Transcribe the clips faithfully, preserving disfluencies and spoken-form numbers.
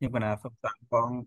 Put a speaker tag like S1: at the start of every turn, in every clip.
S1: nhưng mà là phức tạp con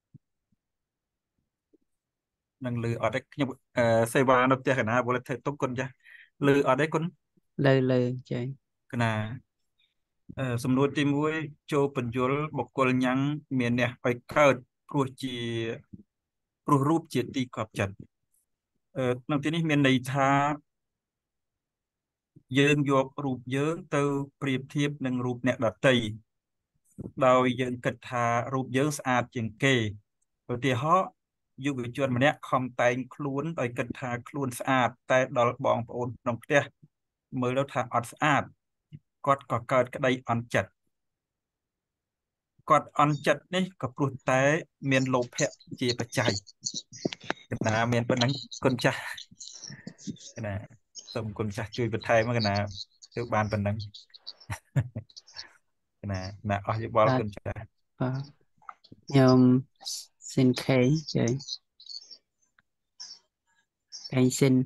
S1: đang lừa ở đây nhưng mà xây ba nó chơi cái nào bố là thầy tốt con cha lừa ở đây con
S2: lơ lơ chơi
S1: cái nào sum nuôi tim muối cho bệnh dối bọc quần nhang miền nè phải cợt rồi chỉ rồi rút chỉ tì cọp chặt năm tí này miền này tha dương dục rụp dương từ priệp thiếp nâng rụp nẹt đặt tì đòi dương kịch thà rụp dương sạch chừng kề rồi thì họ dù bị chuyện mà nè không tay luôn đòi kịch thà luôn sạch tay đòi bọn ổn đồng kia mới đâu thà ọt sạch quạt có cợt cái đây ọt chặt quạt ọt chặt này có pruột té miền lốp hẹ chỉ phải chạy cái nào miền bên nắng con cha cái nào tầm con cha chui vật thay mà cái nào được bàn bên nắng cái nào nào ở dưới ball
S2: thật
S1: con cha
S2: và nhôm xin khế chơi anh xin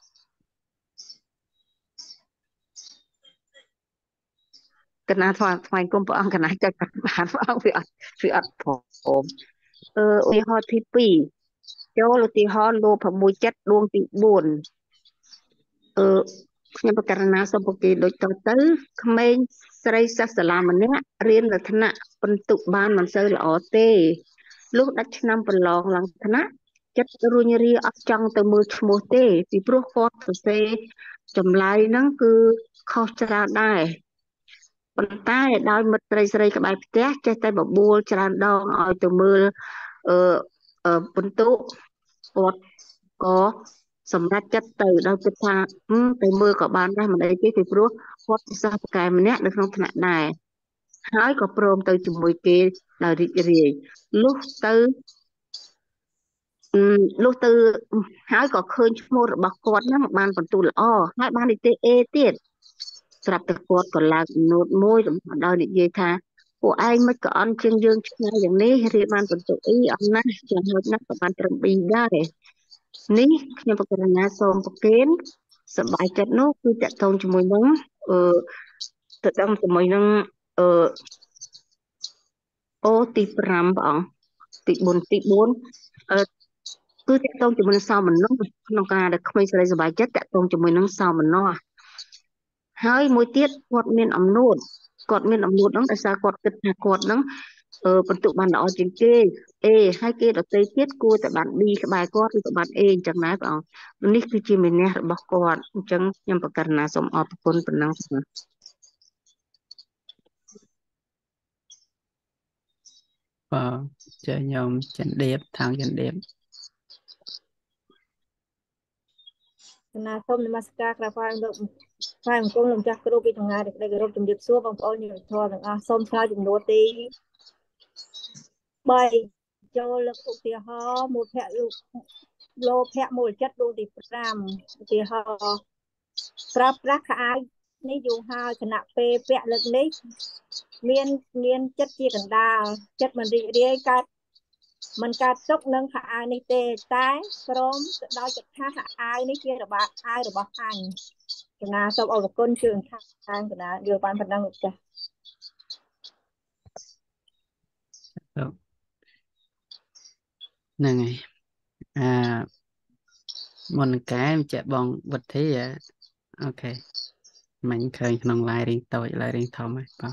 S3: cái nào thoại thoại công bọn cái nào cho các bạn bọn việc việcผมเอออุยฮอที่ปีโจโลติฮอลโลพมุยจัดดวงទីបួនអឺខ្ញុំបកករណាសូមពគេដូចតទៅក្មេងស្រីសាស្ត្រាលាម្នាក់រៀនលក្ខណៈបន្ទុកបានមិនសូវល្អទេលុះដាច់ឆ្នាំប្រឡងឡើងថ្នាក់ចិត្តរួញរាអត់ចង់ទៅមើលឈ្មោះទេពីព្រោះគាត់សរសេរចម្លើយហ្នឹងគឺខុសច្រើនដែរប៉ុន្តែដោយមិត្តស្រីស្រីក្បែរផ្ទះចេះតែបបួលច្រើនដងឲ្យទៅមើលអឺអឺបន្ទុកគាត់ក៏សម្រេចចិត្តទៅដោយគិតថាហឹមទៅមើលក៏បានដែរមិនអីទេពីព្រោះគាត់ពិសេសប្រកែម្នាក់នៅក្នុងថ្នាក់ដែរហើយក៏ព្រមទៅជាមួយគេដោយរីករាយលុះទៅអឺលុះទៅហើយក៏ឃើញឈ្មោះរបស់គាត់ហ្នឹងបានបន្ទូលល្អហើយបាននិយាយ A ទៀតស្រាប់តែគាត់ក៏ឡើងចំនួនមួយដោយនិយាយថាពួកឯងមិនក៏អន់ជាងយើងឆ្ងាយយ៉ាងនេះរៀបបានបន្ទុកអីអន់ណាស់ចាំហូចណាស់ក៏បានត្រឹម B ដែរនេះខ្ញុំបកករណាសូមប្រគេនសប្បាយចិត្តនោះគឺតកតងជាមួយនឹងអឺតកតងជាមួយនឹងអឺអូទីប្រាំបងទីបួនទីបួនអឺគឺតកតងជាមួយនឹងសោមនស្សក្នុងការដែលក្មេងស្រីសប្បាយចិត្តតកតងជាមួយនឹងសោមនស្សហើយមួយទៀតគាត់មានអំណួតគាត់មានអំណួតហ្នឹងដោយសារគាត់គិតថាគាត់ហ្នឹងអឺបន្ទុកបានល្អជាងគេ A ហើយគេដទៃទៀតគួរតែបាន B ក្បែរគាត់ឬក៏បាន A អញ្ចឹងដែរបងនេះគឺជាមេនះរបស់គាត់អញ្ចឹងខ្ញុំបកករណាសូមអរគុណប៉ុណ្ណឹងបាទ
S2: chơi nhôm chân đẹp thằng chân đẹp
S4: គណៈសូមនមស្ការក្រឡាលោកផ្សាយអង្គលោកចាស់គ្រូពីទាំងឡាយដែលគោរពជំរាបសួរបងប្អូនយុវធម៌ទាំងអស់សូមឆ្លើយចំនួនទីបីចូលលើកឧទាហរណ៍មូលភៈលោកលោភៈមូលចិត្តដួងទីប្រាំឧទាហរណ៍ប្រើប្រាស់ខោអាវនេះយូរហើយគណៈពេលពាក់លើកនេះមានមានចិត្តជាកណ្ដាលចិត្តមិនរីករាយកើតមិនកើតទុកនឹងខោអាវនេះទេតែព្រមទៅដោយចិត្តថាខោអាវនេះជារបស់អាវរបស់អញគណៈសូមអរគុណជឿខាងគណៈយល់បានប៉ុណ្ណឹងលោកចាស់
S2: nè này à một cái chạy bong vật thế à ok mình khơi nông lại riêng tội lại riêng thòng ấy bảo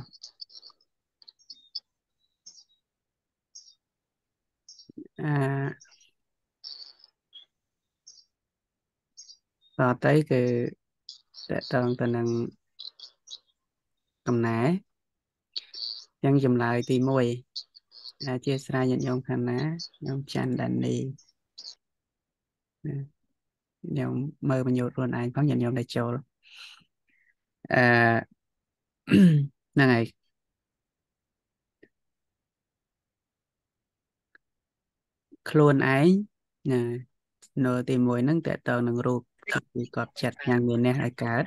S2: à vào tới cái để toàn tình năng cầm nã chân dùm lại thì mùi à, chia sẻ nhận dòng khả ná dòng chăn đàn đi dòng mơ mà nhiều luôn anh có nhận dòng đại châu à nè này luôn ấy nè nửa thì mùi nâng tệ tờ nâng rụp thì cọp chặt nhang người nè ai cả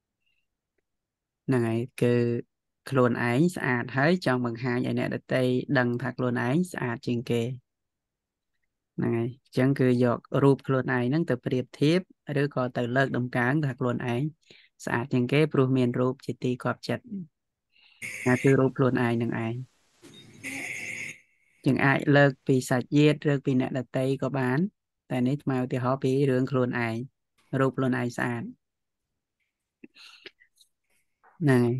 S2: này cứ luôn ấy sạch thấy trong bằng hai vậy nè để tây đằng thật luôn ấy sạch trên kề này chẳng cứ giọt rụp luôn ấy nâng từ priệp thiếp đứa có từ lợt đồng cán thật luôn ấy sạch trên kế pru miền rụp chỉ tì cọp chặt là cứ rụp luôn ấy nâng ấy chừng ai lơ vì sạch diệt rơ vì nè đặt tay có bán tại nít mau thì họ bị rương khuôn ai rụp luôn ai sạch này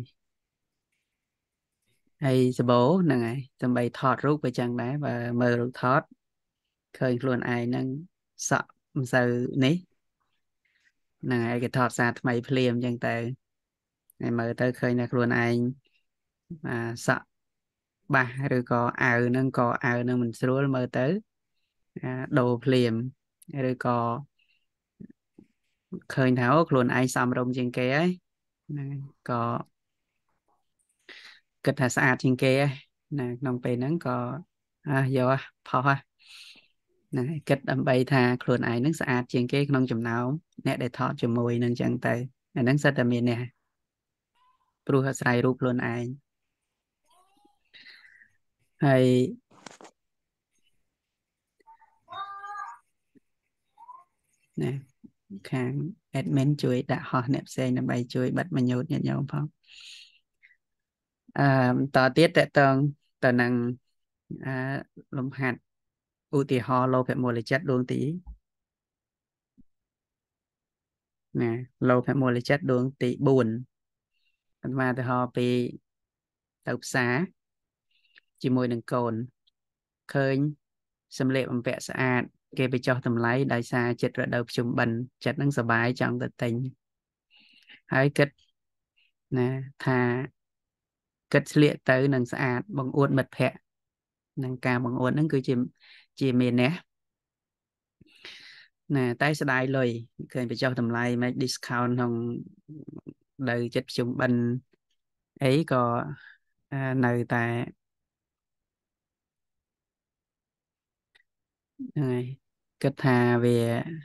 S2: hay sẽ bố này tầm bày thọt rút về chân đá và mơ rút thọt khơi luôn ai nâng sợ sự ní này cái thọt sạch mày phim chân tờ này mơ tới khơi nè luôn ai mà sợ ba rồi có ảo nâng có ảo nâng mình sẽ mơ tới à, đồ phim rồi có khơi tháo luôn ai xăm rồng trên kế ấy này, có kịch hà sạch trên kế ấy nè nông bề nắng có à, vô phò ha này kịch âm bay tha luôn ai nắng sạch trên kế nông chùm nào nè để thọ chùm mùi nâng chân tay nè nắng sạch miền nè pru hà sài rụp luôn ai hay nè khang adminជួយដាក់ហោះអ្នកផ្សេងដើម្បីជួយបិទបញ្ញូតញាតិញោមផងអឺតទៀតតតងតនឹងអឺលំហាត់ឧទាហរណ៍លោភៈមូលចិត្តដួងទីណាលោភៈមូលចិត្តដួងទីbốnអាត្មាទៅហៅពីទៅផ្សារជាមួយនឹងកូនឃើញសម្លៀកបំពាក់ស្អាតគេไปចោះតម្លៃដោយសារចិត្តរដូវភ្ជុំបិណ្ឌចិត្តនឹងសบายចង់ទៅទិញហើយគិតណាថាគិតស្លៀកទៅនឹងស្អាតបង្អួតមិត្តភ័ក្តិនឹងការបង្អួតហ្នឹងគឺជាជាមានណាណាតែស្ដាយលុយឃើញបញ្ចុះតម្លៃមក discount ក្នុងនៅចិត្តភ្ជុំបិណ្ឌអីក៏នៅតែហ្នឹងហើយគិតថាវា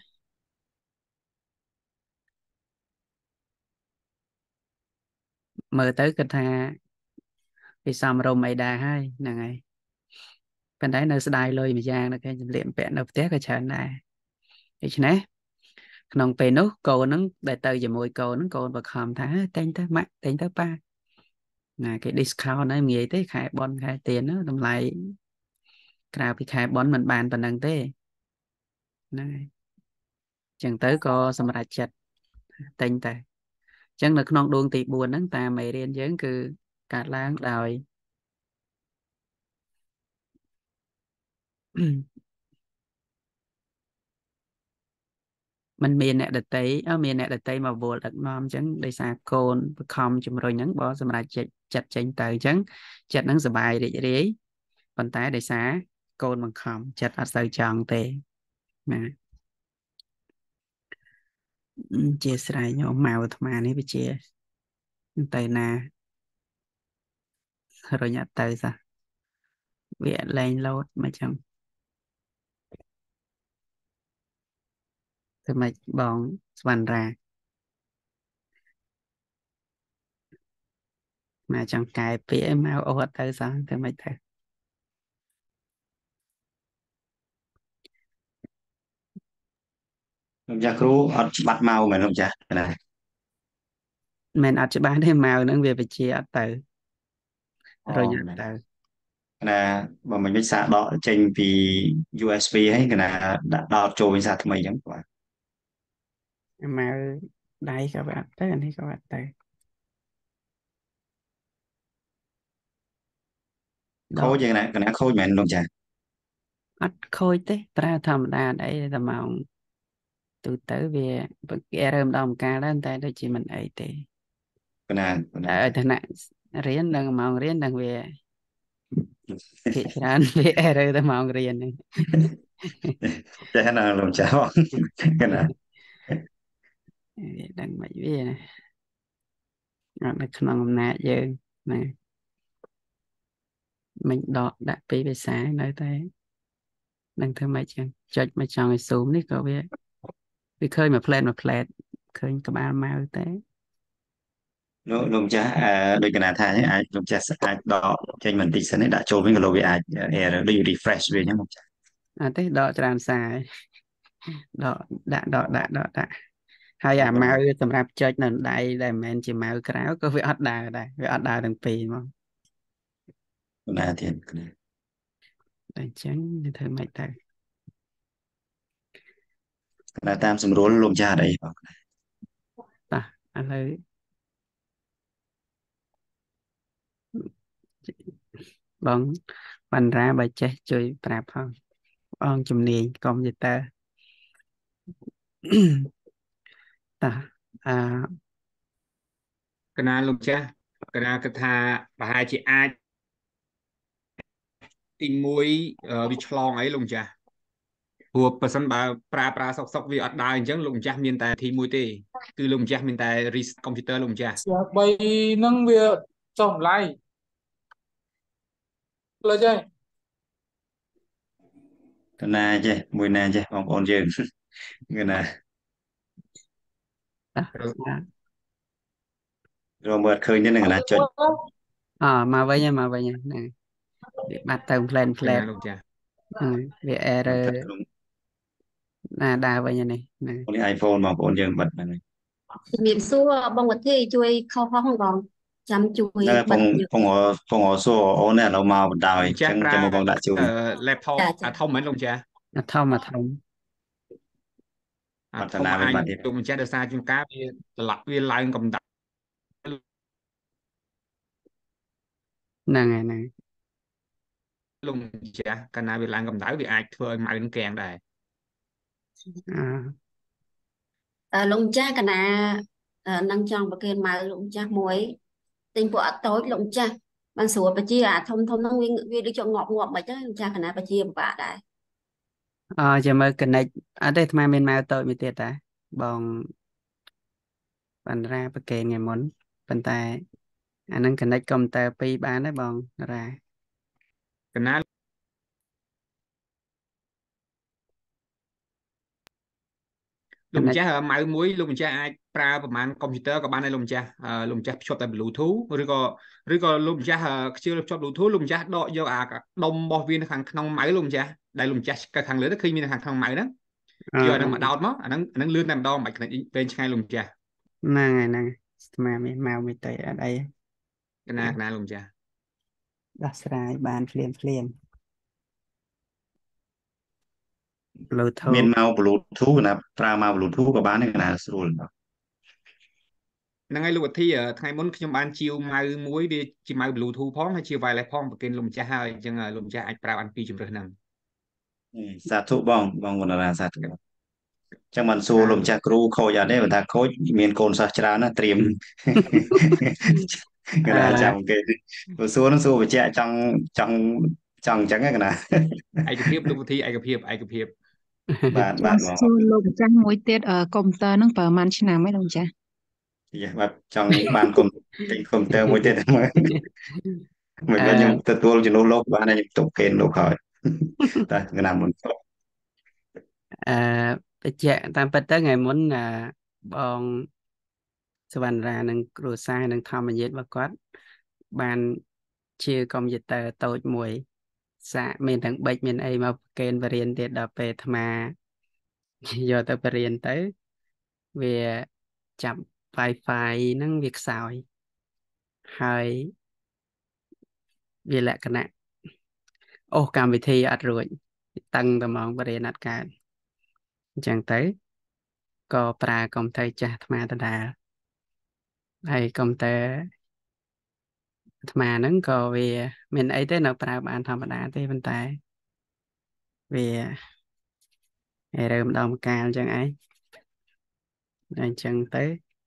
S2: មើលទៅគិតថាវាសមរម្យអីដែរហើយហ្នឹងហើយប៉ុន្តែនៅស្ដាយលុយមួយយ៉ាងនៅគេចម្លៀកពាក់នៅផ្ទះក៏ច្រើនដែរដូច្នេះក្នុងពេលនោះកូនហ្នឹងដែលទៅជាមួយកូនហ្នឹងកូនបខំថាតែងទៅម៉ាក់តែងទៅប៉ាណាគេ discount ហើយងាយទេខែបនខែទៀនតម្លៃក្រៅពីខែបនមិនបានប៉ុណ្ណឹងទេហ្នឹងហើយចឹងទៅក៏សម្រេចចិត្តតែងតែចឹងនៅក្នុងដួងទីbốnហ្នឹងតាមមេរៀនយើងគឺកាត់ឡើងដោយมันមានអ្នកដតីអើមានអ្នកដតីមកវល់ដឹកនាំអញ្ចឹងដោយសារកូនបខំជំរុញហ្នឹងបើសម្រាប់ចិត្តចិត្តចេញទៅអញ្ចឹងចិត្តហ្នឹងសบายរីករាយប៉ុន្តែដោយសារកូនបង្ខំចិត្តអត់សូវចង់ទេណាជាស្រ័យញោមមកអាត្មានេះវាជាទៅណារញ៉ាត់ទៅសោះវាលែងលោតមកចឹងធ្វើម៉េចបងស្វណ្ណរាមកចង់កែពាក្យមកអូអត់ទៅសោះធ្វើម៉េចទៅ
S5: លោកចាស់គ្រូអត់ច្បាស់មកមែនលោកចាស់ណា
S2: មិនអត់ច្បាស់ទេមកហ្នឹងវាវិជាអត់ទៅរញ៉ាត់ទៅ
S5: ណាបើមិនវិញសារដកចេញពី ยู เอส บี ហើយកណាដាក់ដោតចូលវិញសារថ្មីអញ្ចឹងបាទ
S2: មកដៃក៏បាត់ទៅអានេះក៏បាត់ទៅ
S5: ខូចយ៉ាងណាកណាខូចមែនលោកចាស់
S2: អត់ខូចទេប្រើធម្មតាអីតែម៉ោងទូទៅវាគេរើម្ដងម្កាលដែរតែដូចជាមិនអីទេ
S5: កណា
S2: តែឲ្យឋានៈរៀនដល់ម៉ោងរៀនដល់វាភាគច្រើនវាអេរទៅម៉ោងរៀនហ្នឹង
S5: តែណាលោកចាស់កណា
S2: វាដឹងមិនវាអត់នៅក្នុងអំណាចយើងណាមិនដកដាក់ពីភាសានៅតែនឹងធ្វើម៉េចចឹងចុចមកចង់ឲ្យស៊ូមនេះក៏វាវាឃើញមួយផ្លែតមួយផ្លែតឃើញក្បាលម៉ៅតែ
S5: លោកលោកចាស់អឺដូចកណាថាអាចលោកចាស់អាចដកចេញបន្តិចសិនដាក់ចូលវិញក៏លោកវាអាច error ដូច refresh វាអញ្ចឹងលោកចាស់
S2: អត់ទេដកច្រើនសារដកដាក់ដកដាក់ដកដាក់ហើយអាម៉ៅសម្រាប់ចុចនៅដៃដែលមិនមែនជាម៉ៅក្រៅក៏វាអត់ដើរដែរវាអត់ដើរទាំងពីរហ្មង
S5: ណាទៀត
S2: តែចឹងធ្វើមិនទៅ
S5: là tam sầm rốn lùm cha đây
S2: តាឥឡូវបងបណ្ណាបើចេះជួយប្រាប់ផងបងជំនាញកុំព្យូទ័រ តាអា
S6: កណាលោកចាស់កណាគិតថាប្រហែលជាអាចទីមួយវាឆ្លងអីលោកចាស់ព្រោះបើសិនបើប្រើប្រាសុកសុកវាអត់ដើរអញ្ចឹងលោកម្ចាស់មានតែទីមួយទេគឺលោកម្ចាស់មានតែ risk កុំព្យូទ័រលោកម្ចាស់
S7: បីហ្នឹងវាចុះម្លាយលើចហើយ
S5: cái na chứ mùi na chứ ông con dương cái na
S2: តា
S5: rồi mượt khơi như này là chuẩn
S2: អមកវិញហើយមកវិញហើយហ្នឹងវាបាត់ទៅផ្លែន
S6: ក
S2: ផ្លែ
S6: ណា
S2: ន
S6: លោកចាស់
S2: ហ្នឹងវា error
S5: thật luôn
S2: ណាដើរវិញហើយនេះហ្នឹង
S5: con iPhone mà con dương bật này
S3: ជំរាបសួរបងវុធីជួយខុសផងបងចាំជួយ
S5: đây là
S3: បិទ
S5: phòng phòng họ phòng họ số ố này là màu một
S6: លោ
S5: đào
S6: កម្ចាស់
S5: chẳng
S6: ប្រើ
S5: cho một con đã chịu
S6: laptop អាធំមែនលោកម្ចាស់
S2: អាធំអាធំ
S6: អា
S5: พั
S6: ធ
S5: ฒ
S6: ំ
S5: นา
S6: អាច
S5: เป็นบัตร
S6: លោកម្ចាស់ដោយសារជួនកាលវាត្រឡប់វាឡើងកម្ដៅ
S2: ហ្នឹងហើយហ្នឹង
S6: លោកម្ចាស់កាលណាវាឡើងកម្ដៅវាអាចធ្វើឲ្យម៉ៅនឹងកៀងដែរ
S2: អឺ
S3: អឺលោកម្ចាស់កណាអឺនឹងចង់ប្រគេនម៉ៅលោកម្ចាស់មួយទិញពួកអត់តូចលោកម្ចាស់បានស្រួលបជាអាធំធំហ្នឹងវាវាដូចជាងាប់ងាប់មិនចឹងលោកម្ចាស់កណាបជាពិបាកដែរ
S2: អចាំមើល connect អត់ទេអាត្មាមានមកតូចមួយទៀតតាបងបណ្ណាប្រកេនថ្ងៃមុនប៉ុន្តែអាហ្នឹង connect កុំព្យូទ័រពីរបានទេបងរ៉ា
S6: កណាលោកម្ចាស់ម៉ៅមួយលោកម្ចាស់អាចប្រើប្រមាណកុំព្យូទ័រក៏បានដែរលោកម្ចាស់លោកម្ចាស់ភ្ជាប់តែ Bluetooth ឬក៏ឬក៏លោកម្ចាស់ខ្ជិលភ្ជាប់ Bluetooth លោកម្ចាស់ដកយកអាដុំរបស់វានៅខាងក្នុងម៉ៅលោកម្ចាស់ដែលលោកម្ចាស់ខាងលើទៅឃើញមាននៅខាងក្នុងម៉ៅហ្នឹងយកអាហ្នឹងមកដោតមកអាហ្នឹងអាហ្នឹងលឿនតែម្ដងមិនបាច់ connect ពេលឆ្ងាយលោកម្ចាស់
S2: ហ្នឹងហើយហ្នឹងអាត្មាមានមកមួយទៅអត់អី
S6: កណាកណាលោកម្ចាស់
S2: ដោះស្រាយបានភ្លាមភ្លាម Bluetooth
S5: មានមក Bluetooth ណាប្រើមក Bluetooth ក៏បានដែរណាស្រួល
S6: ហ្នឹងហើយលោកវិធីថ្ងៃមុនខ្ញុំបានជាវម៉ៅមួយវាជាម៉ៅ Bluetooth ផងហើយជា wireless ផងប្រគិនលោកម្ចាស់ហើយអញ្ចឹងលោកម្ចាស់អាចប្រើបានពីរជំរើសហ្នឹង
S5: សាធុបងបងវណ្ណរាសាធុចាំមិនសួរលោកម្ចាស់គ្រូខូចអត់ទេបើថាខូចមានកូនសិស្សច្រើនណាត្រៀម កណាចាំគេសួរនឹងសួរបញ្ជាក់ចង់ចង់ចង់អញ្ចឹងហ្នឹងកណា
S6: ឯកភាពលោកវិធីឯកភាពឯកភាព
S5: បាទបាទបង
S8: សួរលោកម្ចាស់មួយទៀតអឺកុំព្យូទ័រហ្នឹងប្រហែលឆ្នាំហើយលោកម្ចាស់
S5: យ៉ាបាទចង់បានកុំទិញកុំព្យូទ័រមួយទៀតមើលមិនក៏ខ្ញុំទទួលជំនួសលោកបានហើយខ្ញុំទុកគេលោកហើយតែកណាមុន
S2: អឺបញ្ជាក់តាមពិតទៅថ្ងៃមុនអឺបងសវណ្ណរានិងគ្រូសាស្ត្រនិងធម្មយាត្យរបស់គាត់បានជាកុំព្យូទ័រតូចមួយសាកមានទាំងប៊ិចមានអីមកប្រកេនបរៀនទៀតដល់ពេលអាត្មាយកទៅបរៀនទៅវាចាប់ Wi-Fi ហ្នឹងវាខ្សោយហើយវាលក្ខណៈអូសកម្មវិធីអត់រួចតឹងតែហ្មងបរៀនអត់កើតអញ្ចឹងទៅក៏ប្រើកុំព្យូទ័រចាស់អាត្មាដដែលហើយកុំព្យូទ័រអាត្មាហ្នឹងក៏វាមានអីទេនៅប្រើបានធម្មតាទេប៉ុន្តែវាហើយរើម្ដងម្កាលអញ្ចឹងឯងអញ្ចឹងទៅ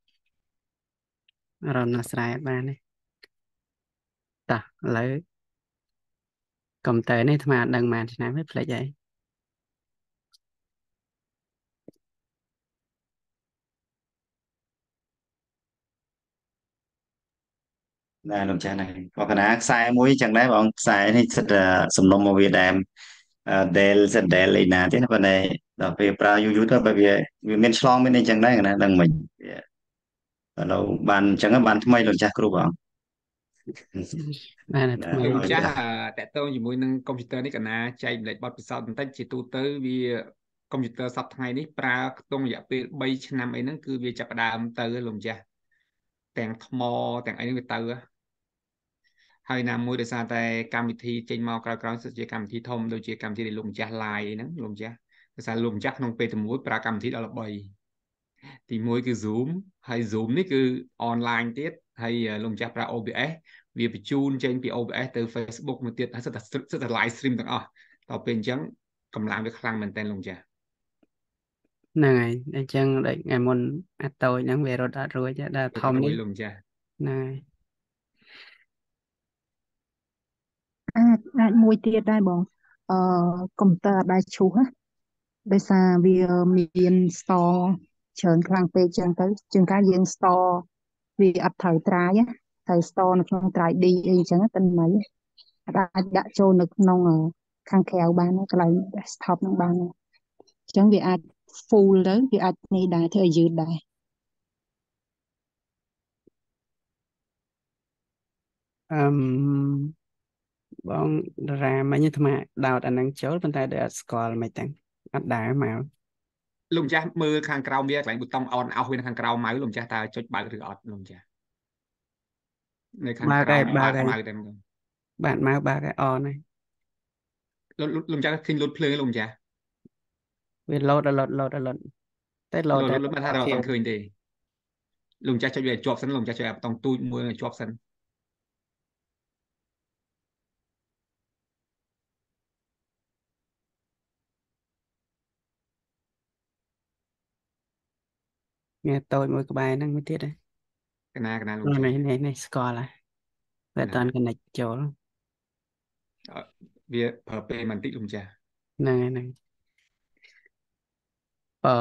S2: រំដោះស្រាយបានទេតោះឥឡូវកុំព្យូទ័រនេះអាត្មាអត់ដឹងប៉ុន្មានឆ្នាំទេភ្លេចហើយ
S5: ដែរលោកចាស់ហ្នឹងបងកណាខ្សែមួយចឹងដែរបងខ្សែនេះសិតតែសំណុំមកវាដែរដែលសិតដែលឯណាទេណាប៉ុន្តែដល់ពេលប្រើយូរយូរទៅបើវាវាមានឆ្លងមានអីចឹងដែរណាដឹងមិនវាឥឡូវបានអញ្ចឹងបានថ្មីលោកចាស់គ្រូបង
S2: បានថ្មី
S6: លោកម្ចាស់តកតងជាមួយនឹងកុំព្យូទ័រនេះកណាចែកម្លេចបទពិសោធន៍បន្តិចជាទូទៅវាកុំព្យូទ័រសប្តាហ៍ថ្ងៃនេះប្រើខ្ទង់រយៈពេលបីឆ្នាំអីហ្នឹងគឺវាចាប់ផ្ដើមទៅលោកម្ចាស់ទាំងថ្មទាំងអីហ្នឹងវាទៅហើយណាមួយដោយសារតែកម្មវិធីចេញមកក្រោយៗសិតជាកម្មវិធីធំដូចជាកម្មវិធីដែលលោកម្ចាស់ live ហ្នឹងលោកម្ចាស់ដោយសារលោកម្ចាស់ក្នុងពេលតែមួយប្រើកម្មវិធីដល់ល្បីទីមួយគឺ Zoom ហើយ Zoom នេះគឺ online ទៀតហើយលោកម្ចាស់ប្រើ អូ ប៊ី เอส វាបញ្ជូនចេញពី អូ ប៊ី เอส ទៅ Facebook មួយទៀតហើយសិតតែសិតតែ live stream ទាំងអស់ដល់ពេលអញ្ចឹងកម្លាំងវាខ្លាំងមែនតើលោកម្ចាស់
S2: ហ្នឹងហើយអញ្ចឹងដូចថ្ងៃមុនអាតូចហ្នឹងវារត់អត់រួចទេដល់ធំនេះ
S6: លោកម្ចាស់
S2: ហ្នឹងហើយ
S8: អាចអាចមួយទៀតដែរបងអឺកុំព្យូទ័រអត់ដែរឈូសណាដោយសារវាមាន store ច្រើនខ្លាំងពេកចឹងទៅជាងការយើង store វាអត់ត្រូវត្រាយណាត្រូវ store នៅក្នុង drive D អីចឹងទៅមិនអត់អាចដាក់ចូលនៅក្នុងខាងក្រៅបានកន្លែង desktop ហ្នឹងបានអញ្ចឹងវាអាច full ទៅវាអាចនេះដែរធ្វើឲ្យយឺតដែរ
S2: អឺបងតារាមិញអាត្មាដោតអាហ្នឹងចូលប៉ុន្តែដូចអត់ស្គាល់មិនទាំងអត់ដែរមក
S6: លោកម្ចាស់មើលខាងក្រោមវាកន្លែងប៊ូតុង on off វានៅខាងក្រោមម៉ៅលោកម្ចាស់តើចុចបើកឬអត់លោកម្ចាស់នៅខាងក្រោមបើកម៉ៅតែម្ដង
S2: បាទមកបើកឲ្យ on ហើយ
S6: លោលោកម្ចាស់ឃើញលុតភ្លើងលោកម្ចាស់
S2: វា load ដល់ load load ដល់ load តែ load តែ
S6: លុតមិនថាអត់ឃើញទេលោកម្ចាស់ចុចវាឲ្យជាប់សិនលោកម្ចាស់ចុចឲ្យប៊ូតុងទូចមួយឲ្យជាប់សិន
S2: មានតូចមួយក្បែរហ្នឹងមួយទៀតហ៎
S6: កណាកណាលោកម្ចាស់
S2: នេះនេះនេះស្គាល់ហើយវាអត់តាន់ connect ចូល
S6: វាប្រើពេលបន្តិចលោកម្ចាស់
S2: ហ្នឹងហើយហ្នឹងបើ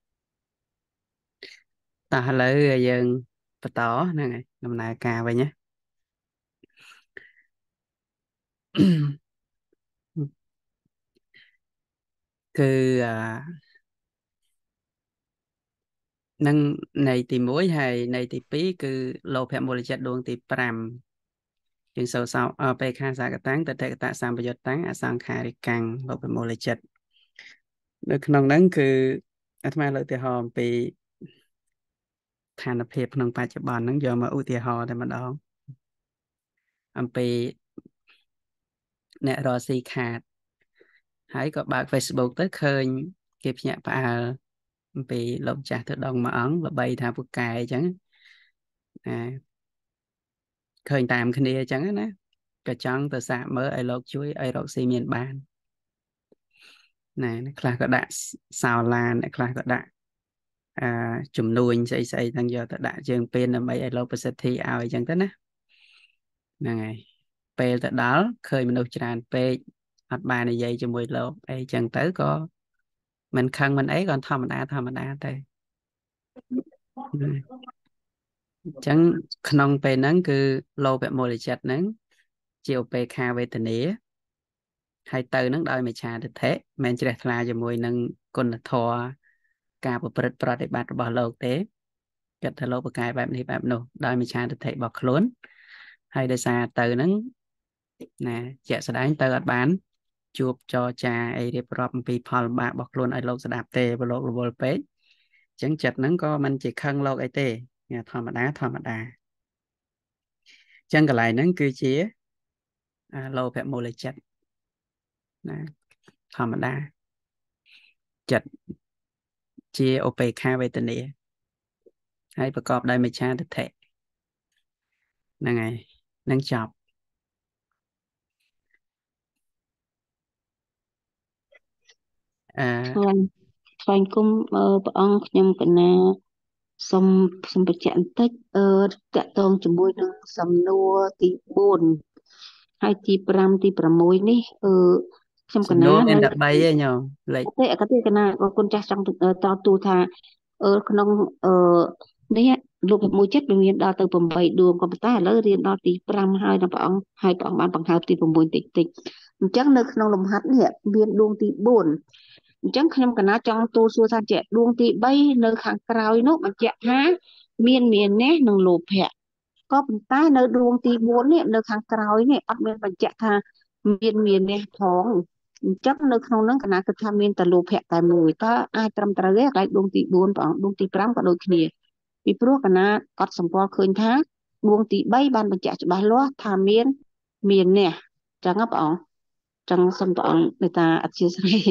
S2: តោះឥឡូវយើងបន្តហ្នឹងហើយដំណើរការវិញណា គឺអានឹងនៃទីមួយហើយនៃទីពីរគឺលោភៈមូលចិត្តដួងទី5ជាងសោសោបេខាសាកតាំងតតេកតសម្បយុត្តតាំងអសង្ខារិកាំងលោភៈមូលចិត្តនៅក្នុងហ្នឹងគឺអាត្មាលើកឧទាហរណ៍អំពីស្ថានភាពក្នុងបច្ចុប្បន្នហ្នឹងយកមកឧទាហរណ៍តែម្ដងអំពីអ្នករកស៊ីខាតហើយក៏បើក Facebook ទៅឃើញគេភ្ញាក់ផ្អើលអំពីលោកម្ចាស់ទៅដងមួយអង្គល្បីថាពូកែអញ្ចឹងណាឃើញតាមគ្នាអញ្ចឹងណាក៏ចង់ទៅសាកមើលឲ្យលោកជួយឲ្យរកស៊ីមានបានណាខ្លះក៏ដាក់សោឡានខ្លះក៏ដាក់អាចំនួនស្អីស្អីទាំងយកទៅដាក់ជើងពេលដើម្បីឲ្យលោកប្រសិទ្ធិឲ្យអញ្ចឹងទៅណាហ្នឹងហើយពេលទៅដល់ឃើញមនុស្សច្រើនពេកអត់បាននិយាយជាមួយលោកអីអញ្ចឹងទៅក៏មិនខឹងមិនអីក៏ធម្មតាធម្មតាទៅអញ្ចឹងក្នុងពេលហ្នឹងគឺលោភៈមូលចិត្តហ្នឹងជាឧបេក្ខាវេទនាហើយទៅហ្នឹងដោយមិច្ឆាទិដ្ឋិមិនជ្រះថ្លាជាមួយនឹងគុណធម៌ការប្រព្រឹត្តប្រតិបត្តិរបស់លោកទេគិតថាលោកបកកាយបែបនេះបែបនោះដោយមិច្ឆាទិដ្ឋិរបស់ខ្លួនហើយដោយសារទៅហ្នឹងណាជាក់ស្ដែងទៅអត់បានជួបចរចាអីរៀបរាប់អំពីផលលំបាករបស់ខ្លួនឲ្យលោកស្ដាប់ទេព្រោះលោករវល់ពេកអញ្ចឹងចិត្តហ្នឹងក៏មិនជាខឹងលោកអីទេធម្មតាធម្មតាអញ្ចឹងកន្លែងហ្នឹងគឺជាលោភៈមូលចិត្តណាធម្មតាចិត្តជាឧបេក្ខាវេទនាហើយប្រកបដោយមិច្ឆាទិដ្ឋិហ្នឹងហើយនឹងចប់អឺ
S3: ថ្លែងគុំព្រះអង្គខ្ញុំកណាសូមសូមបញ្ជាក់បន្តិចអឺតកតងជាមួយនឹងសំណួរទី4ហើយទី5ទី6នេះអឺខ្ញុំកណា
S2: មានតែ3ឯងញោមលេខ
S3: ទេអកទេកណាអរគុណចាស់ចង់តទូថាអឺក្នុងអឺនេះលោកមួយចិត្តវាមានដល់ទៅ8ដួងក៏ប៉ុន្តែឥឡូវរៀនដល់ទី5ហើយដល់ព្រះអង្គហើយព្រះអង្គបានបង្ហើបទី6តិចតិចអញ្ចឹងនៅក្នុងលំហាត់នេះមានដួងទី4អញ្ចឹងខ្ញុំកណាចង់ទូលសួរថាជាដួងទី3នៅខាងក្រោយនោះបញ្ជាក់ថាមានមាននេះនិងលោភៈក៏ប៉ុន្តែនៅដួងទី4នេះនៅខាងក្រោយនេះអត់មានបញ្ជាក់ថាមានមាននេះផងអញ្ចឹងនៅក្នុងហ្នឹងកណាគិតថាមានតែលោភៈតែមួយតើអាចត្រឹមត្រូវទេកន្លែងដួងទី4ព្រះអង្គដួងទី5ក៏ដូចគ្នាពីព្រោះកណាកត់សម្គាល់ឃើញថាដួងទី3បានបញ្ជាក់ច្បាស់លាស់ថាមាន miền nè chẳng á bọn chẳng xong bọn người ta ăn chia sẻ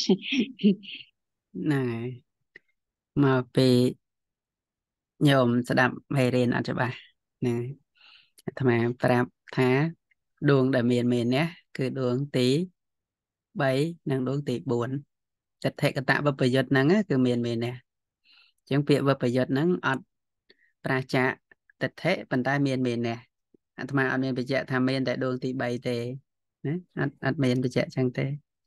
S2: ហ្នឹងហើយមកពីញោមស្ដាប់មេរៀនអត់ច្បាស់ហ្នឹងអាត្មាប្រាប់ថាដួងដែលមានមាននេះគឺដួងទី3និងដួងទី4ចដ្ឋិកតវិបយុទ្ធហ្នឹងគឺមានមាននេះអញ្ចឹងពាក្យវិបយុទ្ធហ្នឹងអត់ប្រាចាទិដ្ឋិប៉ុន្តែមានមាននេះអាត្មាអត់មានបញ្ជាក់ថាមានតែដួងទី3ទេណាអត់អត់មានបញ្ជាក់ចឹងទេ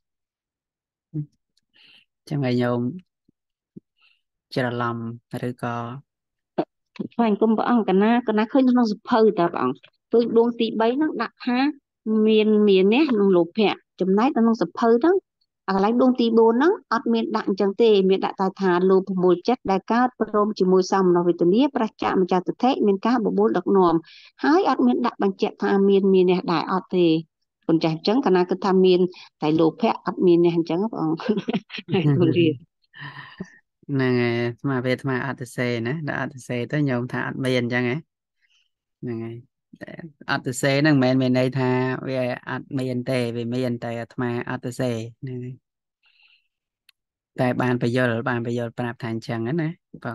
S2: ចឹងឲ្យញោមច្រឡំឬក៏
S3: ថ្វាយគុំព្រះអង្គកណាកណាឃើញក្នុងសភៅតាព្រះអង្គឃើញដួងទី3ហ្នឹងដាក់ថាមានមាននេះក្នុងលោភៈចំណែកនៅក្នុងសភៅហ្នឹងអាកន្លែងដួងទី4ហ្នឹងអត់មានដាក់អញ្ចឹងទេមានដាក់តែថាលោភមូលចិត្តដែលកើតព្រមជាមួយសមនវេទនាប្រច្ចាម្ចាស់ទិដ្ឋិមានការបបួលដឹកនាំហើយអត់មានដាក់បញ្ជាក់ថាមានមាននេះដែរអត់ទេប៉ុន្តែអញ្ចឹងកណាគិតថាមានតែលោភៈអត់មាននេះអញ្ចឹងព្រះអង្គហើយទូលា
S2: ហ្នឹងហើយស្មារតីអាត្មាអត់ទៅសេណាដល់អត់ទៅសេទៅញោមថាអត់មានអញ្ចឹងហ៎ហ្នឹងហើយតែអត់ទៅសេហ្នឹងមិនមែនមានន័យថាវាអត់មានទេវាមានតែអាត្មាអត់ទៅសេហ្នឹងហើយតែបានបញ្យល់បានបញ្យល់ប្រាប់ថាអញ្ចឹងណាបង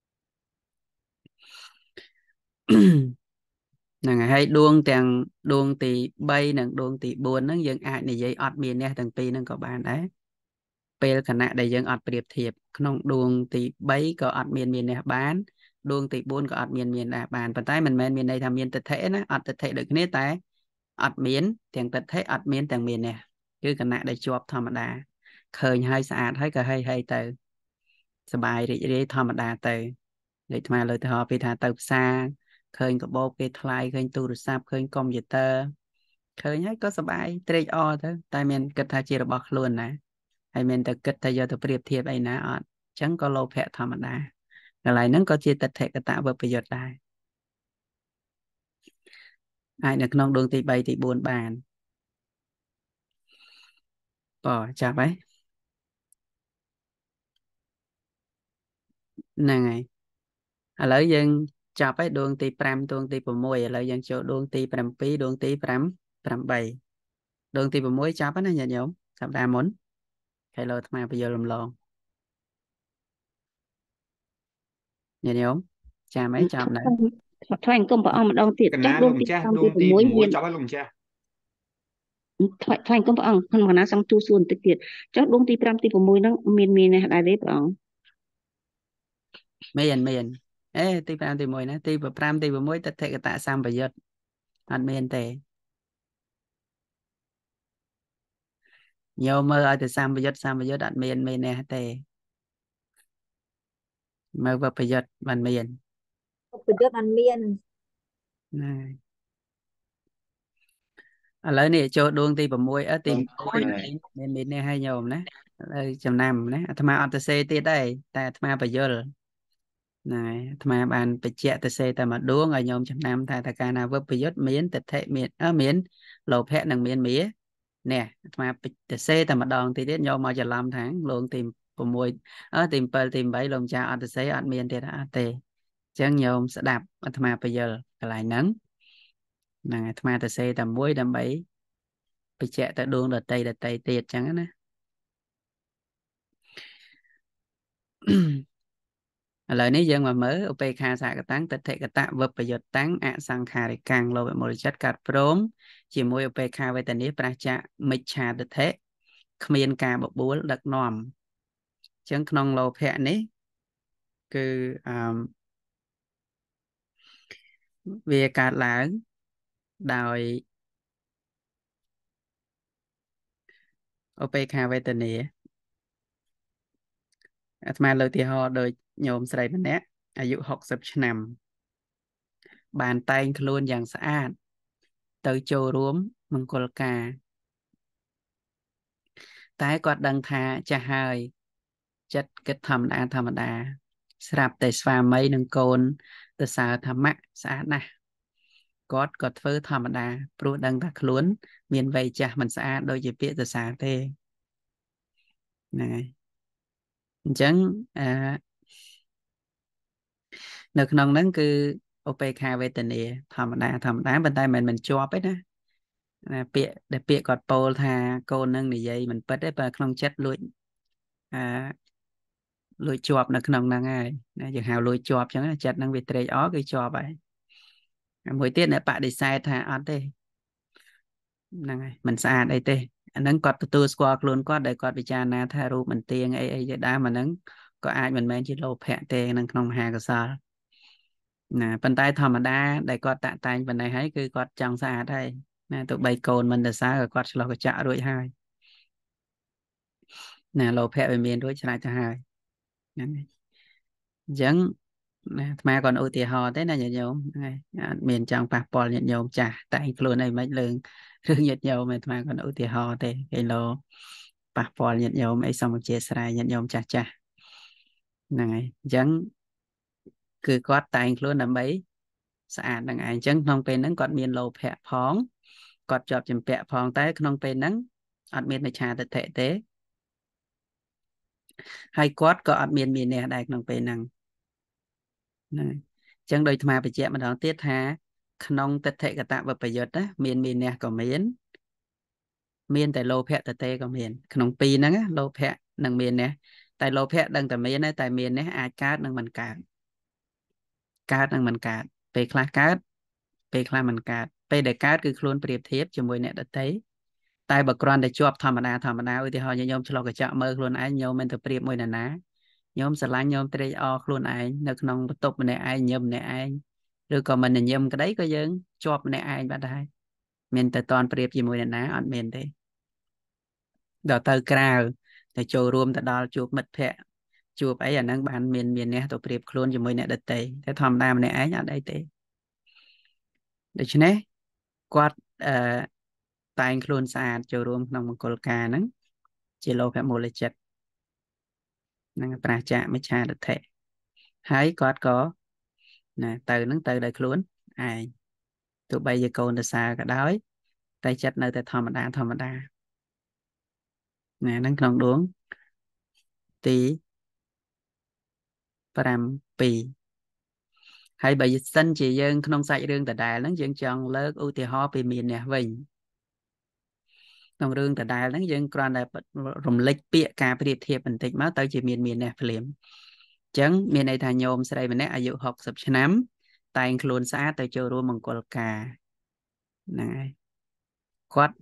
S2: ហ្នឹងហើយហើយដួងទាំងដួងទី3និងដួងទី4ហ្នឹងយើងអាចនិយាយអត់មាននេះទាំងពីរហ្នឹងក៏បានដែរពេលគណៈដែលយើងអត់ប្រៀបធៀបក្នុងដួងទី3ក៏អត់មានមាននេះបានដួងទី4ក៏អត់មានមានដែរបានប៉ុន្តែមិនមែនមានន័យថាមានទិដ្ឋិណាអត់ទិដ្ឋិដូចគ្នាតែអត់មានទាំងទិដ្ឋិអត់មានទាំងមាននេះគឺគណៈដែលជាប់ធម្មតាឃើញហើយស្អាតហើយក៏ហីហីទៅសบายរីករាយធម្មតាទៅលេខថ្មលើទៅហៅពីថាទៅផ្សារឃើញកាបូបគេថ្លៃឃើញទូរស័ព្ទឃើញកុំព្យូទ័រឃើញហើយក៏សบายត្រេកអរទៅតែមានគិតថាជារបស់ខ្លួនណាហើយមានតែគិតថាយកទៅប្រៀបធៀបអីណាអត់អញ្ចឹងក៏លោភៈធម្មតាកន្លែងហ្នឹងក៏ជាទិដ្ឋិកតវិបយុទ្ធដែរអាចនៅក្នុងដួងទី3ទី4បានបើចាប់ហើយហ្នឹងហើយឥឡូវយើងចាប់ហើយដួងទី5ដួងទី6ឥឡូវយើងចូលដួងទី7ដួងទី5 8ដួងទី6ចាប់ណាញាតិញោមសប្តាហ៍មុនហើយលើអាត្មាបញ្យល់រំលងញាតិញោមចាំអីចាំនៅ
S3: ថ្វាយគុំព្រះអង្គម្ដងទៀត
S6: ក
S3: ចា
S6: ណា
S3: ស់ដ
S6: លោ
S3: ួ
S6: ក
S3: ង
S6: ម្
S3: ទី
S6: ចាស់
S3: 5
S6: ដួ
S3: ទី
S6: ងទី
S3: 6
S6: 6
S3: មាន
S6: ចប់ហើយលោកម្ចាស់
S3: ថ្វាយថ្វាយគុំព្រះអង្គខ្ញុំកណាសំទូសួរបន្តិចទៀតចាស់ដួងទី5ទី6ហ្នឹងមានមាននេះដែរទេព្រះអង្គ
S2: មានមានអេទី5ទី1ណាទី5ទី6តតិកតសម្បយុទ្ធអត់មានទេញោមមើលឲ្យទៅសម្បយុទ្ធសម្បយុទ្ធអត់មានមាននេះទេមើលវិបយុទ្ធបានមាន
S4: ប្រយុទ្ធបានមាន
S2: ណាឥឡូវនេះចូលដួងទី6អឺទី
S5: ហ្នឹង
S2: 6
S5: ហើយ
S2: មានមាននេះឲ្យញោមណាឥឡូវចំណាំណាអាត្មាអត់ទៅសេទៀតដែរតែអាត្មាបញ្យល់ណាអាត្មាបានបញ្ជាក់ទៅសេតែមួយដួងឲ្យញោមចំណាំថាតើកាលណាវិបយុទ្ធមានទិដ្ឋិមានអឺមានលោភៈនិងមានមានេះអាត្មាទៅសេតែម្ដងទៀតទៀតញោមមកច្រឡំថាលងទី6អឺទី7ទី8លោកម្ចាស់អត់ទៅសេអត់មានទៀតអត់ទេអញ្ចឹងញោមស្ដាប់អាត្មាបញ្យល់កន្លែងហ្នឹងហ្នឹងអាត្មាទៅសេតែមួយដើម្បីបញ្ជាក់ទៅដួងដតីដតីទៀតអញ្ចឹងណាឥឡូវនេះយើងមកមើលឧបេក្ខាសកតាំងតតិកតវិបយុត្តតាំងអសង្ខារិកាំងលោភមូលចិត្តកាត់ព្រមជាមួយឧបេក្ខាវេទនាប្រច្ចាមិច្ឆាទិដ្ឋិគ្មានការបបួលដឹកនាំអញ្ចឹងក្នុងលោភៈនេះគឺអឺវាកើតឡើងដោយឧបេក្ខាវេទនាអាត្មាលើកឧទាហរណ៍ដូចញោមស្រីម្នាក់អាយុ60ឆ្នាំបានតែងខ្លួនយ៉ាងស្អាតទៅចូលរួមមង្គលការតែគាត់ដឹងថាចាស់ហើយចិត្តគិតធម្មតាធម្មតាស្រាប់តែស្វាមីនិងកូនទៅសើធម្មៈស្អាតណាស់គាត់ក៏ធ្វើធម្មតាព្រោះដឹងថាខ្លួនមានវ័យចាស់មិនស្អាតដូចជាពាក្យទៅសើទេហ្នឹងហើយអញ្ចឹងអឺនៅក្នុងហ្នឹងគឺឧបេក្ខាវេទនាធម្មតាធម្មតាប៉ុន្តែមិនមិនជាប់ទេណា nè bịa để bịa cọt pol tha cô nâng này dây mình bật đấy và không chất lụi à lụi chọp là không năng ai nè dừng hào lụi chọp chẳng là chặt năng việt trade ó cái chọp vậy mỗi tiết nữa bạn đi sai tha ở đây năng ai mình xa đây tê anh nâng cọt tu squat luôn cọt để cọt bị cha na tha ru mình tiền ấy ấy đá mà nâng có ai mình men chỉ lô phẹ tê nâng không hà cái sao nè bàn tay thò mà đá để cọt tạ tay bên này thấy cứ cọt trong xa đây nè tụi bay cồn mình là xa rồi cọt lo cái chạ rồi hai nè lô phẹ về miền đối lại cho hai dẫn mà còn ưu tiên họ thế này nhận nhôm miền trong bạc bò nhận nhôm trả tại luôn này mấy lương lương nhận nhôm mà còn ưu tiên họ thế cái lô bạc bò nhận nhôm ấy xong một chia sẻ nhận nhôm trả trả này dẫn cứ có tại luôn là mấy xã đằng ai chân không bên nắng còn miền lô phẹ phóng còn chọp chìm phẹ phóng tới không bên nắng ở miền này trà thực thể tế hay quát có ở miền miền này đại không bên năng chẳng đôi mà phải chạy mà đón tiết ha không tật thể cả tạm và phải giật á miền miền nè có miền miền tại lô phẹ tật tê có miền không pi nắng á lô phẹ nằng miền nè tại lô phẹ đằng tại miền này tại miền nè ai cát nằng mình cát cát nằng mình cát về khai cát về khai mình cát về để cát cứ luôn priệp thiếp cho mỗi nè tật tế tại bậc quan để chọp thầm đa thầm đa thì họ như nhôm cho lo cái chợ mơ luôn ai nhôm mình tập priệp mỗi nè ná nhóm sẽ lại nhóm tây o luôn ai nó không tục này ai nhầm này ai rồi còn mình là nhầm cái đấy có dân chọp này ai bắt đây mình từ toàn priệp gì mùi ná ăn miền thế đào tơ cào để cho rùm ta đào chụp mật phẹ chụp ấy là năng bàn miền miền này tổ priệp luôn gì mùi này đất tây thế thầm đam này ai ở đây thế được chứ nè quạt tay luôn xa cho rùm nông một cột cà nắng chỉ lô phải một lời chật năng pra chạm mới cha được thể hãy quạt có nè từ nắng từ đời luôn ai tụi bây giờ còn là xa cả đói tay chất nơi tại thầm đa thầm đa nè nắng còn đuống tí pram pi hay bây giờ sinh chỉ dân không sai riêng tại đài lắm dân chọn lớp ưu tiên họ bị miền nè vinh trong riêng tại đài lắm dân còn là rồng lịch bịa cả bị thiệp bình tĩnh máu tới chỉ miền miền nè phim chẳng miền này thay nhôm sẽ đây mình nèอายุหกสิบឆ្នាំតែងខ្លួនស្អាតទៅចូលរួមមង្គលការហ្នឹងហើយគាត់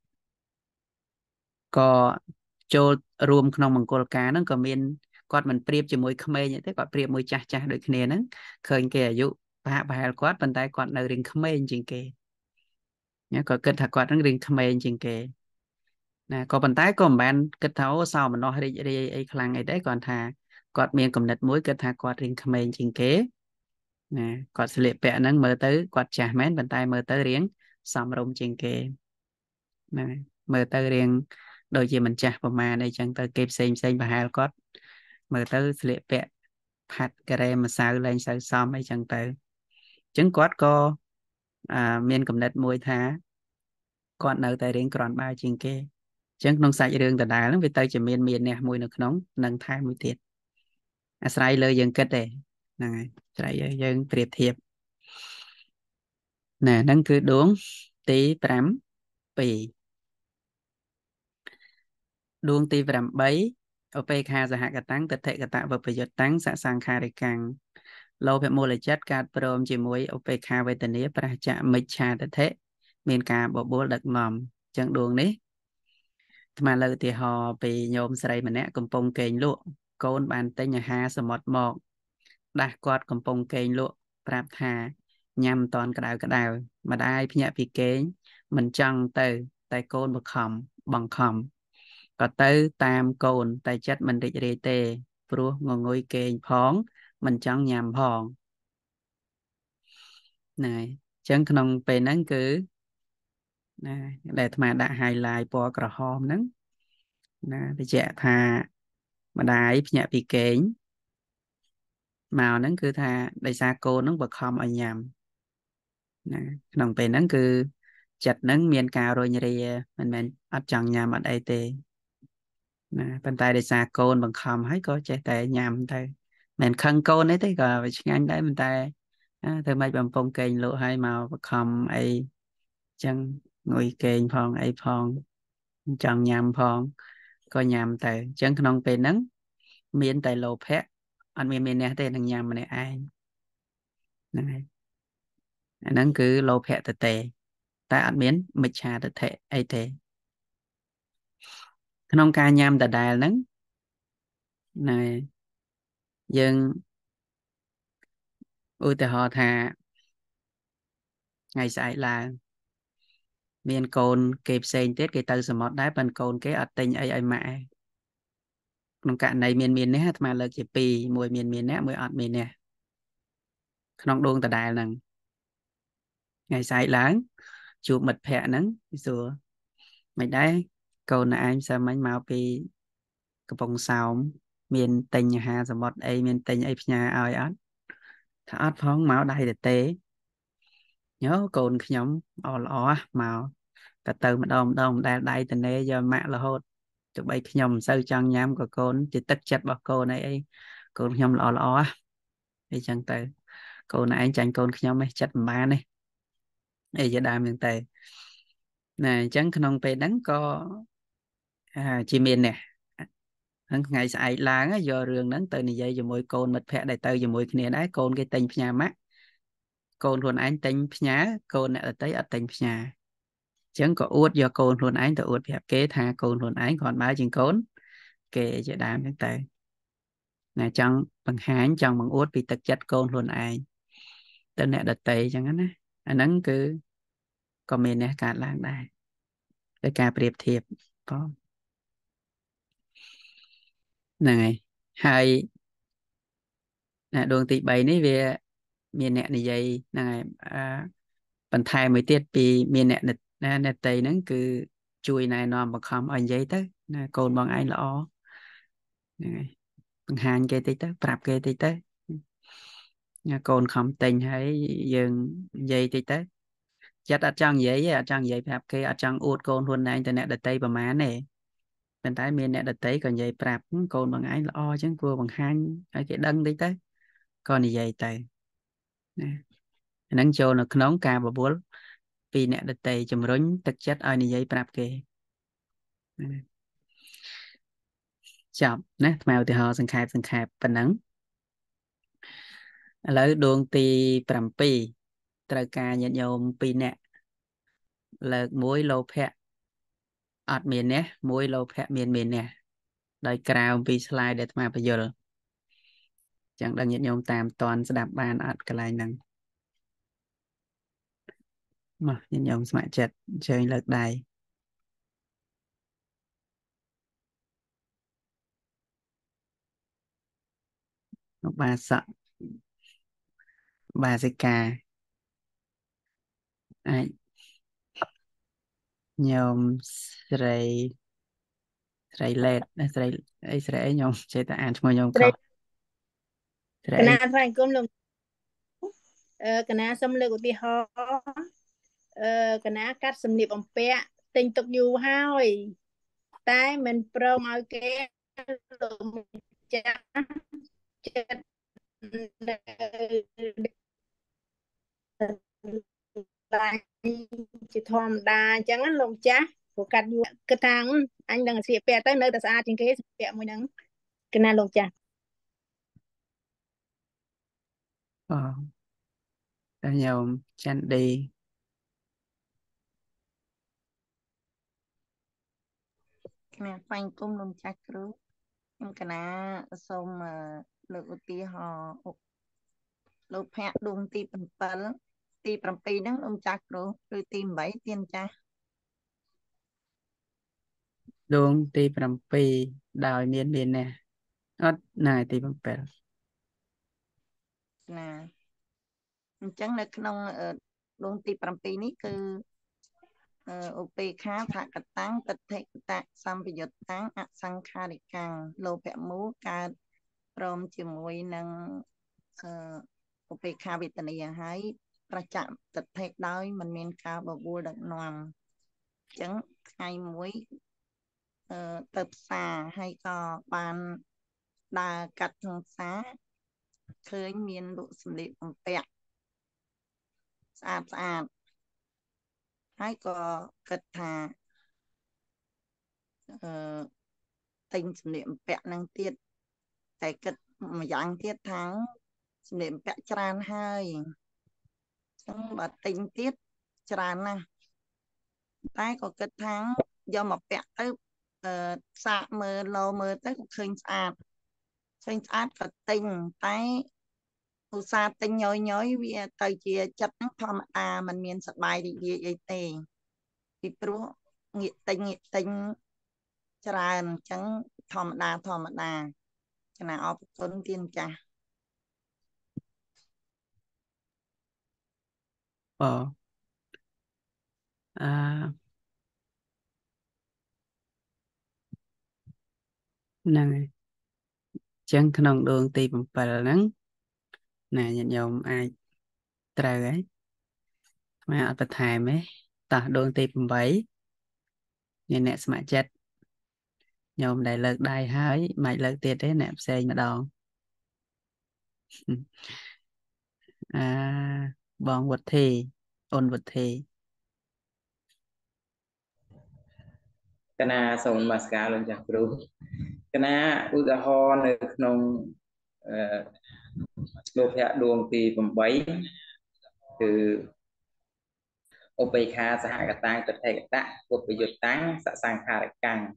S2: ក៏ចូលរួមក្នុងមង្គលការហ្នឹងក៏មានគាត់មិនប្រៀបជាមួយក្មេងទេគាត់ប្រៀបមួយចាស់ចាស់ដូចគ្នាហ្នឹងឃើញគេអាយុប្រហាក់ប្រហែលគាត់ប៉ុន្តែគាត់នៅរៀងក្មេងជាងគេណាគាត់គិតថាគាត់ហ្នឹងរៀងក្មេងជាងគេណាក៏ប៉ុន្តែក៏មិនបានគិតថាអូសោមនោះរីករាយអីខ្លាំងអីទេគាត់ថាគាត់មានគំនិតមួយគិតថាគាត់រៀងក្មេងជាងគេណាគាត់ស្លៀកពាក់ហ្នឹងមើលទៅគាត់ចាស់មែនប៉ុន្តែមើលទៅរៀងសមរម្យជាងគេណាមើលទៅរៀងដូចជាមិនចាស់ប្រមាណអីចឹងទៅគេផ្សេងផ្សេងប្រហែលគាត់មើលទៅស្លៀកពាក់ផាត់ការ៉េម្សៅលែងសូវសមអីចឹងទៅអញ្ចឹងគាត់ក៏មានគំនិតមួយថាគាត់នៅតែរៀងក្រាន់បើជាងគេអញ្ចឹងក្នុងសាច់រឿងដដែលហ្នឹងវាទៅជាមានមានអ្នកមួយនៅក្នុងនឹងថែមួយទៀតអាស្រ័យលើយើងគិតទេហ្នឹងហើយអាស្រ័យយើងប្រៀបធៀបណែហ្នឹងគឺដួងទីប្រាំពីរដួងទីប្រាំបីឧបេក្ខាសហកតាំងតថេកតវបយុត្តតាំងសសង្ខារិកាំងលោភៈមូលចិត្តកើតព្រមជាមួយឧបេក្ខាវេទនាប្រចមិច្ឆាតថេមានការបបួលដឹកនាំអញ្ចឹងដួងនេះថ្មលើឧទាហរណ៍ពីញោមស្រីម្នាក់កំពុងកេងលក់កូនបានទិញអាហារសមុទ្រមកដាស់គាត់កំពុងកេងលក់ប្រាប់ថាញ៉ាំតនក្តៅក្តៅម្ដាយភ្ញាក់ពីកេងមិនចង់ទៅតែកូនបង្ខំបង្ខំក៏ទៅតាមកូនតែចិត្តមិនរីករាយទេព្រោះងងុយគេងផងមិនចង់ញ៉ាំផងណែអញ្ចឹងក្នុងពេលហ្នឹងគឺណាដែលអាត្មាដាក់ highlight ពណ៌ក្រហមហ្នឹងណាបញ្ជាក់ថាម្ដាយភ្ញាក់ពីគេងមកហ្នឹងគឺថាដោយសារកូនហ្នឹងបខំឲ្យញ៉ាំណាក្នុងពេលហ្នឹងគឺចិត្តហ្នឹងមានការរញរាមិនមែនអត់ចង់ញ៉ាំអត់អីទេណាប៉ុន្តែដោយសារកូនបង្ខំហើយក៏ចេះតែញ៉ាំទៅមិនខឹងកូនទេក៏វាឆ្ងាញ់ដែរប៉ុន្តែធ្វើម៉េចបំពង់កេងលក់ឲ្យមកបង្ខំអីចឹង ngồi kênh phong ấy phong chọn nhằm phong có nhằm tại chẳng không về nắng miền tại lô phép anh miền miền này tên thằng nhằm mà này ai này nắng cứ lô phép tự tệ tại anh miền mịch trà tự thể ấy thế không ca nhằm tại đài nắng này dân ui tại họ thà ngày xảy là miền cồn kịp sen tiết cái từ smart đá bên cồn cái ở tình ấy ấy mẹ trong cả này miền miền này mà là chỉ pì mùi miền miền nè mùi ọt miền nè không đôn tại đài lần ngày xảy láng chụp mật phẹ nắng sửa mày đấy câu này anh sao mấy màu pi cái bông sao miền tây nhà hà rồi một ấy miền tây ấy nhà ai ớt thà ớt phóng máu đây để tế nhớ cồn nhóm ó ó màu cả từ mà đông đông đây đây tình này giờ mẹ là hốt tụi bay nhóm sâu chân nhám của cồn chỉ tất chất bảo cô này ấy cồn nhóm ó ó đi chân từ cô này anh tranh cồn nhóm ấy chất ba này đây giờ đam miền tây này chẳng không phải đánh co à, chị miền nè ngày xảy là do rừng đến từ này dây giờ mỗi cồn mật phẹ đại từ giờ mỗi kia đấy cồn cái tình nhà mắt cồn luôn anh tình nhá cồn này ở tới ở tình nhà chẳng có uất do cồn luôn anh tự uất phép kế tha cồn luôn anh còn bao chuyện cồn kể cho đám những tệ là trong bằng hán trong bằng uất vì thực chất cồn luôn anh tên này đặt tệ chẳng hạn anh nắng cứ comment này cả làng đây để cả điệp thiệp có này hai nè đường tị bảy này về miền nè này dây này à, bản thai mới tiết vì miền nè nè nè tây nó cứ chui này nó mà không anh giấy tới nè cồn bằng anh là ó này bằng hàng cái tí tới prap cái tí tới nè cồn không tình hay dừng dây tí tới chắc ở trong giấy ở trong giấy prap cái ở trong uất cồn luôn này internet đặt tây bằng má này bên tay miền nè đặt tây còn giấy prap cồn bằng anh là ó chứ vừa bằng hàng cái đăng tí tới con thì dây tay nắng cho nó nóng ca và bốn vì nè đặt tay chùm rốn thực chất ai này dây prap kê chậm nè màu thì họ sân khai sân khai phần nắng lấy đường tì pram pi trời ca nhận nhôm pi nè là muối lô phe ọt miền nè muối lô phe miền miền nè đời cào pi slide để mà bây giờ chẳng đang nhận nhôm tam toàn sẽ đạp bàn ọt cái này nắng mà nhận nhôm smart chặt chơi lật đài ba sợ ba dây cà ai nhôm sợi sợi led sợi ấy sợi nhôm chơi ta ăn mua nhôm không
S4: កណាថ្វាយគុំលោកអឺកណាសុំលើកឧទាហរណ៍អឺកណាកាត់សម្លៀកបំពាក់ទិញទុកយូរហើយតែមិនព្រមឲ្យគេលោកម្ចាស់ចិត្តជាធម្មតាអញ្ចឹងលោកម្ចាស់ព្រោះកាត់យូរគិតថាអញនឹងស្លៀកពាក់ទៅនៅតែស្អាតជាងគេស្លៀកពាក់មួយហ្នឹងកណាលោកម្ចាស់
S2: ờ nhôm chăn đi
S9: កណាថ្វាយគុំលោកម្ចាស់គ្រូខ្ញុំកណាសូមលើកឧទាហរណ៍លោកភ័ក្រដួងទី7ទី7ហ្នឹងលោកម្ចាស់គ្រូឬទី8ទៀនចាស់
S2: đuông ti pram pi đòi miền miền nè ớt này ti pram pi
S9: ណាអញ្ចឹងនៅក្នុងដួងទី7នេះគឺឧបេខាថកតាំងតតិកតសម្បយុត្តតាំងអសង្ខារិកាំងលោភៈមូលកើតព្រមជាមួយនឹងឧបេខាវេទនាហើយប្រចាំតតិដោយមិនមានការបបួលដឹកនាំអញ្ចឹងថ្ងៃមួយទៅផ្សារហើយក៏បានដើរកាត់ក្នុងផ្សារឃើញមានលក់សម្លៀកបំពាក់ស្អាតស្អាតហើយក៏គិតថាអឺទិញសម្លៀកបំពាក់នឹងទៀតតែគិតម្យ៉ាងទៀតថាសម្លៀកបំពាក់ច្រើនហើយអញ្ចឹងបើទិញទៀតច្រើនណាស់តែក៏គិតថាយកមកពាក់ទៅអឺសាកមើលលោមើលទៅក៏ឃើញស្អាតឃើញស្អាតក៏ទិញតែឧស្សាហ៍ទិញញយញយវាទៅជាចិត្តហ្នឹងធម្មតាมันមានសប្បាយរីករាយអីទេពីព្រោះងាកទិញងាកទិញច្រើនអញ្ចឹងធម្មតាធម្មតាចំណាអរគុណទានចាស់
S2: បងអឺហ្នឹងហើយចឹងក្នុងដួងទី7ហ្នឹងណាញាតិញោមអាចត្រូវហើយមកអត់បន្ថែមទេតោះដួងទី8អ្នកអ្នកស្ម័គ្រចិត្តញោមដែលលើកដៃហើយមិនលើកទៀតទេអ្នកផ្សេងម្ដងអាបងវុធីអូនវុធី
S10: កណាសូមនមស្ការលោកចាស់គ្រូកណាឧទាហរណ៍នៅក្នុងអឺលោកភៈដួងទី8គឺឧបេខាសហកតាទិដ្ឋិកតៈពុទ្ធយុត្តੰសសង្ខារកាំង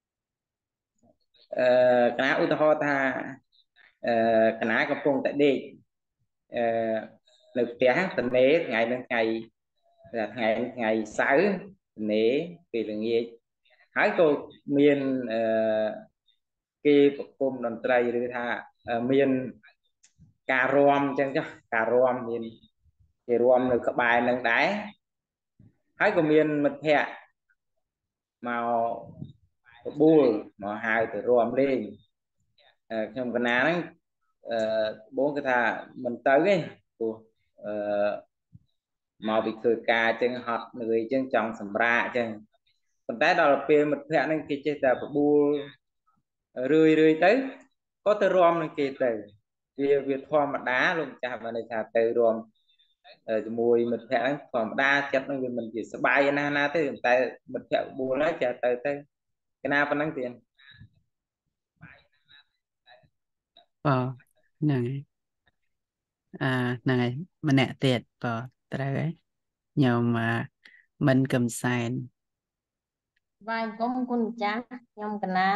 S10: អឺកណាឧទាហរណ៍ថាអឺកណាកំពុងតែដេកអឺនៅផ្ទះតនេថ្ងៃនឹងថ្ងៃថ្ងៃថ្ងៃសៅរ៍តនេពេលល្ងាចហើយក៏មានអឺគេប្រគំតន្ត្រីឬថាមានការរាំអញ្ចឹងចុះការរាំមានគេរាំនៅក្បែរនឹងដែរហើយក៏មានមិត្តភ័ក្តិមកបបួលមកហៅទៅរាំលេងខ្ញុំកណាហ្នឹងអឺបងគេថាមិនទៅទេព្រោះអឺមកពីធ្វើការអញ្ចឹងហត់នឿយអញ្ចឹងចង់សម្រាកអញ្ចឹងប៉ុន្តែដល់ពេលមិត្តភ័ក្តិហ្នឹងគេចេះតែបបួលរឿយរឿយទៅក៏ទៅរាំនឹងគេទៅវាវាធម្មតាលោកម្ចាស់បានន័យថាទៅរាំជាមួយមិត្តភ័ក្តិហ្នឹងធម្មតាចិត្តហ្នឹងវាមិនជាសบายណាស់ណាទេតែមិត្តភ័ក្តិបបួលហើយចេះទៅទៅកណាប៉ុណ្ណឹងទៀត
S2: បងហ្នឹងហើយអាហ្នឹងហើយម្នាក់ទៀតបងត្រូវហើយញោមមិនកំសែន
S11: វាយគុំគុណម្ចាស់ខ្ញុំកណា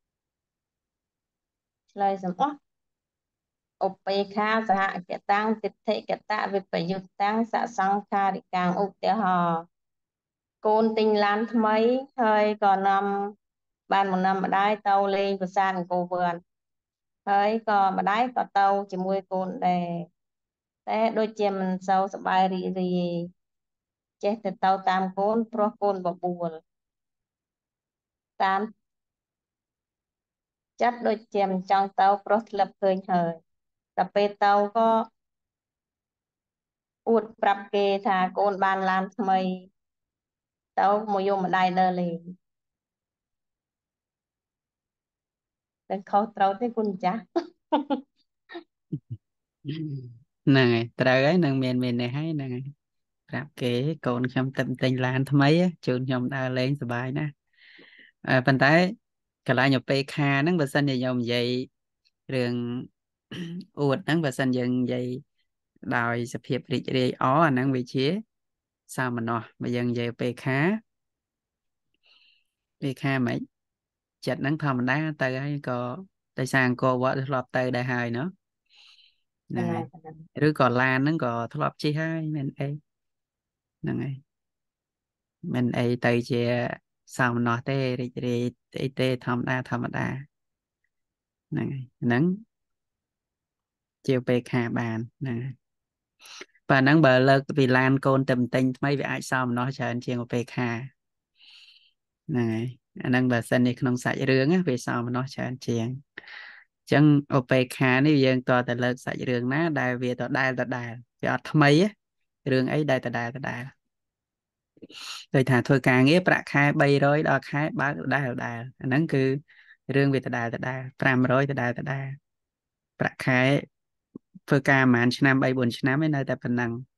S11: ឆ្លើយសំអស់ឧបេខាសហកតាំងទិដ្ឋិកតៈវិបយុត្តតាំងសសង្ខារិកាំងឧទាហរណ៍កូនទិញឡានថ្មីហើយក៏នាំបានមកនាំម្ដាយទៅលេងប្រាសាទអង្គរវត្តហើយក៏ម្ដាយក៏ទៅជាមួយកូនដែរតែដូចជាមិនសូវសប្បាយរីករាយចេះទៅទៅតាមកូនព្រោះកូនបបួលតាមចិត្តដូចជាមិនចង់ទៅព្រោះធ្លាប់ឃើញហើយតែពេលទៅក៏អួតប្រាប់គេថាកូនបានឡានថ្មីទៅមកយកម្ដាយដើរលេងតែខុសត្រូវទេគុណម្ចាស់
S2: ហ្នឹងហើយត្រូវហើយនឹងមានមាននេះហើយហ្នឹងហើយប្រាប់គេកូនខ្ញុំទៅទិញឡានថ្មីជូនខ្ញុំដើរលេងសប្បាយណាស់ប៉ុន្តែកន្លែងឧបេខាហ្នឹងបើសិនជាខ្ញុំនិយាយរឿងអួតហ្នឹងបើសិនយើងនិយាយដោយសភាពរីករាយអអាហ្នឹងវាជាសាមញ្ញបើយើងនិយាយឧបេខាឧបេខាមិនចិត្តហ្នឹងធម្មតាទៅហើយក៏ដោយសារអង្គរវត្តធ្លាប់ទៅដែរហើយเนาะហ្នឹងឬក៏ឡានហ្នឹងក៏ធ្លាប់ជិះហើយមិនអីហ្នឹងហើយមិនអីទៅជាសាមញ្ញទេរីករាយអីទេធម្មតាធម្មតាហ្នឹងហើយហ្នឹងជាឧបេខាបានហ្នឹងហើយប៉ណ្ណឹងបើលើកពីឡានកូនទៅទិញថ្មីវាអាចសាមញ្ញច្រើនជាងឧបេខាហ្នឹងហើយអាហ្នឹងបើសិននេះក្នុងសាច់រឿងវាសាមញ្ញច្រើនជាងអញ្ចឹងឧបេខានេះយើងតតែលើកសាច់រឿងណាដែលវាដដែលដដែលវាអត់ថ្មីរឿងអីដែលដដែលដដែលដូចថាធ្វើការងារប្រាក់ខែបីរយដល់ខែបើកដដែលដដែលអាហ្នឹងគឺរឿងវាដដែលដដែលប្រាំរយដដែលដដែលប្រាក់ខែធ្វើការប្រហែលឆ្នាំបីបួនឆ្នាំឯនៅតែប៉ុណ្ណឹង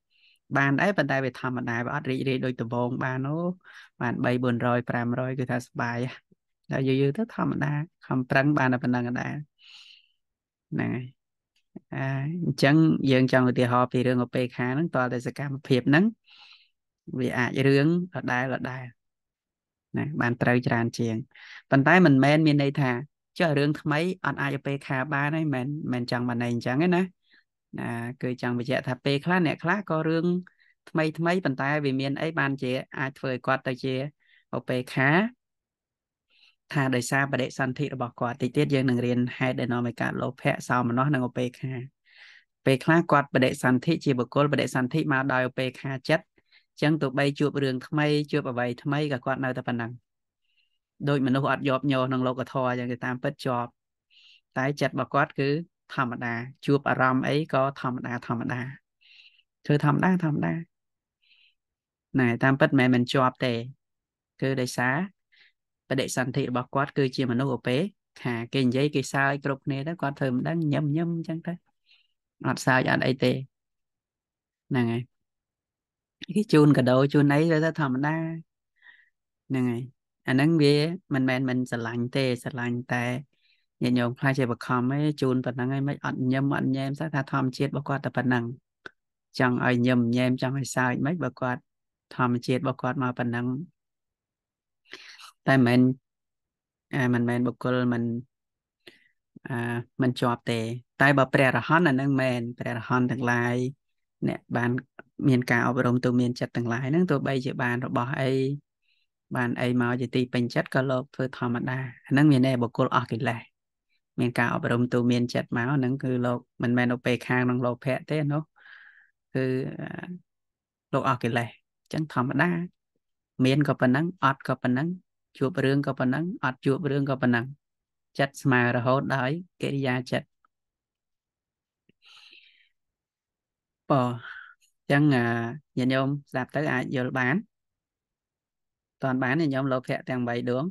S2: បានដែរប៉ុន្តែវាធម្មតាវាអត់រីករាយដូចដំបូងបានអូបាន3 400 500គឺថាសប្បាយហើយយូរយូរទៅធម្មតាខំប្រឹងបានតែប៉ុណ្្នឹងដែរហ្នឹងហើយអញ្ចឹងយើងចង់ឧទាហរណ៍ពីរឿងឧបេក្ខាហ្នឹងតើតែសកម្មភាពហ្នឹងវាអាចរឿងដដែលដដែលណាបានត្រូវច្រើនជាងប៉ុន្តែមិនមែនមានន័យថាចុះរឿងថ្មីអត់អាចឧបេក្ខាបានហើយមិនមែនចង់បានន័យអញ្ចឹងទេណាណាគឺចង់បញ្ជាក់ថាពេលខ្លះអ្នកខ្លះក៏រឿងថ្មីថ្មីប៉ុន្តែវាមានអីបានជាអាចធ្វើឲ្យគាត់ទៅជាឧបេក្ខាថាដោយសារបដិសន្ធិរបស់គាត់តិចទៀតយើងនឹងរៀនហេតុដែលនាំឲ្យកើតលោភៈសោមនស្សនិងឧបេក្ខាពេលខ្លះគាត់បដិសន្ធិជាបុគ្គលបដិសន្ធិមកដោយឧបេក្ខាចិត្តអញ្ចឹងទោះបីជួបរឿងថ្មីជួបអ្វីថ្មីក៏គាត់នៅតែប៉ុណ្ណឹងដោយមនុស្សអត់យប់ញ័រក្នុងលោកធម៌អញ្ចឹងគេតាមពិតជាប់តែចិត្តរបស់គាត់គឺធម្មតាជួបអារម្មណ៍អីក៏ធម្មតាធម្មតាធ្វើធម្មតាធម្មតាណែតាមពិតមិនមែនមិនជាប់ទេគឺដោយសារបដិសន្ធិរបស់គាត់គឺជាមនុស្សឧបេក្ខាគេនិយាយគេសើចគ្រប់គ្នាទៅគាត់ធ្វើមិនដឹងញឹមញឹមអញ្ចឹងទៅអត់សើចអត់អីទេហ្នឹងហើយគេជូនកាដូជូនអីទៅធម្មតាហ្នឹងហើយអាហ្នឹងវាមិនមែនមិនស្រឡាញ់ទេស្រឡាញ់តែញាតិញោមខ្លះជាបខំឯងជូនប៉ុណ្ណឹងឯងមិនអត់ញឹមអត់ញែមសោះថាធម្មជាតិរបស់គាត់តែប៉ុណ្ណឹងចង់ឲ្យញឹមញែមចង់ឲ្យសើចមិនបើគាត់ធម្មជាតិរបស់គាត់មកប៉ុណ្ណឹងតែមិនអាមិនមែនបុគ្គលមិនអាមិនជាប់ទេតែបើព្រះរហន្តអានឹងមែនព្រះរហន្តទាំងឡាយអ្នកបានមានការអប់រំទូមានចិត្តទាំងឡាយហ្នឹងទោះបីជាបានរបស់អីបានអីមកជាទីពេញចិត្តក៏លោកធ្វើធម្មតាអាហ្នឹងមានតែបុគ្គលអស់កិលេសមានការអប់រំទូមានចិត្តមកហ្នឹងគឺលោកមិនមែនឧបេក្ខាក្នុងលោភៈទេនោះគឺលោកអស់កិលេសអញ្ចឹងធម្មតាមានក៏ប៉ុណ្ណឹងអត់ក៏ប៉ុណ្ណឹងជួបរឿងក៏ប៉ុណ្ណឹងអត់ជួបរឿងក៏ប៉ុណ្ណឹងចិត្តស្មើរហូតដោយកិរិយាចិត្តបើអញ្ចឹងញាតិញោមស្ដាប់ទៅអាចយល់បានតើបានញាតិញោមលោភៈទាំងបីដួង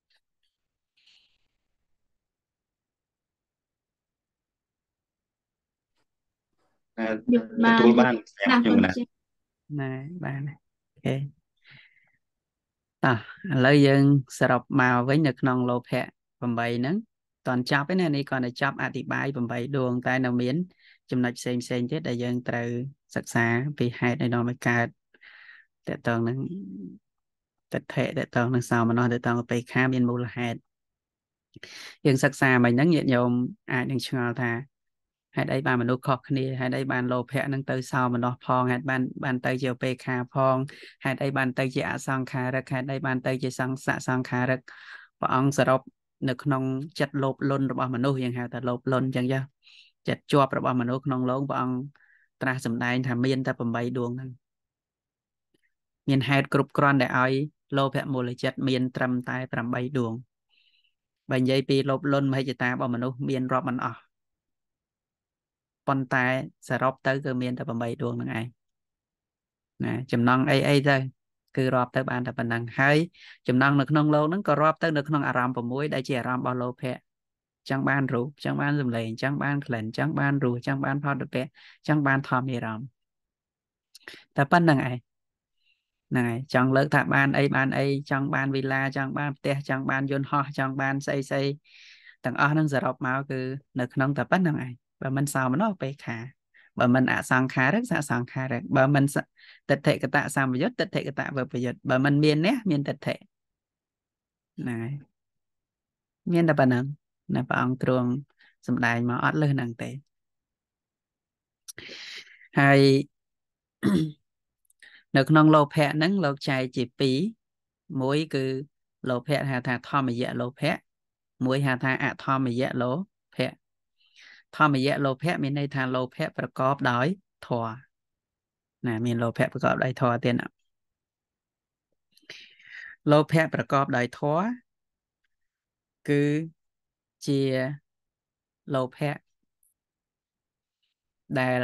S5: ទទួលបានខ្ញុំណា
S2: ណែបានអូខេតោះឥឡូវយើងសរុបមកវិញនៅក្នុងលោភៈ8ហ្នឹងតន់ចប់ឯណានេះគាត់តែចប់អธิบาย8ដួងតែនៅមានចំណុចផ្សេងផ្សេងទៀតដែលយើងត្រូវសិក្សាពីហេតុនៃនាំឲ្យកើតតើតើនឹងទិដ្ឋិតើតើនឹងសោមនស្សតើតើឧបេក្ខាមានមូលហេតុយើងសិក្សាមិនហ្នឹងញាតិញោមអាចនឹងឆ្ងល់ថាហេតុអីបានមនុស្សខុសគ្នាហេតុអីបានលោភៈនឹងទៅសោមនស្សផងហេតុបានបានទៅជាឧបេក្ខាផងហេតុអីបានទៅជាអសង្ខារិកហេតុអីបានទៅជាសង្សសង្ខារិកព្រះអង្គសរុបនៅក្នុងចិត្តលោភលន់របស់មនុស្សយើងហៅថាលោភលន់អញ្ចឹងចាចិត្តជាប់របស់មនុស្សក្នុងលោកព្រះអង្គត្រាស់សម្ដែងថាមានតែ8ដួងហ្នឹងមានហេតុគ្រប់គ្រាន់ដែលឲ្យលោភៈមូលចិត្តមានត្រឹមតែ8ដួងបើនិយាយពីលោភលន់មហិច្ឆតារបស់មនុស្សមានរាប់មិនអស់ប៉ុន្តែសរុបទៅគឺមានតែ8ដួងហ្នឹងឯងណាចំណងអីអីទៅគឺរាប់ទៅបានតែប៉ុណ្ណឹងហើយចំណងនៅក្នុងលោកហ្នឹងក៏រាប់ទៅនៅក្នុងអារម្មណ៍6ដែលជាអារម្មណ៍របស់លោភៈចង់បានរូបចង់បានសម្លេងចង់បានក្លិនចង់បានរសចង់បានផតពៈចង់បានធម្មអារម្មណ៍តែប៉ុណ្្នឹងឯងហ្នឹងហើយចង់លើកថាបានអីបានអីចង់បានវិឡាចង់បានផ្ទះចង់បានយន្តហោះចង់បានស្អីស្អីទាំងអស់ហ្នឹងសរុបមកគឺនៅក្នុងតែប៉ុណ្្នឹងឯងបើមិនសោមនស្សឧបេក្ខាបើមិនអសង្ខារិកសសង្ខារិកបើមិនទិដ្ឋិកតសម្បយុទ្ធទិដ្ឋិកតវិបយុទ្ធបើមិនមាននេះមានទិដ្ឋិហ្នឹងហើយមានតែប៉ុណ្ណឹងណាព្រះអង្គទ្រង់សម្ដែងមកអត់លើសហ្នឹងទេហើយនៅក្នុងលោភៈហ្នឹងលោកចែកជាពីរមួយគឺលោភៈហៅថាធម្មយៈលោភៈមួយហៅថាអធម្មយៈលោភៈធម្មយៈលោភៈមានន័យថាលោភៈប្រកបដោយធម៌ណាមានលោភៈប្រកបដោយធម៌ទៀតណាលោភៈប្រកបដោយធម៌គឺជាលោភៈដែល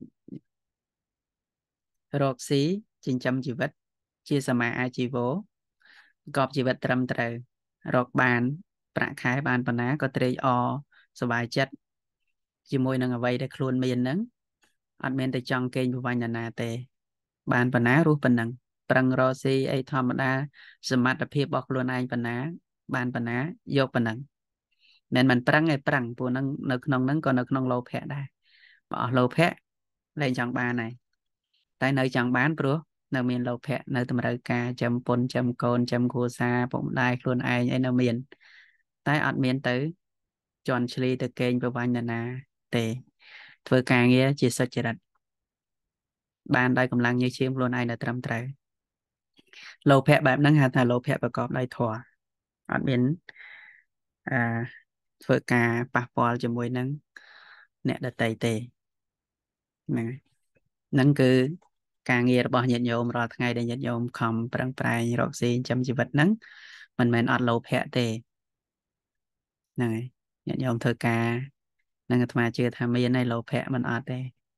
S2: រកស៊ីចិញ្ចឹមជីវិតជាសមាអាជីវោប្រកបជីវិតត្រឹមត្រូវរកបានប្រាក់ខែបានប៉ុណ្ណាក៏ត្រេកអរសប្បាយចិត្តជាមួយនឹងអ្វីដែលខ្លួនមានហ្នឹងអត់មានតែចង់កេងប្រវ័ញ្ចណាទេបានប៉ុណ្ណារស់ប៉ុណ្ណឹងប្រឹងរកស៊ីអីធម្មតាសមត្ថភាពរបស់ខ្លួនឯងប៉ុណ្ណាបានប៉ុណ្ណាយកប៉ុណ្ណឹងមិនមិនប្រឹងឯប្រឹងពួកហ្នឹងនៅក្នុងហ្នឹងក៏នៅក្នុងលោភៈដែរបើអស់លោភៈលែងចង់បានហើយតែនៅចង់បានព្រោះនៅមានលោភៈនៅតម្រូវការចាំពុនចាំកូនចាំគ្រួសារពុកម្ដាយខ្លួនឯងអីនៅមានតែអត់មានទៅជន់ឈ្លីទៅកេងប្រវាញ់នរណាទេធ្វើការងារជាសុចរិតបានដោយកម្លាំងញើសឈាមខ្លួនឯងនៅត្រឹមត្រូវលោភៈបែបហ្នឹងហៅថាលោភៈប្រកបដោយធម៌អត់មានអាធ្វើការប៉ះពាល់ជាមួយនឹងអ្នកដទៃទេហ្នឹងហ្នឹងគឺការងាររបស់ញាតិញោមរាល់ថ្ងៃដែលញាតិញោមខំប្រឹងប្រែងរកស៊ីចិញ្ចឹមជីវិតហ្នឹងមិនមែនអត់លោភៈទេហ្នឹងហើយញាតិញោមធ្វើការនឹងអាត្មាជឿថាមានហើយលោភៈមិនអត់ទេ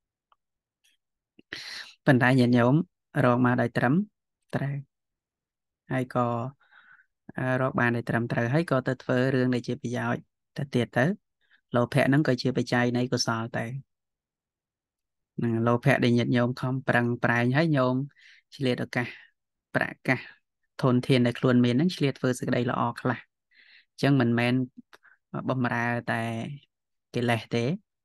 S2: ប៉ុន្តែញាតិញោមរកមកដោយត្រឹមត្រូវហើយក៏រកបានដោយត្រឹមត្រូវហើយក៏ទៅធ្វើរឿងដែលជាប្រយោជន៍ទៅទៀតទៅលោភៈហ្នឹងក៏ជាបច្ច័យនៃកុសលទៅនឹងលោភៈដែលញាតិញោមខំប្រឹងប្រែងហើយញោមឆ្លៀតឱកាសប្រកាសធនធានដែលខ្លួនមានហ្នឹងឆ្លៀតធ្វើសេចក្តីល្អខ្លះអញ្ចឹងមិនមែនបំរើតែកិលេសទេ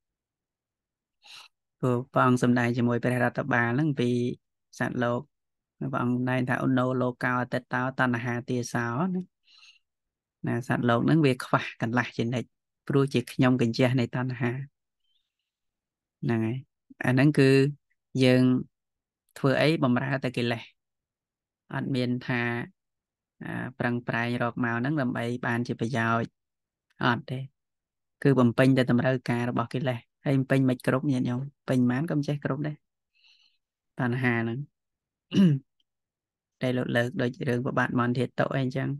S2: ព្រោះព្រះអង្គសម្ដែងជាមួយព្រះរដ្ឋបាលហ្នឹងពីសត្វលោកព្រះអង្គសម្ដែងថាឧណោលោកោអតិតោតណ្ហាទាសោណាណាសត្វលោកហ្នឹងវាខ្វះកន្លះជានិច្ចព្រោះជាខ្ញុំកញ្ជះនៃតណ្ហាហ្នឹងហើយអាហ្នឹងគឺយើងធ្វើអីបំរើតែកិលេសអត់មានថាប្រឹងប្រែងរកមកហ្នឹងដើម្បីបានជាប្រយោជន៍អត់ទេគឺបំពេញតែតម្រូវការរបស់កិលេសហើយបំពេញមិនគ្រប់ញាតិញោមពេញប៉ុន្មានក៏មិនចេះគ្រប់ដែរតណ្ហាហ្នឹងតែលើកលើកដូចរឿងប្របាទមន្តធាតុអីអញ្ចឹង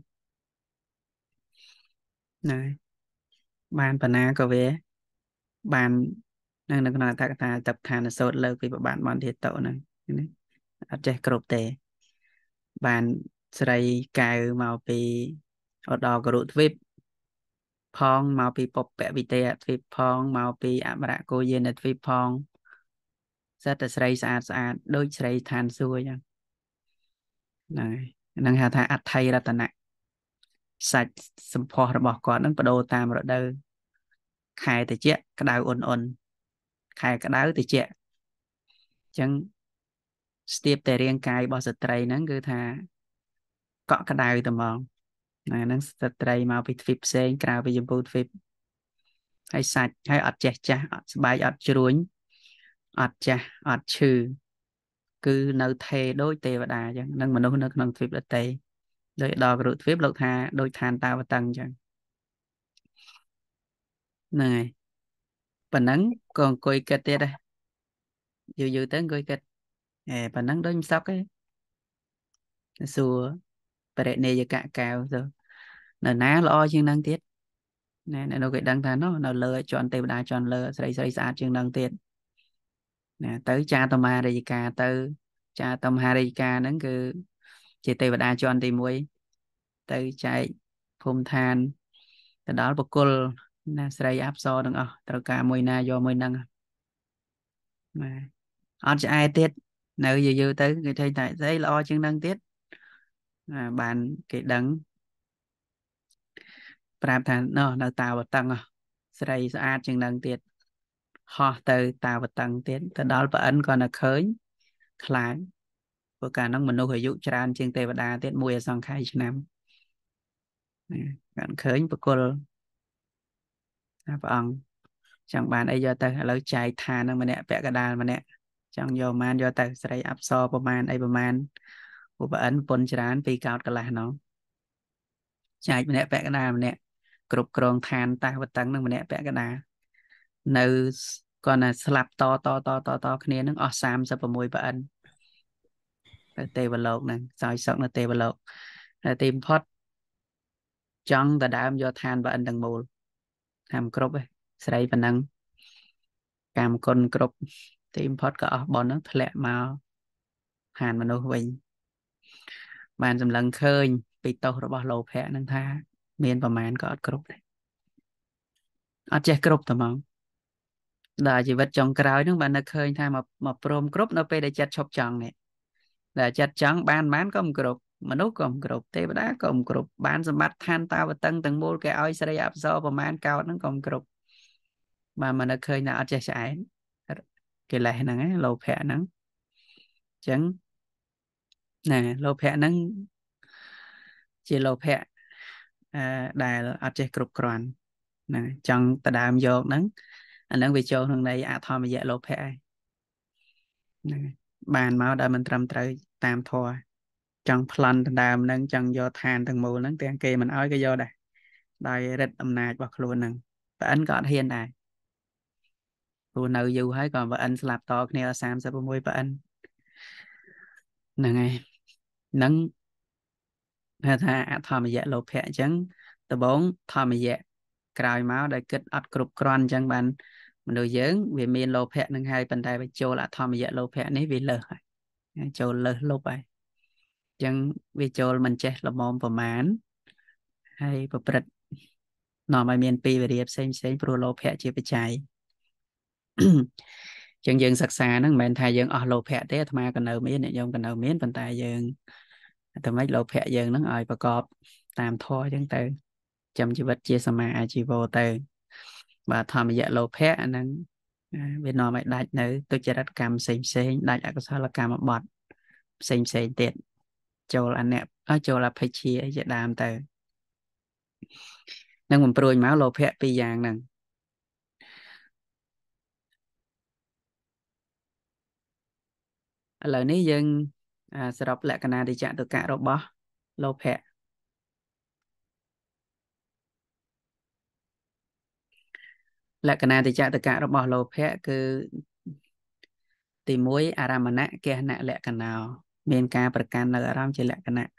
S2: ណាបានបណ្ណាក៏វាបាននៅក្នុងអត្ថកថាតបឋានសោតលើកពីប្របាទមន្តធាតុហ្នឹងអត់ចេះគ្រប់ទេបានស្រីកៅមកពីឧត្តរគរុទ្វីបផងមកពីពពៈវិទេទ្វីបផងមកពីអមរៈគោយានទ្វីបផងសិតតែស្រីស្អាតស្អាតដូចស្រីឋានសួគ៌អញ្ចឹងហ្នឹងហើយហ្នឹងហៅថាអដ្ឋិរតនៈសាច់សម្ផស្សរបស់គាត់ហ្នឹងបដូរតាមរដូវខែត្រជាក់ក្តៅអ៊ុនអ៊ុនខែក្តៅត្រជាក់អញ្ចឹងស្ទាបតែរាងកាយរបស់ស្ត្រីហ្នឹងគឺថាកក់ក្តៅតែហ្មងណាហ្នឹងស្ត្រីមកពីទ្វីបផ្សេងក្រៅពីចម្ពោះទ្វីបហើយសាច់ហើយអត់ចេះចាស់អត់ស្បែកអត់ជ្រួញអត់ចាស់អត់ឈឺគឺនៅថេដូចទេវតាអញ្ចឹងនឹងមនុស្សនៅក្នុងទ្វីបដទៃដោយដល់គ្រូទ្វីបលោកថាដូចឋានតាវតឹងអញ្ចឹងហ្នឹងហើយប៉ុណ្ណឹងក៏អង្គុយគិតទៀតដែរយូរយូរទៅអង្គុយគិតអេប៉ុណ្ណឹងដូចមិនសក់ទេសួរបរិនេយកៈកែវទៅនៅណាល្អជាងនឹងទៀតណែនៅគេដឹងថានោះនៅលើជន់ទេវតាជន់លើស្រីស្រីស្អាតជាងនឹងទៀតណាទៅចាតមារាយិកាទៅចាតមហារាយិកាហ្នឹងគឺជាទេវតាជាន់ទីមួយទៅចែកភូមិឋានទៅដល់បកុលណាស្រីអប្សរទាំងអស់ត្រូវការមួយណាយកមួយហ្នឹងណាអត់ឆ្អែតទៀតនៅយូរយូរទៅគេthấyតែស្អីល្អជាងហ្នឹងទៀតណាបានគេដឹងប្រាប់ថាណោះនៅតាវតឹងស្រីស្អាតជាងហ្នឹងទៀតហោះទៅតាវតឹងទៀតទៅដល់ប្រអិនក៏នៅឃើញខ្លាចព្រោះកាលហ្នឹងមនុស្សអាយុច្រើនជាងទេវតាទៀតមួយអសង្ខ័យឆ្នាំគាត់ឃើញបកុលព្រះអង្គចង់បានអីយកទៅឥឡូវចែកឋានហ្នឹងម្នាក់ពាក់កដាលម្នាក់ចង់យកប្រមាណយកទៅស្រីអប្សរប្រមាណអីប្រមាណឧបអិនពុនច្រើនពីកោតកន្លះនោះចែកម្នាក់ពាក់កដាលម្នាក់គ្រប់គ្រងឋានតាវតឹងហ្នឹងម្នាក់ពាក់កដាលនៅគាត់ណាស្លាប់តតតតតគ្នានឹងអស់សាមសិបប្រមួយប្រអិនទៅទេវលោកហ្នឹងសោយសុកនៅទេវលោកហើយទីបំផុតចង់ដដើមយកឋានប្រអិនទាំងមូលតាមគ្រប់ឯងស្រីប៉ុណ្ណឹងកម្មគុណគ្រប់ទីបំផុតក៏អស់បនហ្នឹងធ្លាក់មកឋានមនុស្សវិញបានសម្លឹងឃើញពីទោសរបស់លោភៈហ្នឹងថាមានប្រមាណក៏អត់គ្រប់ដែរអត់ចេះគ្រប់តែហ្មងដល់ជីវិតចុងក្រោយហ្នឹងបាននឹកឃើញថាមកមកព្រមគ្រប់នៅពេលដែលចិត្តឈប់ចង់នេះ là chặt trắng ban bán có một cục mà nút có một cục tê đá có một cục bán sầm bát than tao và tăng từng mô cái oi sợi áp do và man cao nó còn cục mà mà nó khơi nào chạy chạy cái này nè lô phẹ nắng chẳng nè lô phẹ nắng chỉ lô phẹ à, đài ở trên cục còn nè trong ta đàm vô nắng anh đang bị trâu thằng này à thò mà dạy lô phẹ bàn máu đã mình trầm trời tam thò trong plan đàm nâng trong do than thằng mù nâng tiền kia mình nói cái do đây đây rất âm nai bọc luôn nè và anh có hiền này luôn nâu dù hay còn và anh slap to neo sam sẽ môi và anh nè ngay nâng hay tha thò mà dạy lô phẹ chẳng từ bốn thò mà dạy cài máu để kết ắt cục cron chẳng bạn mình đồ dưỡng vì miền lô phẹ nâng hai bàn tay và châu là thò mà dạy lô phẹ này vì lờ châu lờ lô bài chẳng vì châu mình chết là mồm và mán hay và bật nó mà miền pi về điệp xem xem pro lô phẹ chia với chạy chẳng dừng sắc xa nó mình thay dừng ở lô phẹ thế mà còn ở miền này dòng còn ở miền bàn tay dừng từ mấy lô phẹ dừng nó ở và cọp tạm thôi chẳng từ chấm chỉ vật chia sẻ mà chỉ vô từ và thầm dạ lô phẹ năng bên nó mày đại nữ tôi chỉ đặt cầm xem xem đại có sao là cầm một bọt xem xem tiện châu là nẹp ở châu là phải chia dạ đàm từ năng mình prôi máu lô phẹ pi giang năng lời ní dân à, sẽ đọc lại cái này thì chạm từ cả rồi bó lô phẹ lại cái này thì chạm từ cả rồi bó lô phẹ cứ tìm mối aramana kia nạ lẹ cái nào miền ca bật can là aram chỉ lẹ cái nạ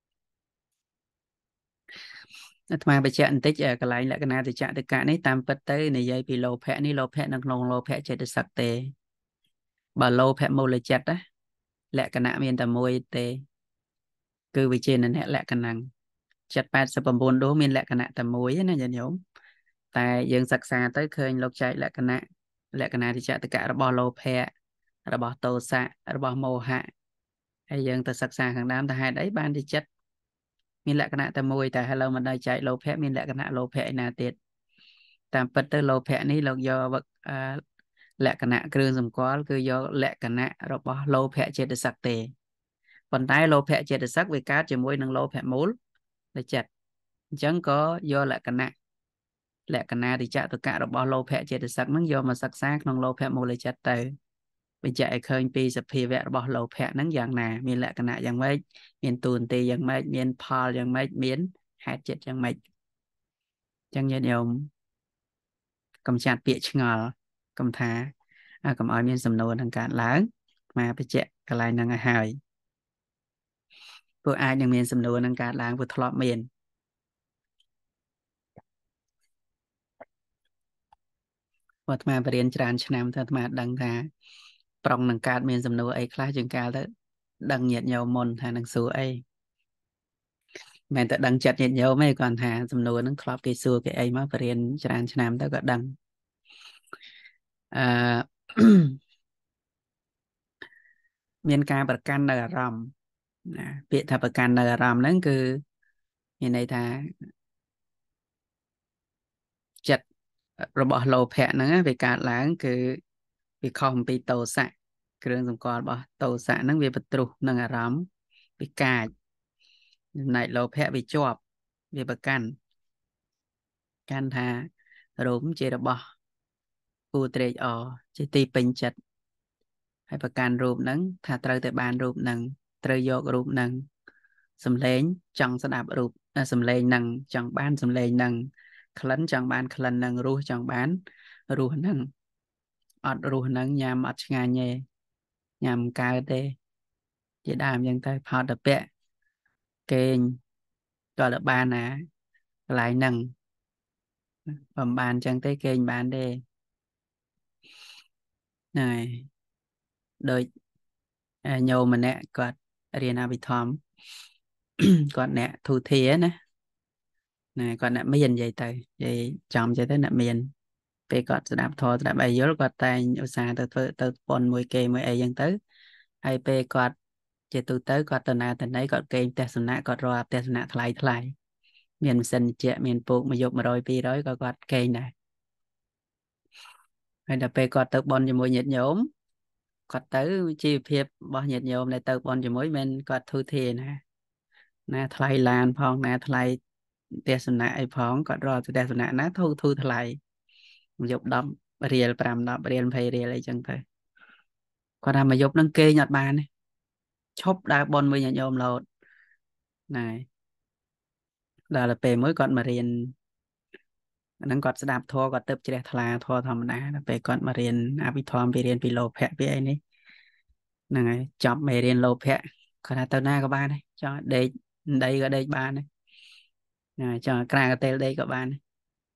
S2: mà bây giờ anh tích ở cái lại lại cái này thì chạm từ cả này tam bật tới này dây bị lô phẹ ní lô phẹ năng lông lô phẹ chạy được sặc tê bà lô phẹ mô lê chặt á lẹ cái nạ miền tầm môi tê cứ vì trên này lẹ cái năng chặt ba sập bồn đố miền lẹ cái nạ tầm môi nó nhận nhóm tại dân sặc xa tới khơi lô chạy lẹ cái nạ lẹ cái này thì chạm từ cả bò lô phẹ bò tô xạ bò mô hạ hay dân ta sặc xa hàng đám ta hai đấy ban thì chất mình lại cái nạ ta môi tại hello mình đây chạy lô phẹ mình lại cái nạ lô phẹ nà tiệt tam bật tới lô phẹ ní lô do vật à, lẹ cái nạ kêu dùng quá cứ do lẹ cái nạ rồi bỏ lô phẹ chết được sặc tề còn tay lô phẹ chết được sặc với cá chỉ môi nâng lô phẹ mốt để chặt chẳng có do lẹ cái nạ lẹ cái nạ thì chạy từ cả rồi bỏ lô phẹ chết được sặc nó do mà sặc xác nâng lô phẹ mốt lấy chặt tới bây giờ khơi pi sập phi vẽ bỏ lô phẹ nắng dạng nà miền lẹ cái nạ dạng mấy miền tuần tì dạng mấy miền Paul dạng mấy miền hạt chết dạng mấy chẳng như nhiều cầm chặt bịa ngờ cầm thả à, cầm oi miền sầm nồi thằng cạn lớn mà bây giờ cái lại năng hài vừa ai đang miền sầm nồi thằng cạn lớn vừa thọt miền vừa màไปเรียน tràn ឆ្នាំ thôi mà đăng thả prong thằng cạn miền sầm nồi ấy khai chừng cao tới đăng nhiệt nhiều môn thằng đăng số ấy mẹ ta đăng chặt nhiệt nhiều mấy còn thả sầm nồi nó khóp cái xưa cái ấy màไปเรียน tràn ឆ្នាំ tới có đăng à, miền ca bật can nở rầm việc thà bật can nở rầm đó cứ như này thà chặt rồi bỏ lô phẹ nữa về cả láng cứ vì không bị tàu xạ cứ dùng còn bỏ tàu xạ nó về vật trụ nâng rầm bị cài này lô phẹ bị chọp về bật can can thà rồi cũng chỉ là bỏ u tre ở chỉ tì pin chặt hay bật can rụp nắng thà trời tại bàn rụp nắng trời vô rụp nắng sầm lên chẳng sẽ đạp rụp sầm lên nắng chẳng ban sầm lên nắng khẩn chẳng ban khẩn nắng ru chẳng bán ru nắng ọt ru nắng nhằm ọt ngà nhẹ nhằm cao tê chỉ đàm dân tay phao đập bẹ kênh gọi là ban à lại nắng phẩm bàn chẳng tới kênh bán đê này đôi à, nhiều mình nè còn Ariana bị thòm còn nè thu thía nè này còn nè mấy dần vậy tay vậy chồng cho tới nè miền về còn đạp thò đạp bay dưới còn tay ở xa từ từ từ bốn mươi cây mới ấy dân tới hay về còn ជាទូទៅគាត់ទៅណាទៅណីគាត់គេងផ្ទះសំណាក់គាត់រកផ្ទះសំណាក់ថ្លៃថ្លៃមានម៉ាស៊ីនជែកមានពូកមកយក100 200ក៏គាត់គេងដែរហើយដល់ពេលគាត់ទៅបន់ជាមួយញាតិញោមគាត់ទៅជីវភាពរបស់ញាតិញោមដែលទៅបន់ជាមួយមិនគាត់ធូរធារណាណាថ្លៃឡានផងណាថ្លៃផ្ទះសំណាក់អីផងគាត់រកផ្ទះសំណាក់ណាធូរធូរថ្លៃមកយក10រៀល5 10រៀល20រៀលអីចឹងទៅគាត់ថាមកយកនឹងគេងអត់បានទេឈប់ដើរបន់មួយញាតិញោមរហូតណែដល់ពេលមួយគាត់មករៀនអាហ្នឹងគាត់ស្ដាប់ធម៌គាត់ទៅជ្រះថ្លាធម៌ធម្មតាដល់ពេលគាត់មករៀនអភិធម្មពីរៀនពីលោភៈពីអីនេះហ្នឹងហើយចប់មេរៀនលោភៈគាត់ថាទៅណាក៏បានដែរចង់ដេកដីក៏ដេកបានដែរណាចង់ក្រាកតេលដេកក៏បានដែរ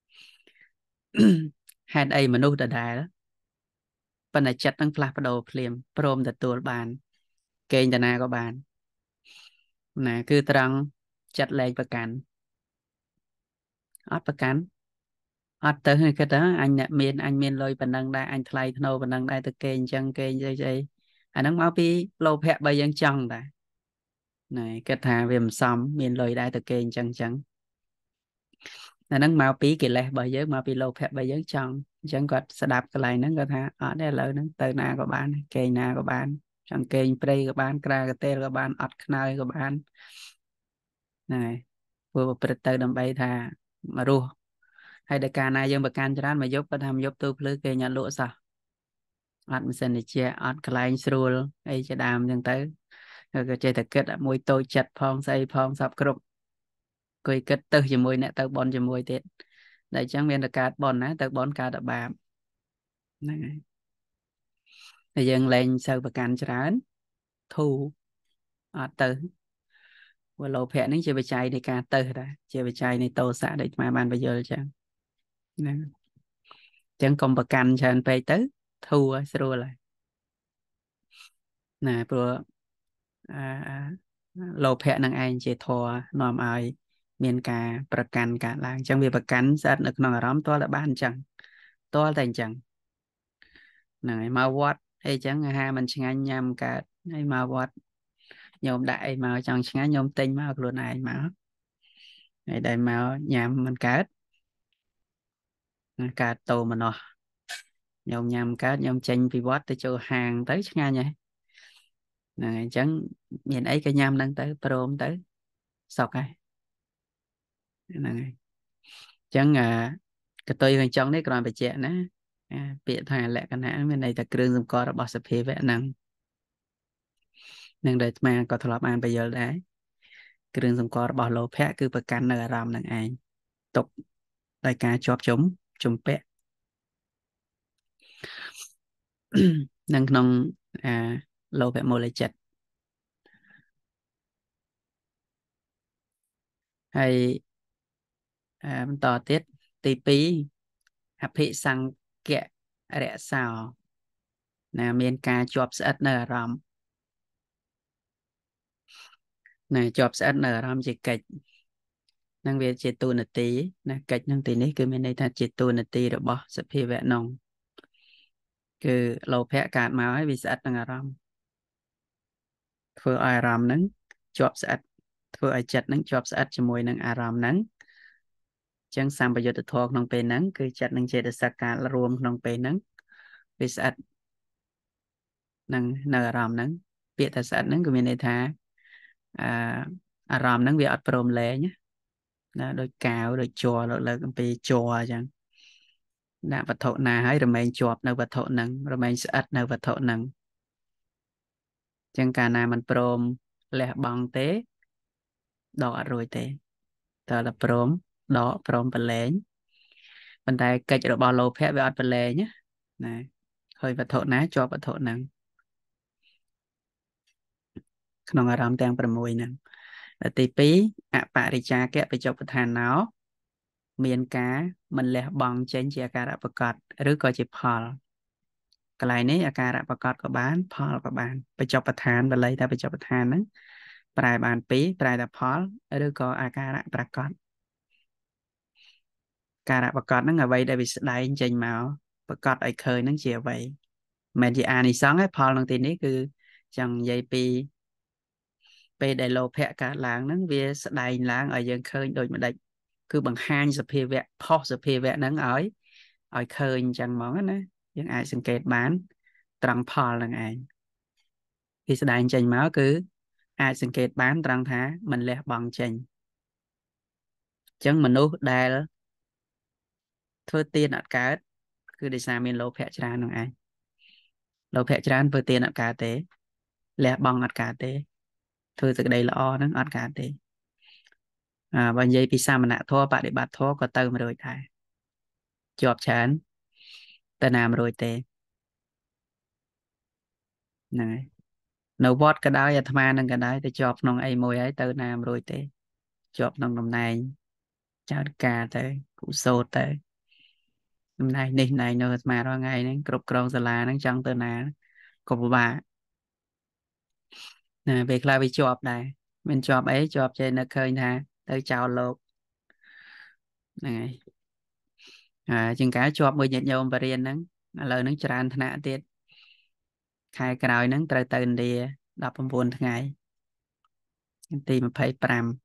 S2: ហេតុអីមនុស្សដដែលប៉ុន្តែចិត្តនឹងផ្លាស់ប្ដូរភ្លាមព្រមទទួលបានគេងតាណាក៏បានណាគឺត្រង់ចិត្តលែងប្រកាន់អត់ប្រកាន់អត់ទៅគិតថាអញអ្នកមានអញមានលុយប៉ុណ្ណឹងដែរអញថ្លៃធ្នូប៉ុណ្ណឹងដែរទៅគេអញ្ចឹងគេអីអីអាហ្នឹងមកពីលោភៈបីយ៉ាងចង់ដែរណែគិតថាវាមិនសមមានលុយដែរទៅគេអញ្ចឹងអញ្ចឹងអាហ្នឹងមកពីកិលេសរបស់យើងមកពីលោភៈបីយ៉ាងចង់អញ្ចឹងគាត់ស្ដាប់កន្លែងហ្នឹងគាត់ថាអត់ទេឥឡូវហ្នឹងទៅណាក៏បានគេណាក៏បានចង់គេព្រៃក៏បានក្រាកតេលក៏បានអត់ខ្នើយក៏បានណែព្រោះប្រព្រឹត្តទៅដើម្បីថាមករស់ហើយដល់កាលណាយើងប្រកាន់ច្រើនមកយប់គាត់ថាមកយប់ទូភ្លឺគេញ៉ាត់លក់សោះអត់ម៉ាស៊ីនតិចអត់កន្លែងស្រួលអីជាដើមអញ្ចឹងទៅក៏ចេះតែគិតមួយតូចចិត្តផងស្អីផងសពគ្រប់គួយគិតទៅជាមួយអ្នកទៅបន់ជាមួយទៀតតែអញ្ចឹងមានតែកើតបន់ណាទៅបន់កើតតែបាបហ្នឹងហើយតែយើងលែងសូវប្រកាន់ច្រើនធូរអត់ទៅព្រោះលោភៈនេះជាបច្ច័យនៃការទៅដែរជាបច្ច័យនៃតោសៈដែលអាត្មាបានបញ្យល់អញ្ចឹងហ្នឹងអញ្ចឹងកុំប្រកាន់ច្រើនពេកទៅធូរហើយស្រួលហើយណាព្រោះអាលោភៈនឹងឯងជាធម៌នាំឲ្យមានការប្រកាន់កើតឡើងអញ្ចឹងវាប្រកាន់ស្អិតនៅក្នុងអារម្មណ៍តើតែបានអញ្ចឹងតើតែអញ្ចឹងហ្នឹងហើយមកវត្តអីចឹងអាហារមិនឆ្ងាញ់ញ៉ាំកើតហើយមកវត្តញោមដាក់អីមកចង់ឆ្ងាញ់ញោមទិញមកខ្លួនឯងមកហើយដែលមកញ៉ាំមិនកើតកើតតោមនោះញោមញ៉ាំកើតញោមចេញពីវត្តទៅចូលហាងទៅឆ្ងាញ់ហើយហ្នឹងហើយអញ្ចឹងមានអីក៏ញ៉ាំហ្នឹងទៅព្រមទៅសុខហើយហ្នឹងហើយអញ្ចឹងអាកតុយខាងចុងនេះគ្រាន់បញ្ជាក់ណាពាក្យថាលក្ខណៈមានន័យថាគ្រឿងសម្គាល់របស់សភាវៈហ្នឹងនឹងដែលអាត្មាក៏ធ្លាប់អានបញ្យល់ដែរគ្រឿងសម្គាល់របស់លោភៈគឺប្រកាន់នៅអារម្មណ៍នឹងឯងទុកដោយការជាប់ជុំជំពាក់នឹងក្នុងអាលោភៈមូលចិត្តហើយបន្តទៀតទីពីរអភិសង្កៈរសោណាមានការជាប់ស្អិតនៅអារម្មណ៍ណាជាប់ស្អិតនៅអារម្មណ៍ជាកិច្ចនឹងវាជាទូនាទីណាកិច្ចនឹងទីនេះគឺមានន័យថាជាទូនាទីរបស់សភាវៈនោះគឺលោភៈកើតមកហើយវាស្អិតនឹងអារម្មណ៍ធ្វើឲ្យអារម្មណ៍ហ្នឹងជាប់ស្អិតធ្វើឲ្យចិត្តហ្នឹងជាប់ស្អិតជាមួយនឹងអារម្មណ៍ហ្នឹងអញ្ចឹងសម្បយុទ្ធធម៌ក្នុងពេលហ្នឹងគឺចិត្តនឹងចេតសិកកើតរួមក្នុងពេលហ្នឹងវាស្អិតនឹងនៅអារម្មណ៍ហ្នឹងពាក្យថាស្អិតហ្នឹងគឺមានន័យថាអឺអារម្មណ៍ហ្នឹងវាអត់ព្រមលែងណាដូចកាវដូចជ័រលើកអំពីជ័រអញ្ចឹងដាក់វត្ថុណាហើយរមែងជាប់នៅវត្ថុហ្នឹងរមែងស្អិតនៅវត្ថុហ្នឹងអញ្ចឹងកាលណាមិនព្រមលះបង់ទេដកអត់រួចទេតើតែព្រមដកព្រមប្រឡែងប៉ុន្តែកិច្ចរបស់លោភៈវាអត់ប្រឡែងណាហើយវត្ថុណាជាប់វត្ថុហ្នឹងក្នុងអារម្មណ៍ទាំង6ហ្នឹងទីពីរអបរិច្ចាកៈបច្ចុប្បន្នណោមានការមិនលះបង់ចេញជាអាការៈប្រកបឬក៏ជាផលកន្លែងនេះអាការៈប្រកបក៏បានផលក៏បានបច្ចុប្បន្នបាលីថាបច្ចុប្បន្នហ្នឹងប្រែបានពីរប្រែតែផលឬក៏អាការៈប្រកបការៈប្រកបហ្នឹងអ្វីដែលវាស្ដែងចេញមកប្រកបឲ្យឃើញហ្នឹងជាអ្វីមិនជាអានិសង្សទេផលក្នុងទីនេះគឺចង់និយាយពីពេលដែលលោភៈកើតឡើងហ្នឹងវាស្ដែងឡើងឲ្យយើងឃើញដូចម្ដេចគឺបង្ហាញសភាវៈផុសសភាវៈហ្នឹងឲ្យឲ្យឃើញអញ្ចឹងហ្មងណាយើងអាចសង្កេតបានត្រង់ផលហ្នឹងឯងពីស្ដែងចេញមកគឺអាចសង្កេតបានត្រង់ថាមិនលះបង់ចេញអញ្ចឹងមនុស្សដែលធ្វើទានអត់កើតគឺដោយសារមានលោភៈច្រើនហ្នឹងឯងលោភៈច្រើនធ្វើទានអត់កើតទេលះបង់អត់កើតទេធ្វើសេចក្តីល្អហ្នឹងអត់កើតទេអាបើនិយាយពីសាមណធម៌បដិបត្តិធម៌ក៏ទៅមិនរួចដែរជាប់ច្រើនទៅណាមិនរួចទេហ្នឹងហើយនៅវត្តក៏ដោយអាត្មានឹងក៏ដោយទៅជាប់ក្នុងអីមួយហើយទៅណាមិនរួចទេជាប់ក្នុងតំណែងចៅការទៅគូសោតទៅតំណែងនេះណែនៅអាត្មារាល់ថ្ងៃហ្នឹងគ្រប់គ្រងសាលាហ្នឹងចង់ទៅណាក៏ពិបាកណាពេលខ្លះវាជាប់ដែរមិនជាប់អីជាប់ចេះនឹកឃើញថាទៅចោលលោកហ្នឹងហើយអាជាងការជាប់មួយញាតិញោមបរិញ្ញាហ្នឹងឥឡូវហ្នឹងច្រើនថ្នាក់ទៀតខែក្រោយហ្នឹងត្រូវទៅឥណ្ឌាដប់៩ថ្ងៃទីម្ភៃប្រាំ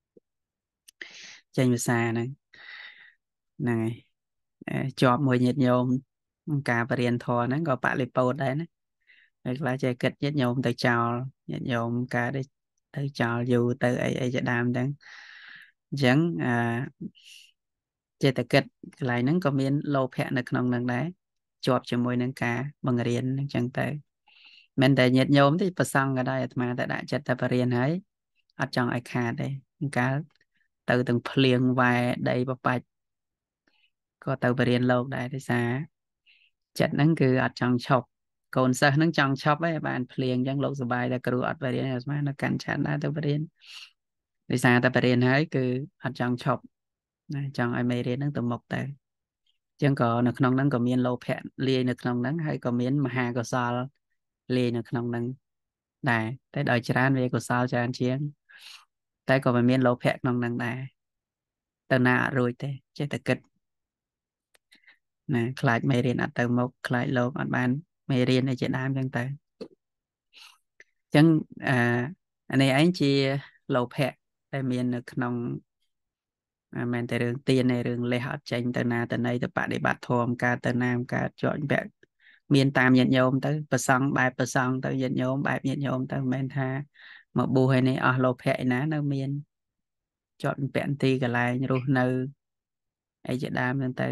S2: ចេញភាសាហ្នឹងហ្នឹងហើយជាប់មួយញាតិញោមការបរិញ្ញាធម៌ហ្នឹងក៏បលិពោតដែរណាហើយខ្លះចេះគិតញាតិញោមទៅចោលញាតិញោមការទៅចោលយូរទៅអីអីជាដើមហ្នឹងអញ្ចឹងអាចេះតែគិតកន្លែងហ្នឹងក៏មានលោភៈនៅក្នុងហ្នឹងដែរជាប់ជាមួយនឹងការបង្រៀនអញ្ចឹងទៅមិនតែញាតិញោមទេប្រសង់ក៏ដែរអាត្មាតែដាក់ចិត្តតែបរៀនហើយអត់ចង់ឲ្យខាតទេកាលទៅទាំងភ្លៀងវ៉ែដីបបាច់ក៏ទៅបរៀនលោកដែរដោយសារចិត្តហ្នឹងគឺអត់ចង់ឈប់កូនសិស្សហ្នឹងចង់ឈប់ហើយបានភ្លៀងអញ្ចឹងលោកសុបាយតែគ្រូអត់បរៀនអាត្មានៅកាន់ឆានដែរទៅបរៀនដោយសារតែបរៀនហើយគឺអត់ចង់ឈប់ណាចង់ឲ្យមេរៀនហ្នឹងទៅមុខទៅអញ្ចឹងក៏នៅក្នុងហ្នឹងក៏មានលោភៈលាយនៅក្នុងហ្នឹងហើយក៏មានមហាកុសលលាយនៅក្នុងហ្នឹងដែរតែដោយច្រើនវាកុសលច្រើនជាងតែក៏មិនមានលោភៈក្នុងហ្នឹងដែរទៅណាអត់រួចទេចេះតែគិតណាខ្លាចមេរៀនអត់ទៅមុខខ្លាចលោកអត់បានមេរៀនអីជាដើមអញ្ចឹងទៅអញ្ចឹងអាអានេះឯងជាលោភៈដែលមាននៅក្នុងមិនតែរឿងទៀនទេរឿងលះអត់ចេញទៅណាទៅណីទៅបដិបត្តិធម៌កើតទៅណាកើតជាប់ពាក់មានតាមញាតិញោមទៅប្រសង់បែបប្រសង់ទៅញាតិញោមបែបញាតិញោមទៅមិនមែនថាមកប៊ូហើយនេះអស់លោភៈឯណានៅមានជាប់ពាក់ទីកន្លែងរស់នៅអីជាដើមហ្នឹងទៅ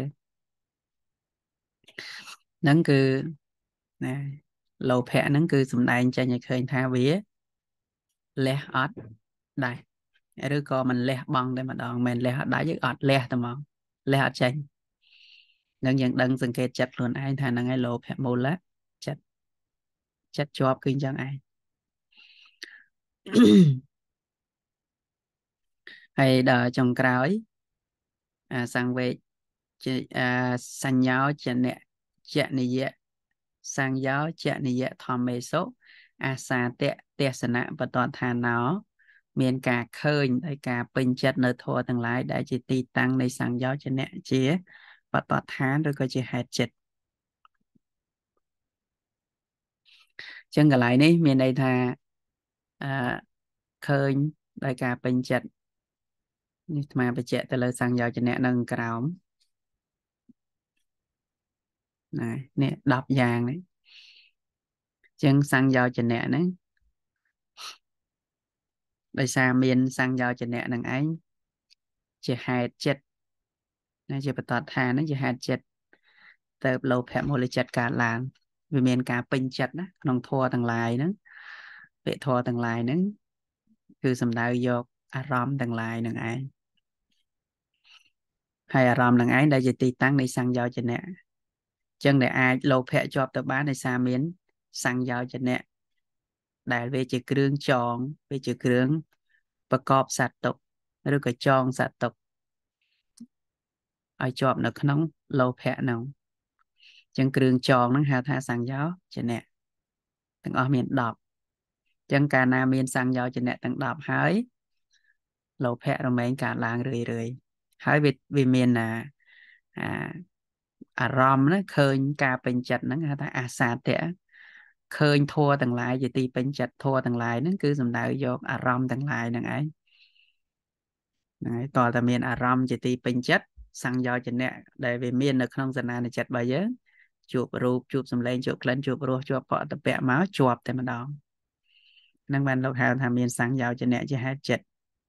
S2: ហ្នឹងគឺណាលោភៈហ្នឹងគឺសំដែងចេញឲ្យឃើញថាវាលះអត់ដែរឬក៏មិនលះបង់តែម្ដងមិនលះអត់ដាច់យើងអត់លះតែហ្មងលះអត់ចេញនឹងយើងដឹងសង្កេតចិត្តខ្លួនឯងថាហ្នឹងឯងលោភៈមូលៈចិត្តចិត្តជាប់គឺអញ្ចឹងឯងហើយដល់ចុងក្រោយអាសង្វេជាអាសញ្ញោចអ្នកចនិយៈសញ្ញោចនិយៈធម្មេសុអាសាតៈទេសនៈបតដ្ឋានោមានការឃើញដោយការពេញចិត្តនៅធម៌ទាំងឡាយដែលជាទីតាំងនៃសញ្ញោចនៈជាបតដ្ឋានឬក៏ជាហេតុចិត្តចឹងកន្លែងនេះមានន័យថាអឺឃើញដោយការពេញចិត្តនេះអាត្មាបញ្ជាក់ទៅលើសញ្ញោចនៈនៅក្រោមណានេះដប់យ៉ាងនេះចឹងសញ្ញោចនៈហ្នឹងដោយសារមានសញ្ញោចនៈនឹងឯងជាហេតុចិត្តណាជាបតដ្ឋានហ្នឹងជាហេតុចិត្តទៅលោភៈមូលចិត្តកើតឡើងវាមានការពេញចិត្តណាក្នុងធម៌ទាំងឡាយហ្នឹងពាក្យធម៌ទាំងឡាយហ្នឹងគឺសំដៅយកអារម្មណ៍ទាំងឡាយហ្នឹងឯងហើយអារម្មណ៍ហ្នឹងឯងដែលជាទីតាំងនៃសញ្ញោចនៈចឹងដែលអាចលោភៈជាប់ទៅបានដោយសារមានសញ្ញោចនៈដែលវាជាគ្រឿងចងវាជាគ្រឿងប្រកបសត្វទុកឬក៏ចងសត្វទុកឲ្យជាប់នៅក្នុងលោភៈហ្នឹងចឹងគ្រឿងចងហ្នឹងហៅថាសញ្ញោចនៈទាំងអស់មានដប់ចឹងកាលណាមានសញ្ញោចនៈទាំងដប់ហើយលោភៈរមែងកើតឡើងរឿយរឿយហើយវាវាមានអាអាអារម្មណ៍ណាឃើញការពេញចិត្តហ្នឹងហៅថាអាសាតៈ khơi thua tầng lại về tì bên chặt thua tầng lại nó cứ dùm đợi vô à rong tầng lại nè ấy tòa ta miền à rong về tì bên chất sang do cho nè để về miền được không dân này chặt bao giờ chụp rụp chụp dùm lên chụp lên chụp rùa chụp họ tập bẹ máu chụp thì mà đó năng ban lâu hào tham miền sang do cho nè cho hai chặt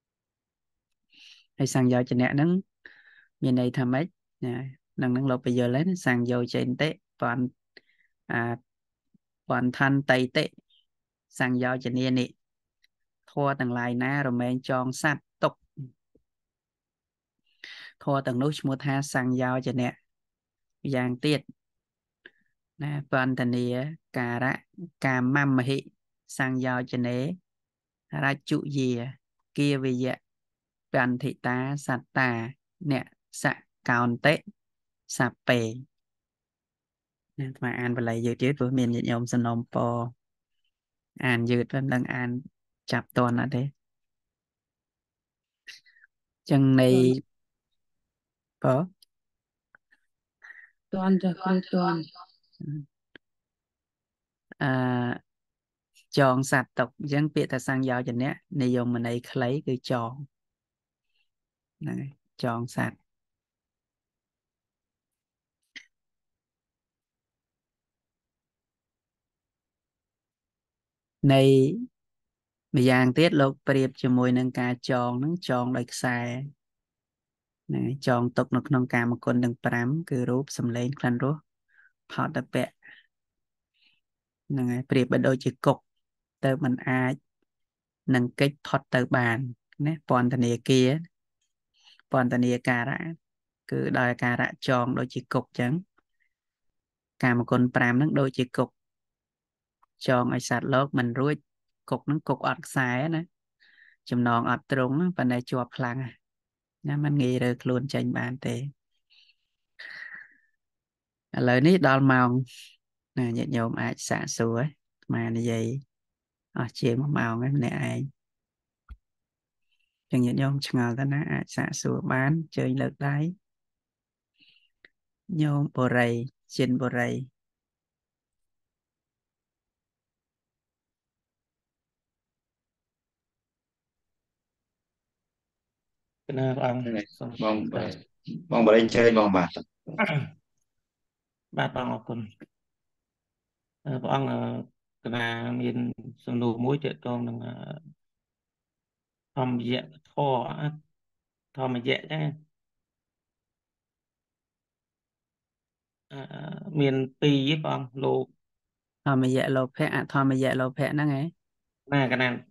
S2: hay sang do cho nè nắng miền này tham mấy năng năng lâu bây giờ lấy sang vô trên tế toàn à toàn thân tây tế sang do cho nè nè thua tầng lại na rồi mình chọn sát tục thua tầng nút mua tha sang do cho nè giang tiết nè toàn thành địa cà ra cà mâm mà hị sang do cho nè ra trụ gì kia về dạ toàn thị ta sạt tà nè sạ cào tết sạp bể mà ăn và lại dự chết của mình nhận nhôm sân nông po ăn dự vẫn đang ăn chạp toàn là thế chân này có
S8: toàn cho con toàn
S2: à chọn sạch tộc dân biệt ta sang giàu cho nè này dùng mình này lấy cứ chọn này chọn sạch này bây giờ tiết lục priệp cho mùi nâng ca chọn nó chọn lại xài này chọn tục nó nâng ca một con đừng pram cứ rút xâm lên khăn rút họ tập bẹ này priệp bên đôi chỉ cục từ mình ai nâng kích thoát từ bàn nè bọn tình địa kia bọn tình địa cà rã cứ đòi cà rã chọn đôi chỉ cục chẳng cả một con pram nó đôi chỉ cục chọn ai sạch lốt mình rút cục nó cục ọt xài á chùm nón ọt trúng và này chùa phlang à nha mình nghĩ được luôn tranh bàn tế lời ní đo màu nè nhận nhộm ai xả xua mà như vậy ở chiếm một màu ngay nè ai chẳng nhận nhộm chẳng ngờ ta ná ai xả xua bán chơi lực đấy nhôm bồ rầy trên bồ rầy
S12: cái này ông
S5: bong bong bờ lên chơi bong bạc
S12: ba bong con ông cái này miền sông đồ muối chợ tôm đừng thom dẹ thò thò mà dẹ chứ miền Pì với con lô
S2: thò mà dẹ lô phẹ à thò mà dẹ lô phẹ nó nghe
S12: nè cái này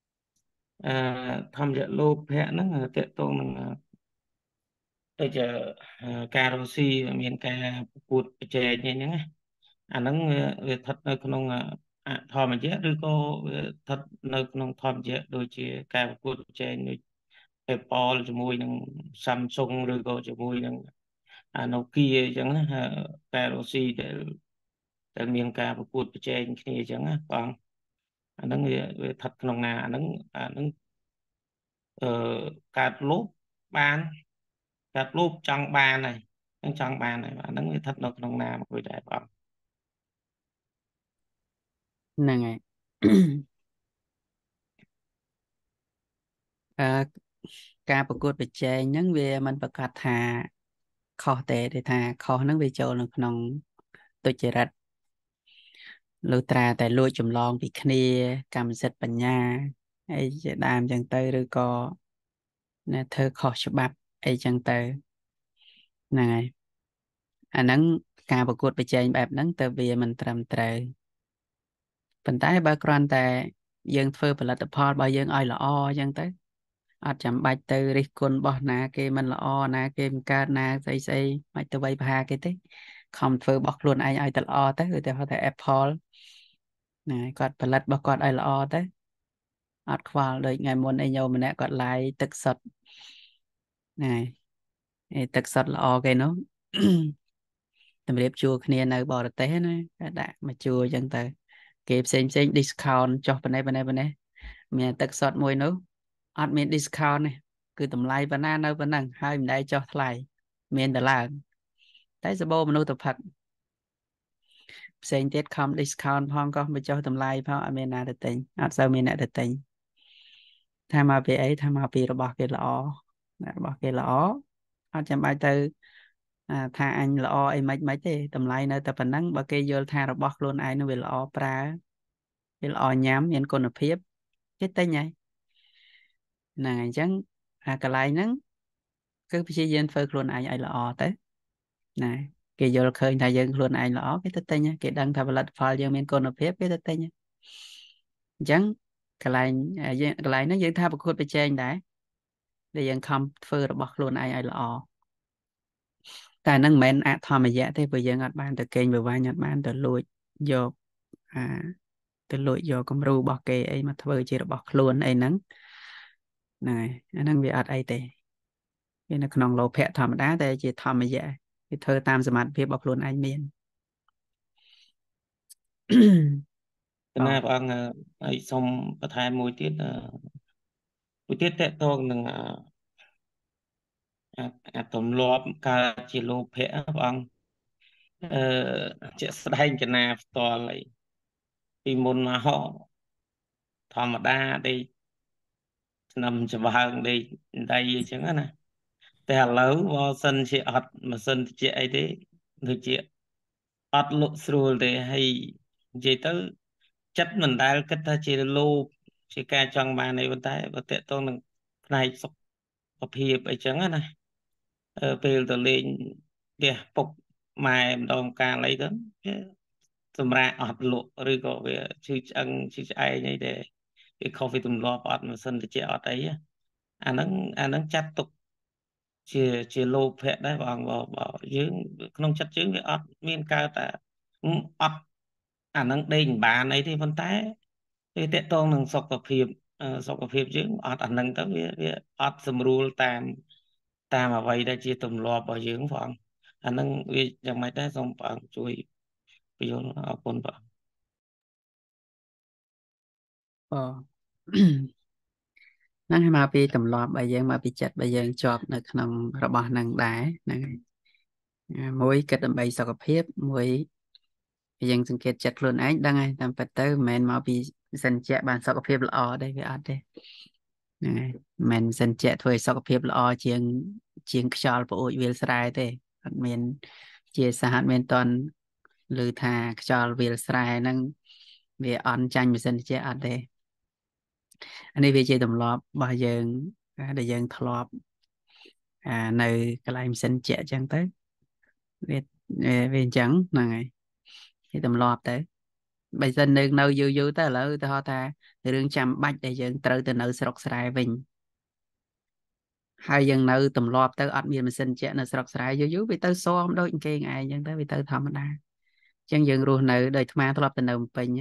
S12: thom dẹ lô phẹ nó chợ tôm đừng bây giờ cà rô xi miền cà cụt chè như nhá anh nắng về thật nơi con à thò mà dễឬក៏thậtនៅក្នុងធម្មជាតិដូចជាការប្រកួតប្រជែងដូច Apple ជាមួយនឹង Samsung ឬក៏ជាមួយនឹង Nokia អញ្ចឹងណាតែរុស្ស៊ីដែលដែលមានការប្រកួតប្រជែងគ្នាអញ្ចឹងណាបងអាហ្នឹងវាវាស្ថិតក្នុងណាអាហ្នឹងអាហ្នឹងអឺកាត់លុបបានកាត់លុបចង់បានហើយអញ្ចឹងចង់បានហើយអាហ្នឹងវាស្ថិតនៅក្នុងណាមួយដែរបង
S2: ហ្នឹងហើយអឺការប្រកួតប្រជែងហ្នឹងវាមិនប្រកាសថាខុសទេទេថាខុសហ្នឹងវាចូលនៅក្នុងទុច្ចរិតលុះត្រាតែលួចចម្លងពីគ្នាកម្មសិទ្ធិបញ្ញាអីជាដើមចឹងទៅឬក៏ណាធ្វើខុសច្បាប់អីចឹងទៅហ្នឹងហើយអាហ្នឹងការប្រកួតប្រជែងបែបហ្នឹងទៅវាមិនត្រឹមត្រូវប៉ុន្តែបើគ្រាន់តែយើងធ្វើផលិតផលរបស់យើងឲ្យល្អចឹងទៅអត់ចាំបាច់ទៅរិះគន់របស់ណាគេមិនល្អណាគេមិនកើតណាស្អីស្អីមិនទៅវាយប្រហារគេទេខំធ្វើរបស់ខ្លួនឯងឲ្យតែល្អទៅឧទាហរណ៍ថា Apple ណាគាត់ផលិតរបស់គាត់ឲ្យល្អទៅអត់ខ្វល់ដូចថ្ងៃមុនឯងញោមម្នាក់គាត់ឡាយទឹកសុទ្ធណាឯទឹកសុទ្ធល្អគេនោះតម្រៀបជួគ្នានៅបរទេសណាដាក់មកជួអញ្ចឹងទៅគេផ្សេងផ្សេង discount ចុះប៉ុណ្ណេះប៉ុណ្ណេះប៉ុណ្ណេះមានទឹកសុទ្ធមួយនោះអត់មាន discount ទេគឺតម្លៃប៉ុណ្ណានៅប៉ុណ្ណឹងហើយមិនដែលចុះថ្លៃមានតែឡើងតែសបោមនុស្សទៅផឹកផ្សេងទៀតខំ discount ផងក៏បញ្ចុះតម្លៃផងអត់មានណាទៅទិញអត់សូវមានអ្នកទៅទិញថាមកពីអីថាមកពីរបស់គេល្អរបស់គេល្អអត់ចាំបាច់ទៅថាអញល្អអីមិនមិនទេតម្លៃនៅតែប៉ុណ្ណឹងបើគេយល់ថារបស់ខ្លួនឯងនឹងវាល្អប្រើវាល្អញ៉ាំមានគុណភាពគេទិញហើយហ្នឹងអញ្ចឹងអាកន្លែងហ្នឹងគឺព្យាយាមធ្វើខ្លួនឯងឲ្យល្អទៅណាគេយល់ឃើញថាយើងខ្លួនឯងល្អគេទៅទិញគេដឹងថាផលិតផលយើងមានគុណភាពគេទៅទិញអញ្ចឹងកន្លែងយើងកន្លែងហ្នឹងយើងថាប្រកួតប្រជែងដែរដែលយើងខំធ្វើរបស់ខ្លួនឯងឲ្យល្អតែហ្នឹងមិនមែនអធម្មយៈទេព្រោះយើងអត់បានទៅកេងប្រវ័ញ្ចអត់បានទៅលួចយកអាទៅលួចយកគំរូរបស់គេអីមកធ្វើជារបស់ខ្លួនអីហ្នឹងហ្នឹងហើយអាហ្នឹងវាអត់អីទេវានៅក្នុងលោភៈធម្មតាតែជាធម្មយៈគេធ្វើតាមសមត្ថភាពរបស់ខ្លួនឯងមាន
S12: គណៈព្រះអង្គហើយសូមបន្ថែមមួយទៀតមួយទៀតតកតងនឹងអាទម្លាប់កើតជាលោភៈព្រះអង្គអឺជាក់ស្ដែងកណាផ្ទាល់អីពីមុនមកធម្មតាដេកឆ្នាំច្បើងដេកដៃអញ្ចឹងណាតែឥឡូវបើសិនជាអត់ម៉ាស៊ីនត្រជាក់អីទេដូចជាអត់លក់ស្រួលទេហើយនិយាយទៅចិត្តមិនដែលគិតថាជាលោភជាការចង់បានអីប៉ុន្តែបើតកតងនឹងផ្នែកសុខភាពអីចឹងណាពេលទៅលេងផ្ទះពុកម៉ែម្ដងកាលអីទៅសម្រាប់អត់លក់ឬក៏វាឈឺឆ្អឹងឈឺឆ្អែងអីដែរវាខុសពីទម្លាប់អត់ម៉ាស៊ីនត្រជាក់អត់អីអាហ្នឹងអាហ្នឹងចាត់ទុកជាជាលោភៈដែរបងបើយើងក្នុងចិត្តយើងវាអត់មានកើតតែអត់អាហ្នឹងដេកបានអីទេប៉ុន្តែវាតកតងនឹងសុខភាពសុខភាពយើងអត់អាហ្នឹងទៅវាវាអត់ស្រួលតាមតាមអ្វីដែលជាទម្លាប់របស់យើងផងអាហ្នឹងវាយ៉ាងម៉េចដែរសូមបងជួយពយល់អរគុណបង
S2: អូហ្នឹងហើយមកពីទម្លាប់របស់យើងមកពីចិត្តរបស់យើងជាប់នៅក្នុងរបស់ហ្នឹងដែរហ្នឹងហើយមួយគិតដើម្បីសុខភាពមួយយើងសង្កេតចិត្តខ្លួនឯងដឹងហើយតាមពិតទៅមិនមែនមកពីសិនជាបានសុខភាពល្អទេវាអត់ទេហ្នឹងហើយមិនសិនជាធ្វើឲ្យសុខភាពល្អជាងជាងខ្យល់ប្អូចវាលស្រែទេអត់មានជាសហអត់មានតន់ឮថាខ្យល់វាលស្រែហ្នឹងវាអន់ចាញ់ម៉ាស៊ីនត្រជាក់អត់ទេអានេះវាជាទម្លាប់របស់យើងដែលយើងធ្លាប់អានៅកន្លែងម៉ាស៊ីនត្រជាក់អញ្ចឹងទៅវាវាអញ្ចឹងហ្នឹងហើយជាទម្លាប់ទៅបើសិននៅនៅយូរយូរទៅឥឡូវទៅថារឿងចាំបាច់ដែលយើងត្រូវទៅនៅស្រុកស្រែវិញហើយយើងនៅទម្លាប់ទៅអត់មានម៉ាស៊ីនជាក់នៅស្រុកស្រែយូរយូរវាទៅស៊ាំដូចគេឯងអញ្ចឹងទៅវាទៅធម្មតាអញ្ចឹងយើងរស់នៅដោយអាត្មាធ្លាប់ទៅនៅភ្នំពេញ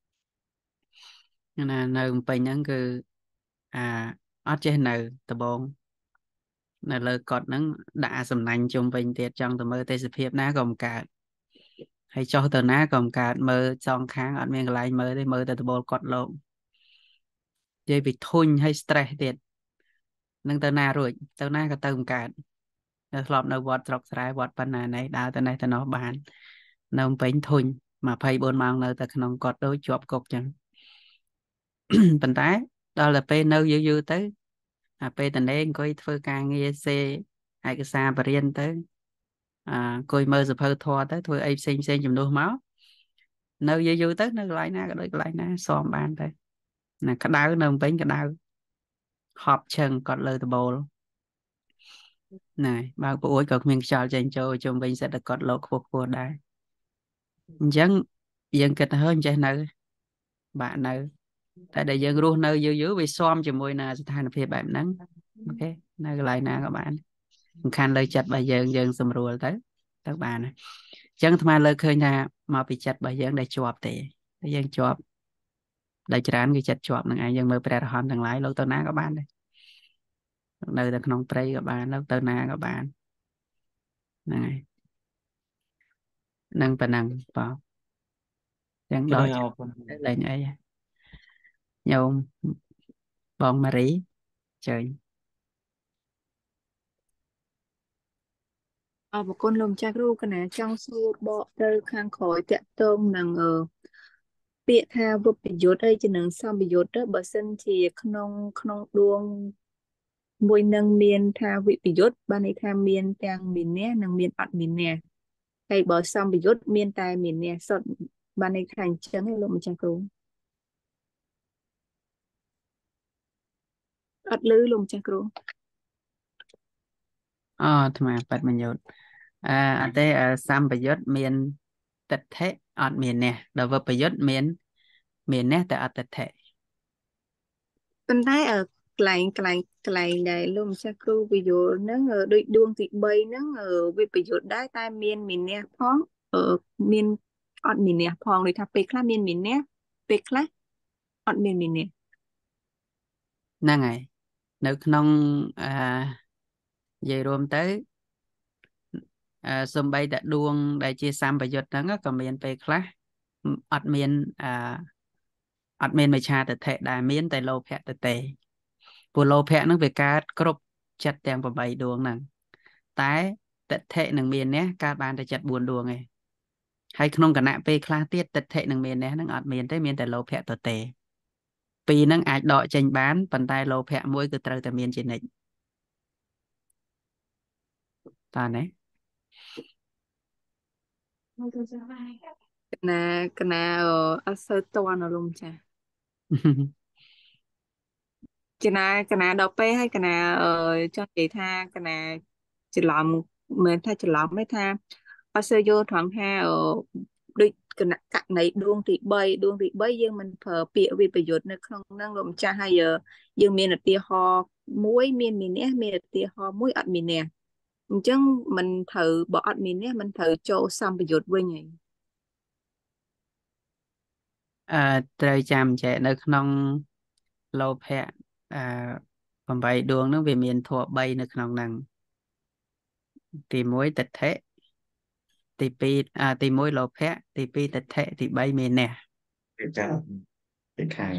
S2: ណានៅភ្នំពេញហ្នឹងគឺអាអត់ចេះនៅដបងនៅលើកត់ហ្នឹងដាក់អាសំណាញ់ជុំវិញទៀតចង់ទៅមើលទេសភាពណាក៏មិនកើតហើយចុះទៅណាក៏មិនកើតមើលសងខាងអត់មានកន្លែងមើលទេមើលតែដបលកត់លោកនិយាយពីធុញហើយ stress ទៀតនឹងទៅណារួចទៅណាក៏ទៅមិនកើតនៅធ្លាប់នៅវត្តស្រុកស្រែវត្តប៉ុណ្ណាណែដើរទៅនេះទៅនោះបាននៅភ្នំពេញធុញยี่สิบสี่ម៉ោងនៅតែក្នុងកត់ដូចជាប់គុកចឹងប៉ុន្តែដល់តែពេលនៅយូរយូរទៅអាពេលតនេអង្គុយធ្វើការងារសេឯកសារបរិញ្ញាទៅអឺអង្គុយមើលសភៅធម៌ទៅធ្វើអីផ្សេងផ្សេងជំនួសមកនៅយូរយូរទៅនៅកន្លែងណាក៏ដូចកន្លែងណាសមបានទៅណាក្តៅនៅភ្នំពេញក្តៅហប់ឈឹងកត់លើដបូលណែបើប្រួយក៏គ្មានខ្យល់ចេញចូលជុំវិញសិតតែកត់លោកខ្ពស់ខ្ពស់ដែរអញ្ចឹងយើងគិតទៅអញ្ចេះនៅបាក់នៅតែដែលយើងរស់នៅយូរយូរវាស៊ាំជាមួយនឹងស្ថានភាពបែបហ្នឹងអូខេនៅកន្លែងណាក៏បានសំខាន់លើចិត្តរបស់យើងយើងស្រួលទៅទៅបានអញ្ចឹងអាត្មាលើកឃើញថាមកពីចិត្តរបស់យើងដែលជាប់ទេតែយើងជាប់ដែលច្រើនគឺចិត្តជាប់នឹងឯងយើងមើលព្រះរហន្តទាំងឡាយលោកទៅណាក៏បានដែរនៅតែក្នុងព្រៃក៏បាននៅទៅណាក៏បានហ្នឹងហើយនឹងប៉ុណ្ណឹងបងទាំងដល់លេងអីញោមបងម៉ារីជើញ
S13: អរគុណលោកចាស់គ្រូកណាចង់សួរបកទៅខាងក្រោយតាក់ទងនឹងអឺពាក្យថាវិពយុទ្ធអីជានឹងសម្ពយុទ្ធទៅបើសិនជាក្នុងក្នុងដួងមួយនឹងមានថាវិពយុទ្ធបានន័យថាមានទាំងមានះនិងមានអត់មានះហើយបើសម្ពយុទ្ធមានតែមានះសុទ្ធបានន័យថាអញ្ចឹងឯងលោកម្ចាស់គ្រូអត់លឺលោកម្ចាស់គ្រូ
S2: អអាត្មាបត្តមយុទ្ធអឺអត់ទេអឺសម្ពយុទ្ធមានទិដ្ឋិអត់មានះដល់វិពយុទ្ធមានមានះតែអត់ទិដ្ឋិ
S13: ប៉ុន្តែអឺកន្លែងកន្លែងកន្លែងដែលលោកម្ចាស់គ្រូពយល់ហ្នឹងអឺដូចដួងទីបីហ្នឹងអឺវិពយុទ្ធដែរតែមានមានះផងអឺមានអត់មានះផងដូចថាពេលខ្លះមានមានះពេលខ្លះអត់មានមានះ
S2: ហ្នឹងហើយនៅក្នុងអឺនិយាយរួមទៅអឺសំបីតែដួងដែលជាសម្ពយុទ្ធហ្នឹងក៏មានពេលខ្លះអត់មានអឺអត់មានមិច្ឆាទិដ្ឋិដែរមានតែលោភៈទិដ្ឋិព្រោះលោភៈហ្នឹងវាកើតគ្រប់ចិត្តទាំងប្រាំបីដួងហ្នឹងតែទិដ្ឋិនឹងមាននេះកើតបានតែចិត្តបួនដួងឯងហើយក្នុងគណៈពេលខ្លះទៀតទិដ្ឋិនឹងមាននេះហ្នឹងអត់មានទេមានតែលោភៈទិដ្ឋិពីរហ្នឹងអាចដកចេញបានប៉ុន្តែលោភៈមួយគឺត្រូវតែមានជានិច្ចតើណា
S13: កណាកណាអត់សូវតន់លោកម្ចាស់កណាកណាដល់ពេលហើយកណាអឺចង់និយាយថាកណាច្រឡំមិនថាច្រឡំទេថាអត់សូវយល់ត្រង់ថាអឺដូចគណៈកណីដួងទីបីដួងទីបីយើងមិនប្រើពាក្យវិពយុទ្ធនៅក្នុងហ្នឹងលោកម្ចាស់ហើយយើងមានឧទាហរណ៍មួយមានមានះមានឧទាហរណ៍មួយអត់មានះអញ្ចឹងមិនត្រូវបើអត់មានះមិនត្រូវចូលសម្ពយុទ្ធវិញហើយ
S2: អឺត្រូវចាំចេះនៅក្នុងលោភៈអឺប្រាំបីដួងហ្នឹងវាមានធម៌បីនៅក្នុងហ្នឹងទីមួយទិដ្ឋិទីពីរអាទីមួយលោភៈទីពីរទិដ្ឋិទីបីមានះ
S5: ចាពីខាង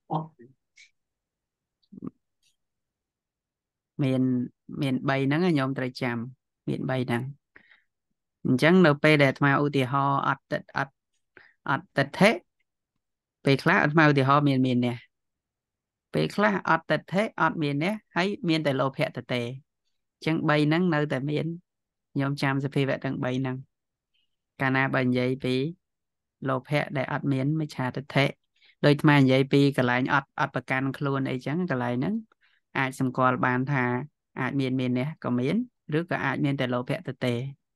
S2: មានមានបីហ្នឹងញោមត្រូវចាំមានបីហ្នឹងអញ្ចឹងនៅពេលដែលអាត្មាឧទាហរណ៍អត់ទិដ្ឋអត់អត់ទិដ្ឋិពេលខ្លះអាត្មាឧទាហរណ៍មានមានះពេលខ្លះអត់ទិដ្ឋិអត់មានះហើយមានតែលោភៈទិដ្ឋិអញ្ចឹងបីហ្នឹងនៅតែមានញោមចាំសភាវៈទាំងបីហ្នឹងកាលណាបើនិយាយពីលោភៈដែលអត់មានមិច្ឆាទិដ្ឋិដូចអាត្មានិយាយពីកន្លែងអត់អត់ប្រកាន់ខ្លួនអីចឹងកន្លែងហ្នឹងអាចសម្គាល់បានថាអាចមានមានះក៏មានឬក៏អាចមានតែលោភៈទិដ្ឋិ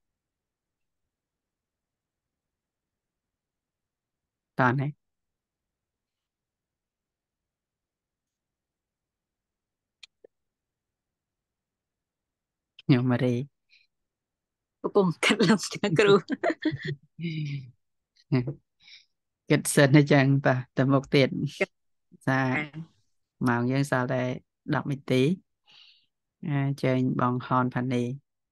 S2: តើណាញោមរី
S13: កំពុងកាត់លោកចាគ្រូ
S2: គិតសិនអញ្ចឹងតើទៅមុខទៀតសាម៉ោងយើងសល់តែដប់នាទីអញ្ជើញបងហនផានី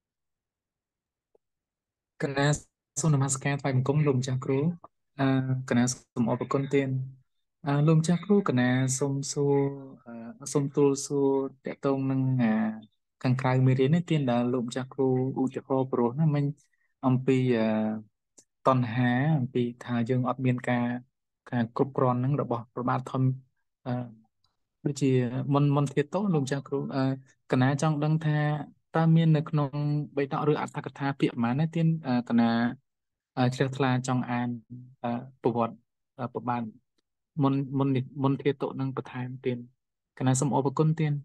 S7: កណាសូមនមស្ការថ្វាយបង្គំលោកម្ចាស់គ្រូអឺកណាសូមអរគុណទៀតអឺលោកម្ចាស់គ្រូកណាសូមសួរសូមទូលសួរតកតងនឹងខាងក្រៅមេរៀននេះទៀតដែលលោកម្ចាស់គ្រូឧទាហរណ៍ព្រោះណាមិញអំពីអឺតណ្ហាអំពីថាយើងអត់មានការការគ្រប់គ្រាន់នឹងរបស់ប្របាទធម្មអឺដូចជាមុនមុនធាតុលោកម្ចាស់គ្រូអឺកណាចង់ដឹងថាតើមាននៅក្នុងបេដកឬអត្ថកថាពាក្យប៉ុន្មានទេទៀតកណាជ្រះថ្លាចង់អានប្រវត្តិប្របាទមុនមុនមុនធាតុនឹងបន្ថែមទៀតកណាសូមអរគុណទៀត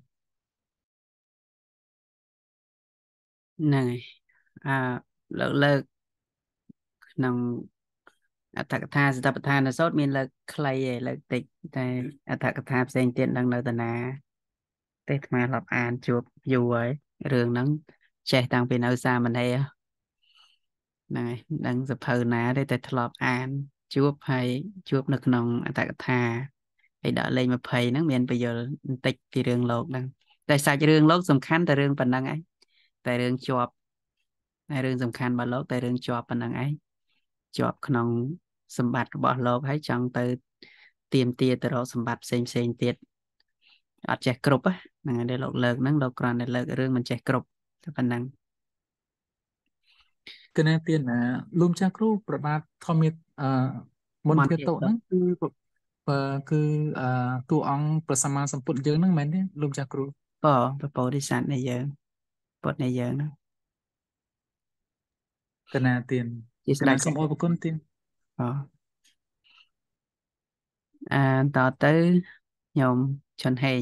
S2: ហ្នឹងហើយអឺលើកលើកក្នុងអត្ថកថាសតបដ្ឋានសូត្រមានលើកខ្លីឯលើកតិចតែអត្ថកថាផ្សេងទៀតដឹងនៅតាណាទេអាត្មារាប់អានជួបយូរហើយរឿងហ្នឹងចេះតាំងពីនៅសាមណេរហ្នឹងហើយដឹងសភៅណាទេតែធ្លាប់អានជួបហើយជួបនៅក្នុងអត្ថកថាហើយដល់លេខยี่สิบហ្នឹងមានបញ្យលបន្តិចពីរឿងលោកហ្នឹងតែសាច់រឿងលោកសំខាន់តែរឿងប៉ុណ្្នឹងឯងតែរឿងជាប់តែរឿងសំខាន់របស់លោកតែរឿងជាប់ប៉ុណ្្នឹងឯងជាប់ក្នុងសម្បត្តិរបស់លោកហើយចង់ទៅទៀមទាទៅរកសម្បត្តិផ្សេងផ្សេងទៀតអត់ចេះគ្រប់ហ្នឹងហើយដែលលោកលើកហ្នឹងលោកគ្រាន់តែលើករឿងមិនចេះគ្រប់តែប៉ុណ្្នឹង
S7: cái này tiền là lùm cha kêuประบาท Thomas เอ่อ มน
S2: មន្ត
S7: เทีย
S2: ធា
S7: โตะ
S2: តុ
S7: ហ្នឹងគឺបើគឺអឺតួអង្គព្រះសម្មាសម្ពុទ្ធយើងហ្នឹងមែនទេលោកចាស់គ្រូ
S2: បើប្រពោធិសត្វនៃយើងពុទ្ធនៃយើងហ្នឹង
S7: កណាទៀន
S2: ជា
S7: ក
S2: ស្ដេ
S7: ណា
S2: ច
S7: សូមអរគុណទៀន
S2: បើអាតទៅខ្ញុំឈុនហេង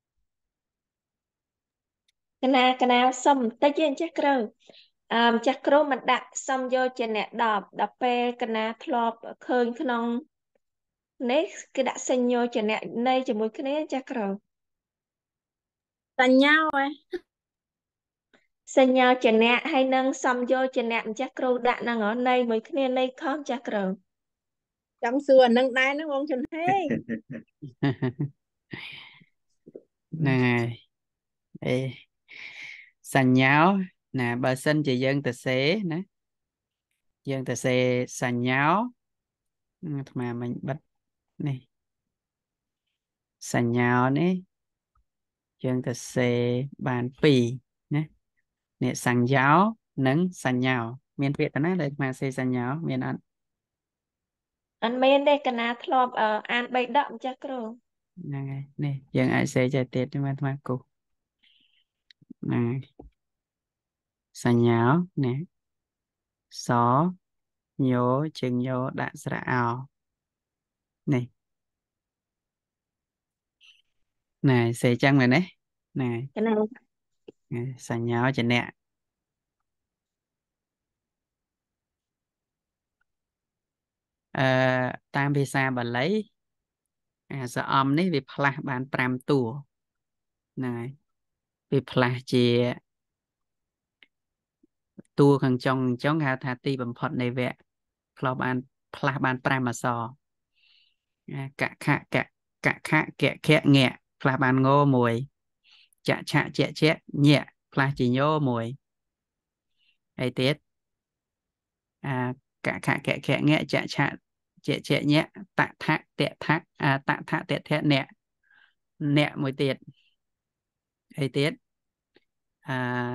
S11: កណាកណាសុំបន្តិចទេចាស់គ្រូអឺម្ចាស់គ្រូមិនដាក់សុំយកជាអ្នកដប់ដល់ពេលកណាធ្លាប់ឃើញក្នុងនេះគឺដាក់សញ្ញោជាអ្នកនៃជាមួយគ្នាចាស់គ្រូ
S4: សញ្ញោឯង
S11: សញ្ញោជាអ្នកហើយនឹងសំយោជាអ្នកម្ចាស់គ្រូដាក់ហ្នឹងហ៎នៃមួយគ្នានៃខំចាស់គ្រូ
S4: ចង់សួរអានឹងដែរហ្នឹងបងជុនហេង
S2: ហ្នឹងហើយអេសញ្ញោណាបើសិនជាយើងទៅសេណាយើងទៅសេសញ្ញោអាត្មាមិញបិទនេះសញ្ញោនេះយើងទៅសេបានពីរណានេះសញ្ញោនិងសញ្ញោមានពាក្យតាណាដែលអាត្មាសេសញ្ញោមានអត់
S11: អត់មានទេកណាធ្លាប់អឺអានបីដកម្ចាស់គ្រូ
S2: ហ្នឹងហើយនេះយើងអាចសេចេះទៀតទេអាត្មាគូហ្នឹងហើយសញ្ញោនេះសញោជើងញោដាក់ស្រៈអោនេះណែសេចឹងមែនទេណែ
S11: កណា
S2: សញ្ញោជាអ្នកអឺតាមភាសាបាលីអាសអំនេះវាផ្លាស់បានប្រាំតួហ្នឹងហើយវាផ្លាស់ជាតួខាងចុងអញ្ចឹងហៅថាទីបំផុតនៃវគ្គផ្លោះបានផ្លាស់បានប្រាំអក្សរកខកកខកខញាក់ផ្លាស់បានងមួយចឆជាជាញាក់ផ្លាស់ជាញោមួយអីទៀតអាកខកខញាក់ចឆជាជាញាក់តថតថអាតថតថអ្នកអ្នកមួយទៀតអីទៀតអា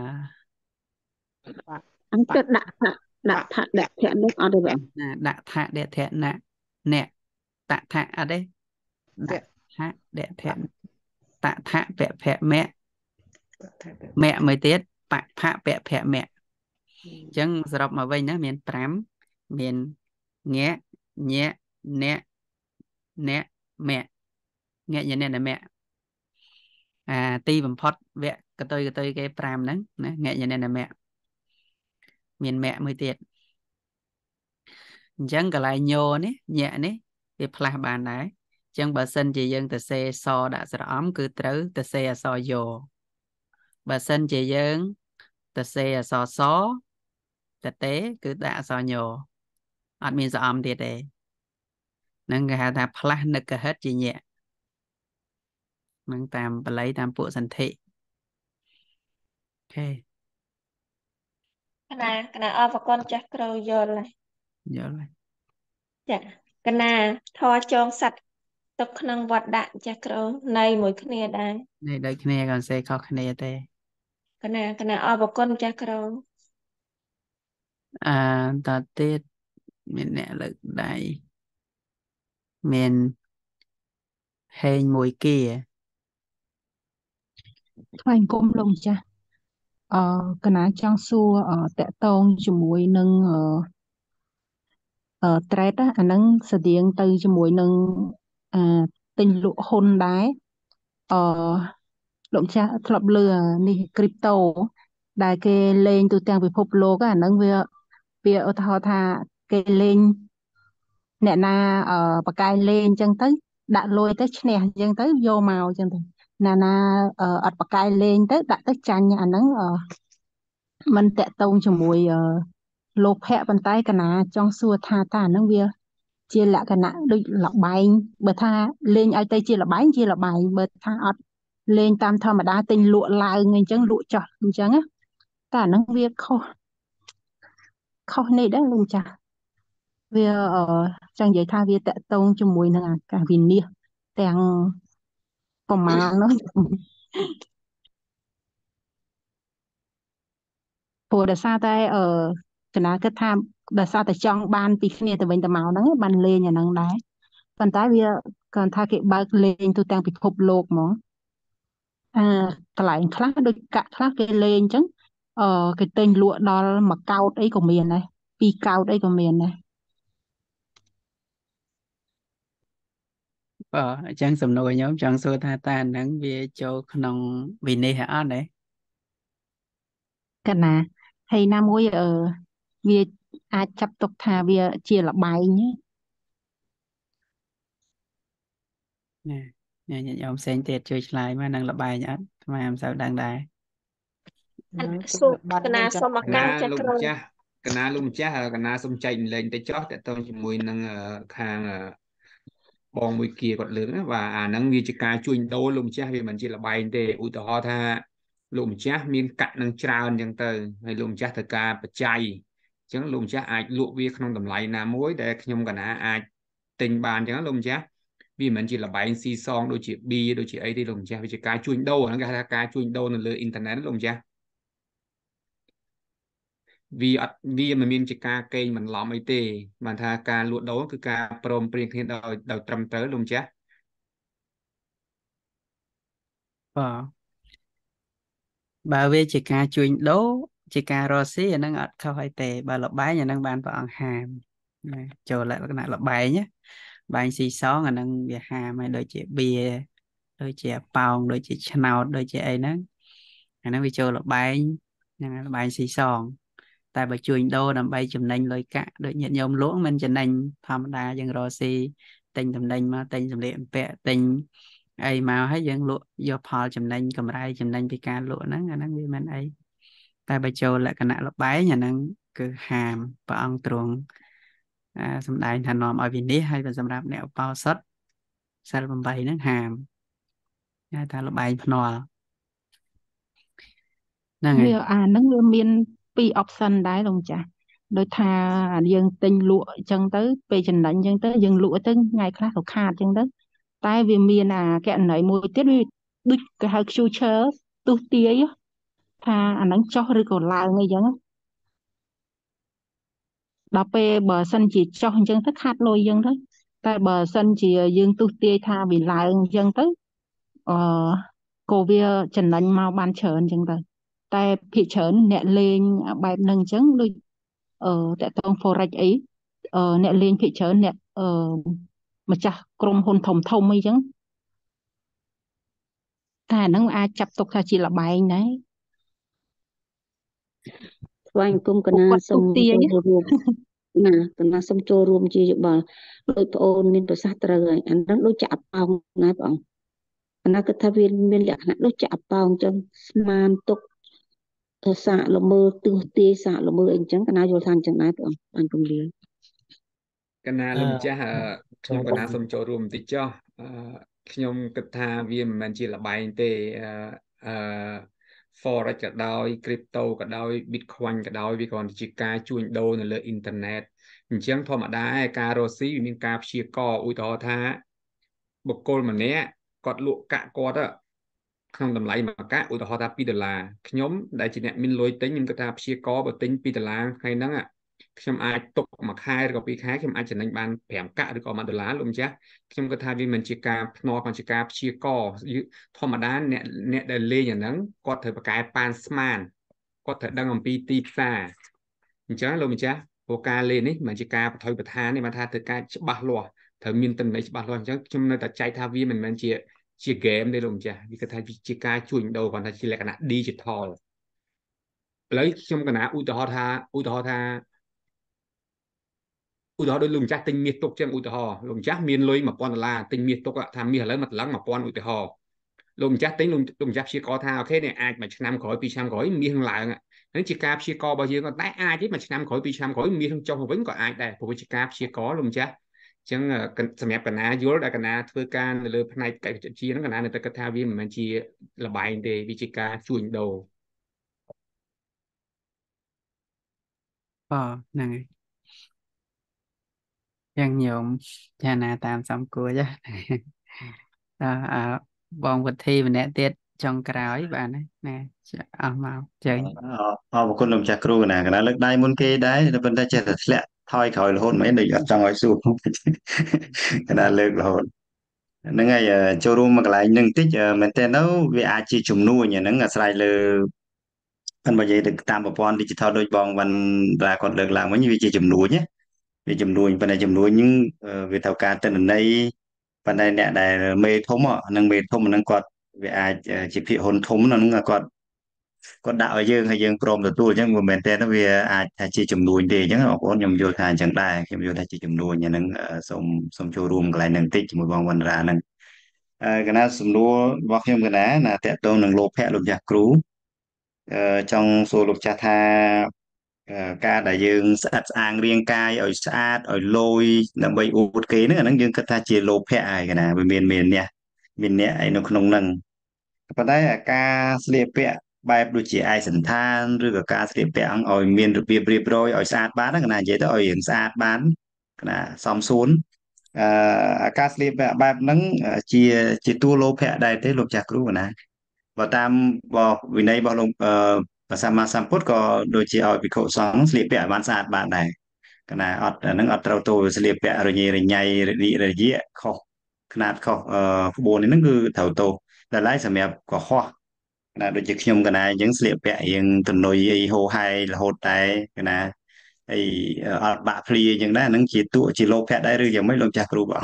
S3: anh cứ đặt thạ đặt thạ đặt thạ nước ở đây vậy
S2: ណាដាក់ថដធនៈអ្នកតថអត់ទេដាក់ថដធនតថពភមៈមៈមួយទៀតបផពភមៈអញ្ចឹងសរុបមកវិញណាមានប្រាំមានញាក់ញាក់អ្នកអ្នកមៈញាក់ញាក់អ្នកមៈអាទីបំផុតវគ្គកតុយកតុយគេប្រាំហ្នឹងណាញាក់ញាក់អ្នកមៈមានមៈមួយទៀតអញ្ចឹងកន្លែងញោនេះញាក់នេះវាផ្លាស់បានដែរអញ្ចឹងបើសិនជាយើងទៅសេសដាក់ស្រៈអំគឺត្រូវទៅសេអក្សរយោបើសិនជាយើងទៅសេអក្សរសតទេគឺដាក់អក្សរញោអត់មានស្រៈអំទៀតទេហ្នឹងគេហៅថាផ្លាស់នឹកហិតជាញាក់ហ្នឹងតាមបាលីតាមពួកសន្ធិអូខេ
S11: កណាកណាអរគុណចាស់គ្រូយល់ហើយ
S2: យល់ហើយ
S11: ចាកណាធរចងសັດទុកក្នុងវត្តដាក់ចាស់គ្រូនៃមួយគ្នាដែរ
S2: នេះដូចគ្នាក៏សេខុសគ្នាទេ
S11: កណាកណាអរគុណចាស់គ្រូ
S2: អឺតទៀតមានអ្នកលើកដៃមានហេងមួយគៀ
S8: ថ្លែងគុំលោកម្ចាស់អឺកណាចង់សួរអឺតកតងជាមួយនឹងអឺអឺត្រេតអាហ្នឹងស្តៀងទៅជាមួយនឹងអាទិញលក់ហ៊ុនដែរអឺលោកម្ចាស់ធ្លាប់លឺអានេះគ្រីបតូដែលគេលេងទូទាំងពិភពលោកអាហ្នឹងវាវាឧទាហរណ៍ថាគេលេងអ្នកណាអឺបកកាយលេងអញ្ចឹងទៅដាក់លុយទៅឈ្នះអញ្ចឹងទៅយកមកអញ្ចឹងទៅណាណាអឺអត់បកកាយលេងទៅដាក់ទៅចាញ់អាហ្នឹងអឺมันតកតងជាមួយអឺលោភៈប៉ុន្តែកណាចង់សួរថាតើអាហ្នឹងវាជាលក្ខណៈដូចលបែងបើថាលេងឲ្យទៅជាលបែងជាលបែងបើថាអត់លេងតាមធម្មតាទិញលក់ឡើងអញ្ចឹងលក់ចោះអញ្ចឹងណាតែអាហ្នឹងវាខុសខុសនេះដែរលោកម្ចាស់វាអឺចង់និយាយថាវាតកតងជាមួយនឹងអាកាសវិនិច្ឆ័យទាំងប្រមាណនោះព្រោះដោយសារតែអឺកណាគិតថាដោយសារតែចង់បានពីគ្នាទៅវិញទៅមកហ្នឹងបានលេងអាហ្នឹងដែរប៉ុន្តែវាគាត់ថាគេបើកលេងទូទាំងពិភពលោកហ្មងអឺកន្លែងខ្លះដូចកាក់ខ្លះគេលេងអញ្ចឹងអឺគេទិញលក់ដល់មួយកោតអីក៏មានដែរពីរកោតអីក៏មានដែរ
S2: Ờ, chẳng sầm nồi nhóm chẳng xua tha ta nắng về cho khăn vì nè hả đấy
S8: កណាហើយណាមួយអឺវាអាចចាប់ទុកថាវាជាលបែង
S2: nè nè nè nhóm sen tiệt chơi lại mà năng là bài nhá mà làm sao đang đài
S11: សូមកណាសូមឱ
S6: ក
S11: កា
S6: ណា
S11: សចុះ
S6: លោក
S11: ក្រោ
S6: ម្
S11: យ
S6: ចាស់កណាលោកម្ចាស់កណាសូមចែកម្លែងទៅចោះតើតើជាមួយនឹងអឺខាងអឺបងមួយគៀគាត់លើកណាបាទអាហ្នឹងវាជាការជួញដូរលោកម្ចាស់វាមិនជាលបែងទេឧទាហរណ៍ថាលោកម្ចាស់មានកាក់នឹងច្រើនអញ្ចឹងទៅហើយលោកម្ចាស់ត្រូវការបច្ច័យអញ្ចឹងលោកម្ចាស់អាចលក់វាក្នុងតម្លៃណាមួយដែលខ្ញុំកណាអាចទិញបានអញ្ចឹងលោកម្ចាស់វាមិនជាលបែងស៊ីសងដូចជា B ដូចជាអីទេលោកម្ចាស់វាជាការជួញដូរហ្នឹងគេហៅថាការជួញដូរនៅលើអ៊ីនធឺណិតលោកម្ចាស់ វាអត់វាមិនមានជាការកេងបន្លំអីទេបានថាការលួចដូរគឺការព្រមព្រៀងគ្នាដោយដោយត្រឹមត្រូវលោកម្ចាស់
S2: Ờ, bà về chỉ ca chuyên đố chỉ ca rò xí ở năng ọt khâu hay tệ bà lọc bái nhà năng bàn vào ăn hàm nè chờ lại cái này lọc bài nhé bài xì xó ở năng về hàm hay đôi chị bia đôi chị pong đôi chị channel đôi chị ấy nó nó bị chờ lọc bài nè bài xì xòn tại bà chuyên đô nằm bay chùm nành lôi cả đôi nhận nhôm lỗ mình chân nành thầm đa dân rò xí tình tầm nành mà tình tầm liệm vẹ tình ai mà hết dân lụa do phò chùm nành cầm rai chùm nành bị can lụa nó nó bị mình ấy tại bà châu lại cái nạ lọc bái nhà nó cứ hàm và ông truồng à xong đại thành nòm ở Việt hay và xong rạp nẹo bao sất sao bằng bày nó hàm nhà ta lọc bài phần nò nè
S8: វា
S2: ngày
S8: អាហ្នឹងវាមានពីរ option ដែរលោកចាស់ដូចថាយើងទិញលក់អញ្ចឹងទៅពេលចំណេញអញ្ចឹងទៅយើងលក់ទៅថ្ងៃខ្លះក៏ខាតអញ្ចឹងទៅតែវាមានអាកណន័យមួយទៀតវាដូចគេហៅ future ទស្សន៍ទាយថាអាហ្នឹងចុះឬក៏ឡើងអីចឹងដល់ពេលបើសិនជាចុះអញ្ចឹងទៅខាតលុយអញ្ចឹងទៅតែបើសិនជាយើងទស្សន៍ទាយថាវាឡើងអញ្ចឹងទៅអឺក៏វាចំណេញមកបានច្រើនអញ្ចឹងទៅតែភាគច្រើនអ្នកលេងបែបហ្នឹងអញ្ចឹងដូចអឺតកតង forex អីអឺអ្នកលេងភាគច្រើនអ្នកអឺម្ចាស់ក្រុមហ៊ុនធំធំអីចឹងតែអាហ្នឹងអាចចាប់ទុកថាជាលបែងដែរ
S3: ស្វែងគុំក
S8: ពួក
S3: ណា
S8: គាត់
S3: សូ
S8: ទុ
S3: ម
S8: ទាយ
S3: ចូលរួមណាកណាសូមចូលរួមជាយោបល់ដោយប្អូនមានប្រសាសន៍ត្រូវហើយអាហ្នឹងដូចចាក់ប៉ោងណាបងកណាគិតថាវាមានលក្ខណៈដូចចាក់ប៉ោងអញ្ចឹងស្មានទុកទៅសាកល្មើទស្សន៍ទាយសាកល្មើអីអញ្ចឹងកណាយល់ថាអញ្ចឹងដែរបងបានពំលា
S6: កណា
S12: អឺ
S6: លោកម្ចាស់អឺ
S12: សូ
S6: ខ្ញុំ
S12: មក
S6: ណាសូមចូលរួមបន្តិចចុះអឺខ្ញុំគិតថាវាមិនមែនជាលបែងទេអឺអឺ forex ក៏ដោយ crypto ក៏ដោយ bitcoin ក៏ដោយវាគ្រាន់តែជាការជួញដូរនៅលើអ៊ីនធឺណិតអញ្ចឹងធម្មតាឯការរកស៊ីវាមានការព្យាករណ៍ឧទាហរណ៍ថាបុគ្គលម្នាក់គាត់លក់កាក់គាត់ ក្នុងតម្លៃមួយកាក់ឧទាហរណ៍ថាពីរដុល្លារខ្ញុំដែលជាអ្នកមានលុយទិញខ្ញុំគិតថាព្យាករណ៍បើទិញពីរដុល្លារថ្ងៃហ្នឹងខ្ញុំអាចទុកមួយខែឬក៏ពីរខែខ្ញុំអាចចំណេញបានប្រាំកាក់ឬក៏មួយដុល្លារលោកម្ចាស់ខ្ញុំគិតថាវាមិនជាការភ្នាល់પણជាការព្យាករណ៍ធម្មតាអ្នកអ្នកដែលលេងអាហ្នឹងគាត់ត្រូវប្រកែប៉ានស្មានគាត់ត្រូវដឹងអំពីទីផ្សារអញ្ចឹងលោកម្ចាស់ព្រោះការលេងនេះមិនជាការបថុយបឋានទេបានថាត្រូវការច្បាស់លាស់ត្រូវមានទិន្នន័យច្បាស់លាស់អញ្ចឹងខ្ញុំនៅតែចែកថាវាមិនមែនជាជា game ទេលោកម្ចាស់វាគឺថាជាការជួញដូរគាត់ថាជាលក្ខណៈ digital ឥឡូវខ្ញុំកណាឧទាហរណ៍ថាឧទាហរណ៍ថាឧទាហរណ៍ដូចលោកម្ចាស់ទិញមាសទុកចឹងឧទាហរណ៍លោកម្ចាស់មានលុយមួយពាន់ដុល្លារទិញមាសទុកថាមាសឥឡូវមកឡើងមួយពាន់ឧទាហរណ៍លោកម្ចាស់ទិញលោកម្ចាស់ព្យាករណ៍ថាអូខេនេះអាចមួយឆ្នាំក្រោយពីរឆ្នាំក្រោយមាសនឹងឡើងហ្នឹងជាការព្យាករណ៍របស់យើងក៏តែអាចទេមួយឆ្នាំក្រោយពីរឆ្នាំក្រោយមាសនឹងចុះមកវិញក៏អាចដែរព្រោះវាជាការព្យាករណ៍លោកម្ចាស់អញ្ចឹងសម្រាប់កណាយល់ដែលកណាធ្វើការនៅលើផ្នែកកិច្ចវិទ្យាហ្នឹងកណានៅតែគិតថាវាមិនមែនជាលបែងទេវាជាការជួញដូរ
S2: ờ nè ngày dân nhộm cha nà tạm xong cua chứ à, à, bọn vật thi mình nè tiết ចុងក្រោយបានណាណាអស់មកចេញ
S5: អរអរគុណលោកចាស់គ្រូណាកណាលើកដៃមុនគេដែរតែប៉ុន្តែចេះតែធ្លាក់ថយក្រោយរហូតមិនដូចអត់ចង់ឲ្យសួរកណាលើករហូតហ្នឹងហើយអឺចូលរួមមកកន្លែងហ្នឹងតិចអឺមែនតើទៅវាអាចជាជំនួយអាហ្នឹងអាស្រ័យលើមិនបើនិយាយទៅតាមប្រព័ន្ធ digital ដូចបងវ៉ាន់ដែលគាត់លើកឡើងវិញវាជាជំនួយណាវាជំនួយប៉ុន្តែជំនួយហ្នឹងអឺវាត្រូវការទិន្នន័យប៉ុន្តែអ្នកដែលមេធំហ្នឹងមេធំហ្នឹងគាត់វាអាចជាភាគហ៊ុនធំហ្នឹងគាត់គាត់ដាក់ឲ្យយើងហើយយើងព្រមទទួលអញ្ចឹងមិនមែនទេវាអាចថាជាជំនួយទេអញ្ចឹងបងប្អូនខ្ញុំយល់ថាអញ្ចឹងដែរខ្ញុំយល់ថាជាជំនួយអាហ្នឹងសូមសូមចូលរួមកន្លែងហ្នឹងតិចជាមួយបងវណ្ណរាហ្នឹងអឺកណាសំណួររបស់ខ្ញុំកណាណាតកតងនឹងលោភៈលោកចាស់គ្រូអឺចង់សួរលោកចាស់ថាអឺការដែលយើងស្អាតស្អាងរាងកាយឲ្យស្អាតឲ្យលយដើម្បីអួតគេហ្នឹងអាហ្នឹងយើងគិតថាជាលោភៈហើយកណាវាមានមានអ្នកមានអ្នកឯនៅក្នុងហ្នឹងប៉ុន្តែការស្លៀកពាក់បែបដូចជាឯកសណ្ឋានឬក៏ការស្លៀកពាក់ឲ្យមានរបៀបរៀបរយឲ្យស្អាតបានហ្នឹងណានិយាយទៅឲ្យរឿងស្អាតបានណាសមសួនអឺការស្លៀកពាក់បែបហ្នឹងជាជាតួលោភៈដែរទេលោកចាស់គ្រូណាបើតាមបវិន័យរបស់លោកអឺព្រះសម្មាសម្ពុទ្ធក៏ដូចជាឲ្យភិក្ខុសង្ឃស្លៀកពាក់ឲ្យបានស្អាតបានដែរកណាអត់អាហ្នឹងអត់ត្រូវទោស្លៀកពាក់រញ៉េរញ៉ៃរលីករយាខុសຂະຫນាតខុសអឺក្បួននេះហ្នឹងគឺត្រូវទោតែឡើយសម្រាប់កុហកណាដូចជាខ្ញុំកណាអញ្ចឹងស្លៀកពាក់រៀងទនុយអីហូហែរហូតតែកណាអីអត់បាក់ភ្លីអញ្ចឹងដែរហ្នឹងជាតួជាលោភៈដែរឬយ៉ាងម៉េចលោកចាស់គ្រូបង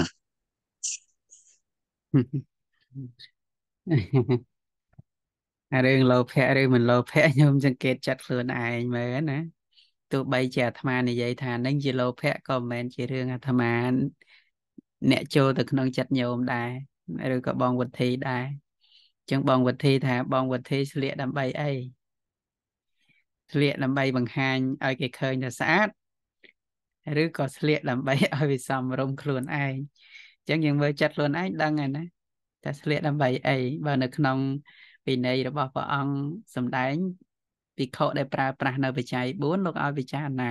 S2: រឿងលោភៈឬមិនលោភៈខ្ញុំសង្កេតចិត្តខ្លួនឯងមើលណាទោះបីជាអាត្មានិយាយថានឹងជាលោភៈក៏មិនមែនជារឿងអាត្មាអ្នកចូលទៅក្នុងចិត្តញោមដែរឬក៏បងវុធីដែរអញ្ចឹងបងវុធីថាបងវុធីស្លៀកដើម្បីអីស្លៀកដើម្បីបង្ហាញឲ្យគេឃើញថាស្អាតឬក៏ស្លៀកដើម្បីឲ្យវាសមរម្យខ្លួនឯងអញ្ចឹងយើងមើលចិត្តខ្លួនឯងដឹងហើយណាតែស្លៀកដើម្បីអីបើនៅក្នុងវិន័យរបស់ព្រះអង្គសម្ដែងភិក្ខុដែលប្រើប្រាស់នៅបច្ច័យបួនលោកឲ្យពិចារណា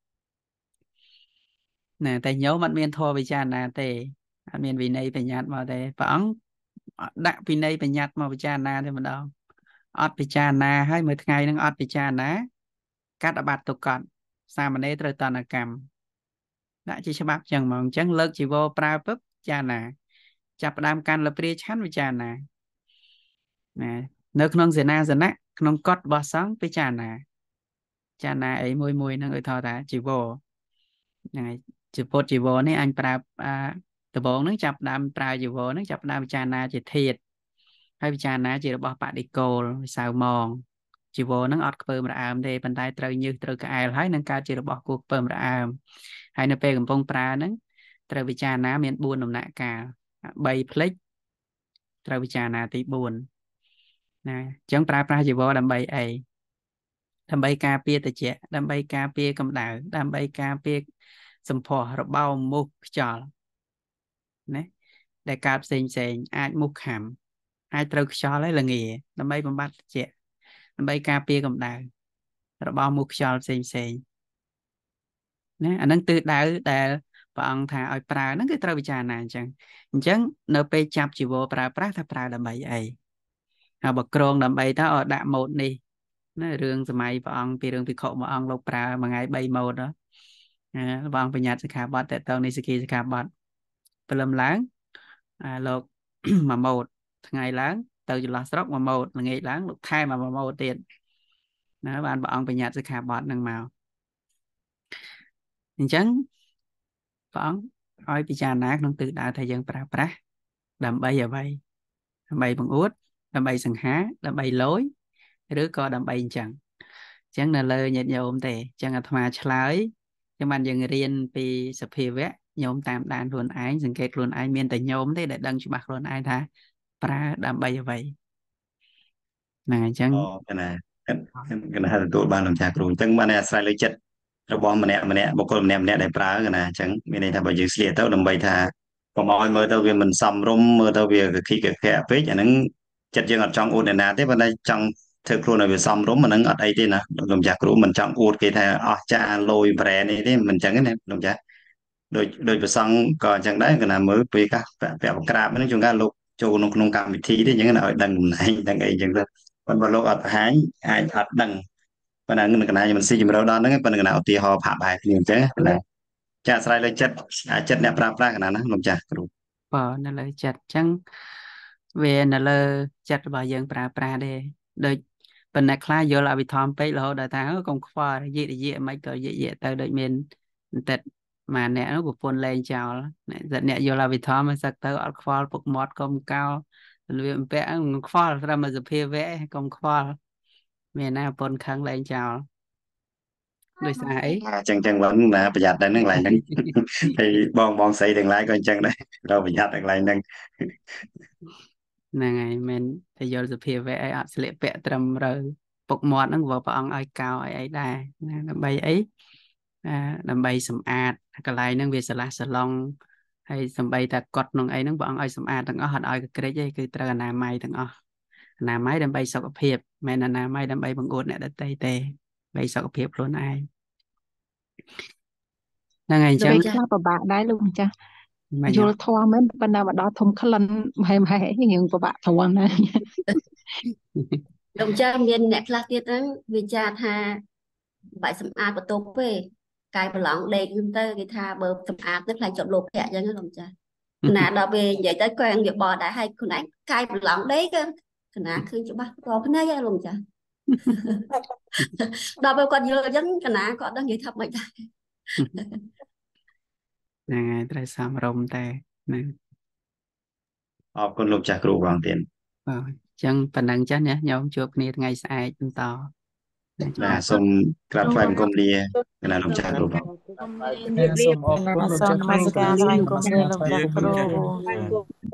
S2: ណាតែញោមអត់មានធម៌ពិចារណាទេអត់មានវិន័យបញ្ញត្តិមកទេព្រះអង្គដាក់វិន័យបញ្ញត្តិមកពិចារណាទេម្ដងអត់ពិចារណាហើយមួយថ្ងៃនឹងអត់ពិចារណាកាត់អបាត់ទុកកត់សាមណេរត្រូវតនកម្មដាក់ជាច្បាប់ចឹងហ្មងអញ្ចឹងលើកជីវរប្រើពឹបពិចារណាចាប់ផ្ដើមកាន់លព្រាឆាន់ពិចារណាណានៅក្នុងសេនាសនៈក្នុងកฎរបស់សង្ឃពិចារណាចារណាអីមួយមួយហ្នឹងឲ្យថតថាជីវរហ្នឹងហើយជាពុទ្ធជីវរនេះអញប្រើដំបងហ្នឹងចាប់ដើមប្រើជីវរហ្នឹងចាប់ដើមពិចារណាជាធាតុហើយពិចារណាជារបស់បដិគោលវិសៅមងជីវរហ្នឹងអត់ខ្ពើមរអើមទេប៉ុន្តែត្រូវញើសត្រូវក្អែលហើយនឹងកើតជារបស់គួរខ្ពើមរអើមហើយនៅពេលកំពុងប្រើហ្នឹងត្រូវពិចារណាមានបួនដំណាក់កាលបីផ្លេចត្រូវពិចារណាទីបួនណាអញ្ចឹងប្រើប្រាស់ជីវរដើម្បីអីដើម្បីការពារត្រជាក់ដើម្បីការពារកម្ដៅដើម្បីការពារសម្ផស្សរបោមមុខខ្យល់ណាដែលកើតផ្សេងផ្សេងអាចមុខខំអាចត្រូវខ្យល់ហើយល្ងាដើម្បីបំបត្តិត្រជាក់ដើម្បីការពារកម្ដៅរបោមមុខខ្យល់ផ្សេងផ្សេងណាអានឹងទិសដៅដែលព្រះអង្គថាឲ្យប្រើហ្នឹងគឺត្រូវពិចារណាអញ្ចឹងអញ្ចឹងនៅពេលចាប់ជីវរប្រើប្រាស់ថាប្រើដើម្បីអីហើយបើក្រងដើម្បីតើឲ្យដាក់ម៉ូតនេះណារឿងសម័យព្រះអង្គពីរឿងភិក្ខុមួយអង្គលោកប្រើមួយថ្ងៃបីម៉ូតណាព្រះអង្គបញ្ញត្តិសិក្ខាបទតទៅនៃសិក្ខាសិក្ខាបទព្រលឹមឡើងអាលោកមួយម៉ូតថ្ងៃឡើងទៅចន្លោះស្រុកមួយម៉ូតល្ងាចឡើងលោកថែមមួយម៉ូតទៀតណាបានព្រះអង្គបញ្ញត្តិសិក្ខាបទនឹងមកអញ្ចឹងព្រះអង្គឲ្យពិចារណាក្នុងទិសដៅថាយើងប្រើប្រាស់ដើម្បីអ្វីដើម្បីបង្អួតដើម្បីសង្ហាដើម្បីលយឬក៏ដើម្បីអញ្ចឹងអញ្ចឹងនៅលើញាតិញោមទេអញ្ចឹងអាត្មាឆ្លើយចាំបានយើងរៀនពីសភាវៈញោមតាមដានខ្លួនឯងសង្កេតខ្លួនឯងមានតែញោមទេដែលដឹងច្បាស់ខ្លួនឯងថាប្រើដើម្បីអ្វីហ្នឹងអញ្ចឹង
S5: អូកណាកណាទទួលបានលោកចាស់គ្រូអញ្ចឹងបានអាស្រ័យលើចិត្តរបស់ម្នាក់ម្នាក់បុគ្គលម្នាក់ម្នាក់ដែលប្រើកណាអញ្ចឹងមានន័យថាបើយើងស្លៀកទៅដើម្បីថាកុំឲ្យមើលទៅវាមិនសមរម្យមើលទៅវាកខិកខៈពេកអាហ្នឹងចិត្តយើងអត់ចង់អួតអ្នកណាទេប៉ុន្តែចង់ធ្វើខ្លួនឲ្យវាសមរម្យអាហ្នឹងអត់អីទេណាលោកចាស់គ្រូមិនចង់អួតគេថាអស់ចាលយ brand អីទេមិនអញ្ចឹងទេណាលោកចាស់ដូចដូចប្រសង់ក៏អញ្ចឹងដែរកណាមើលពេលកាសពាក់បក្រាបហ្នឹងជួនកាលលោកចូលក្នុងក្នុងកម្មវិធីទេអញ្ចឹងឲ្យដឹងតំណែងដឹងអីអញ្ចឹងទៅប៉ុន្តែបើលោកអត់បង្ហាញអាចអត់ដឹងប៉ុន្តែនឹងកណាខ្ញុំមិនស៊ីជម្រៅដល់ហ្នឹងប៉ុន្តែកណាឧទាហរណ៍ផាកបែបគ្នាអញ្ចឹងណាចាអាស្រ័យលើចិត្តចិត្តអ្នកប្រើប្រាស់កណាណាលោកចាស់គ្រូ
S2: បើនៅលើចិត្តអញ្ចឹងវានៅលើចិត្តរបស់យើងប្រើប្រាស់ដែរដូចប៉ុន្តែខ្លះយល់អវិធម្មពេករហូតដល់ថាអឺកុំខ្វល់និយាយនិយាយមិនក៏និយាយនិយាយទៅដូចមានបន្តិចមកអ្នកនោះប្រពន្ធលែងចោលអ្នកអ្នកយល់អវិធម្មមិនសឹកទៅអត់ខ្វល់ពុកមាត់កុំកោលវាបំពាក់មិនខ្វល់ត្រឹមតែសភាវៈកុំខ្វល់មានណាប្រពន្ធខឹងលែងចោលដោយសារអី
S5: អញ្ចឹងចឹងvẫn là ប្រយ័ត្នដល់ហ្នឹងកន្លែងហ្នឹងហើយបងបងស្រីទាំងឡាយក៏អញ្ចឹងដែរเราប្រយ័ត្នកន្លែងហ្នឹង
S2: ហ្នឹងហើយមិនតែយល់សភាវៈអីអត់ស្លៀកពាក់ត្រឹមត្រូវពុកមាត់ហ្នឹងក៏ព្រះអង្គឲ្យកោឲ្យអីដែរណាដើម្បីអីអាដើម្បីសម្អាតកន្លែងហ្នឹងវាស្រឡះស្រឡង់ហើយសំបីតែកត់ក្នុងអីហ្នឹងព្រះអង្គឲ្យសម្អាតទាំងអស់អត់ឲ្យក្រិចទេគឺត្រូវអនាម័យទាំងអស់អនាម័យដើម្បីសុខភាពមិនអនាម័យដើម្បីបង្អួតអ្នកដទៃទេដើម្បីសុខភាពខ្លួនឯងហ្នឹងហើយអញ្ចឹង
S8: ខ្លះពិបាកដែរលោកម្ចាស់
S2: មិន
S8: យល់ធម៌មែនប៉ុន្តែមកដល់ធំក្លិនមហែមហែយើងពិបាកត្រង់ណា
S14: លោកចាស់មានអ្នកខ្លះទៀតហ្នឹងវាចាថាបាច់សម្អាតបន្ទប់ទេកាយប្រឡងដេកហ្នឹងទៅគេថាបើសម្អាតទៅខ្លាចជាប់លោភៈអញ្ចឹងណាលោកចាស់ណាដល់ពេលនិយាយទៅក៏វាបដែរហើយខ្លួនឯងកាយប្រឡងដេកក៏កណាឃើញច្បាស់ក៏ភ្នែកហើយលោកចាស់ ដល់ពេលគាត់យល់អញ្ចឹងកណាគាត់ដឹងនិយាយថាមិនដែរ
S2: ហ្នឹងហើយត្រូវសមរម្យតែណា
S5: អរគុណលោកចាស់គ្រូបងទៀត
S2: បាទអញ្ចឹងប៉ុណ្ណឹងចាស់ណាញោមជួបគ្នាថ្ងៃស្អែកបន្ត
S5: បាទសូមក្រាបថ្វាយបង្គំលាកណាលោកចាស់គ្រូបង
S7: សូមអរគុណលោកចាស់គ្រូ
S9: នមស្ការថ្វាយបង្គំលាលោកចាស់គ្រូ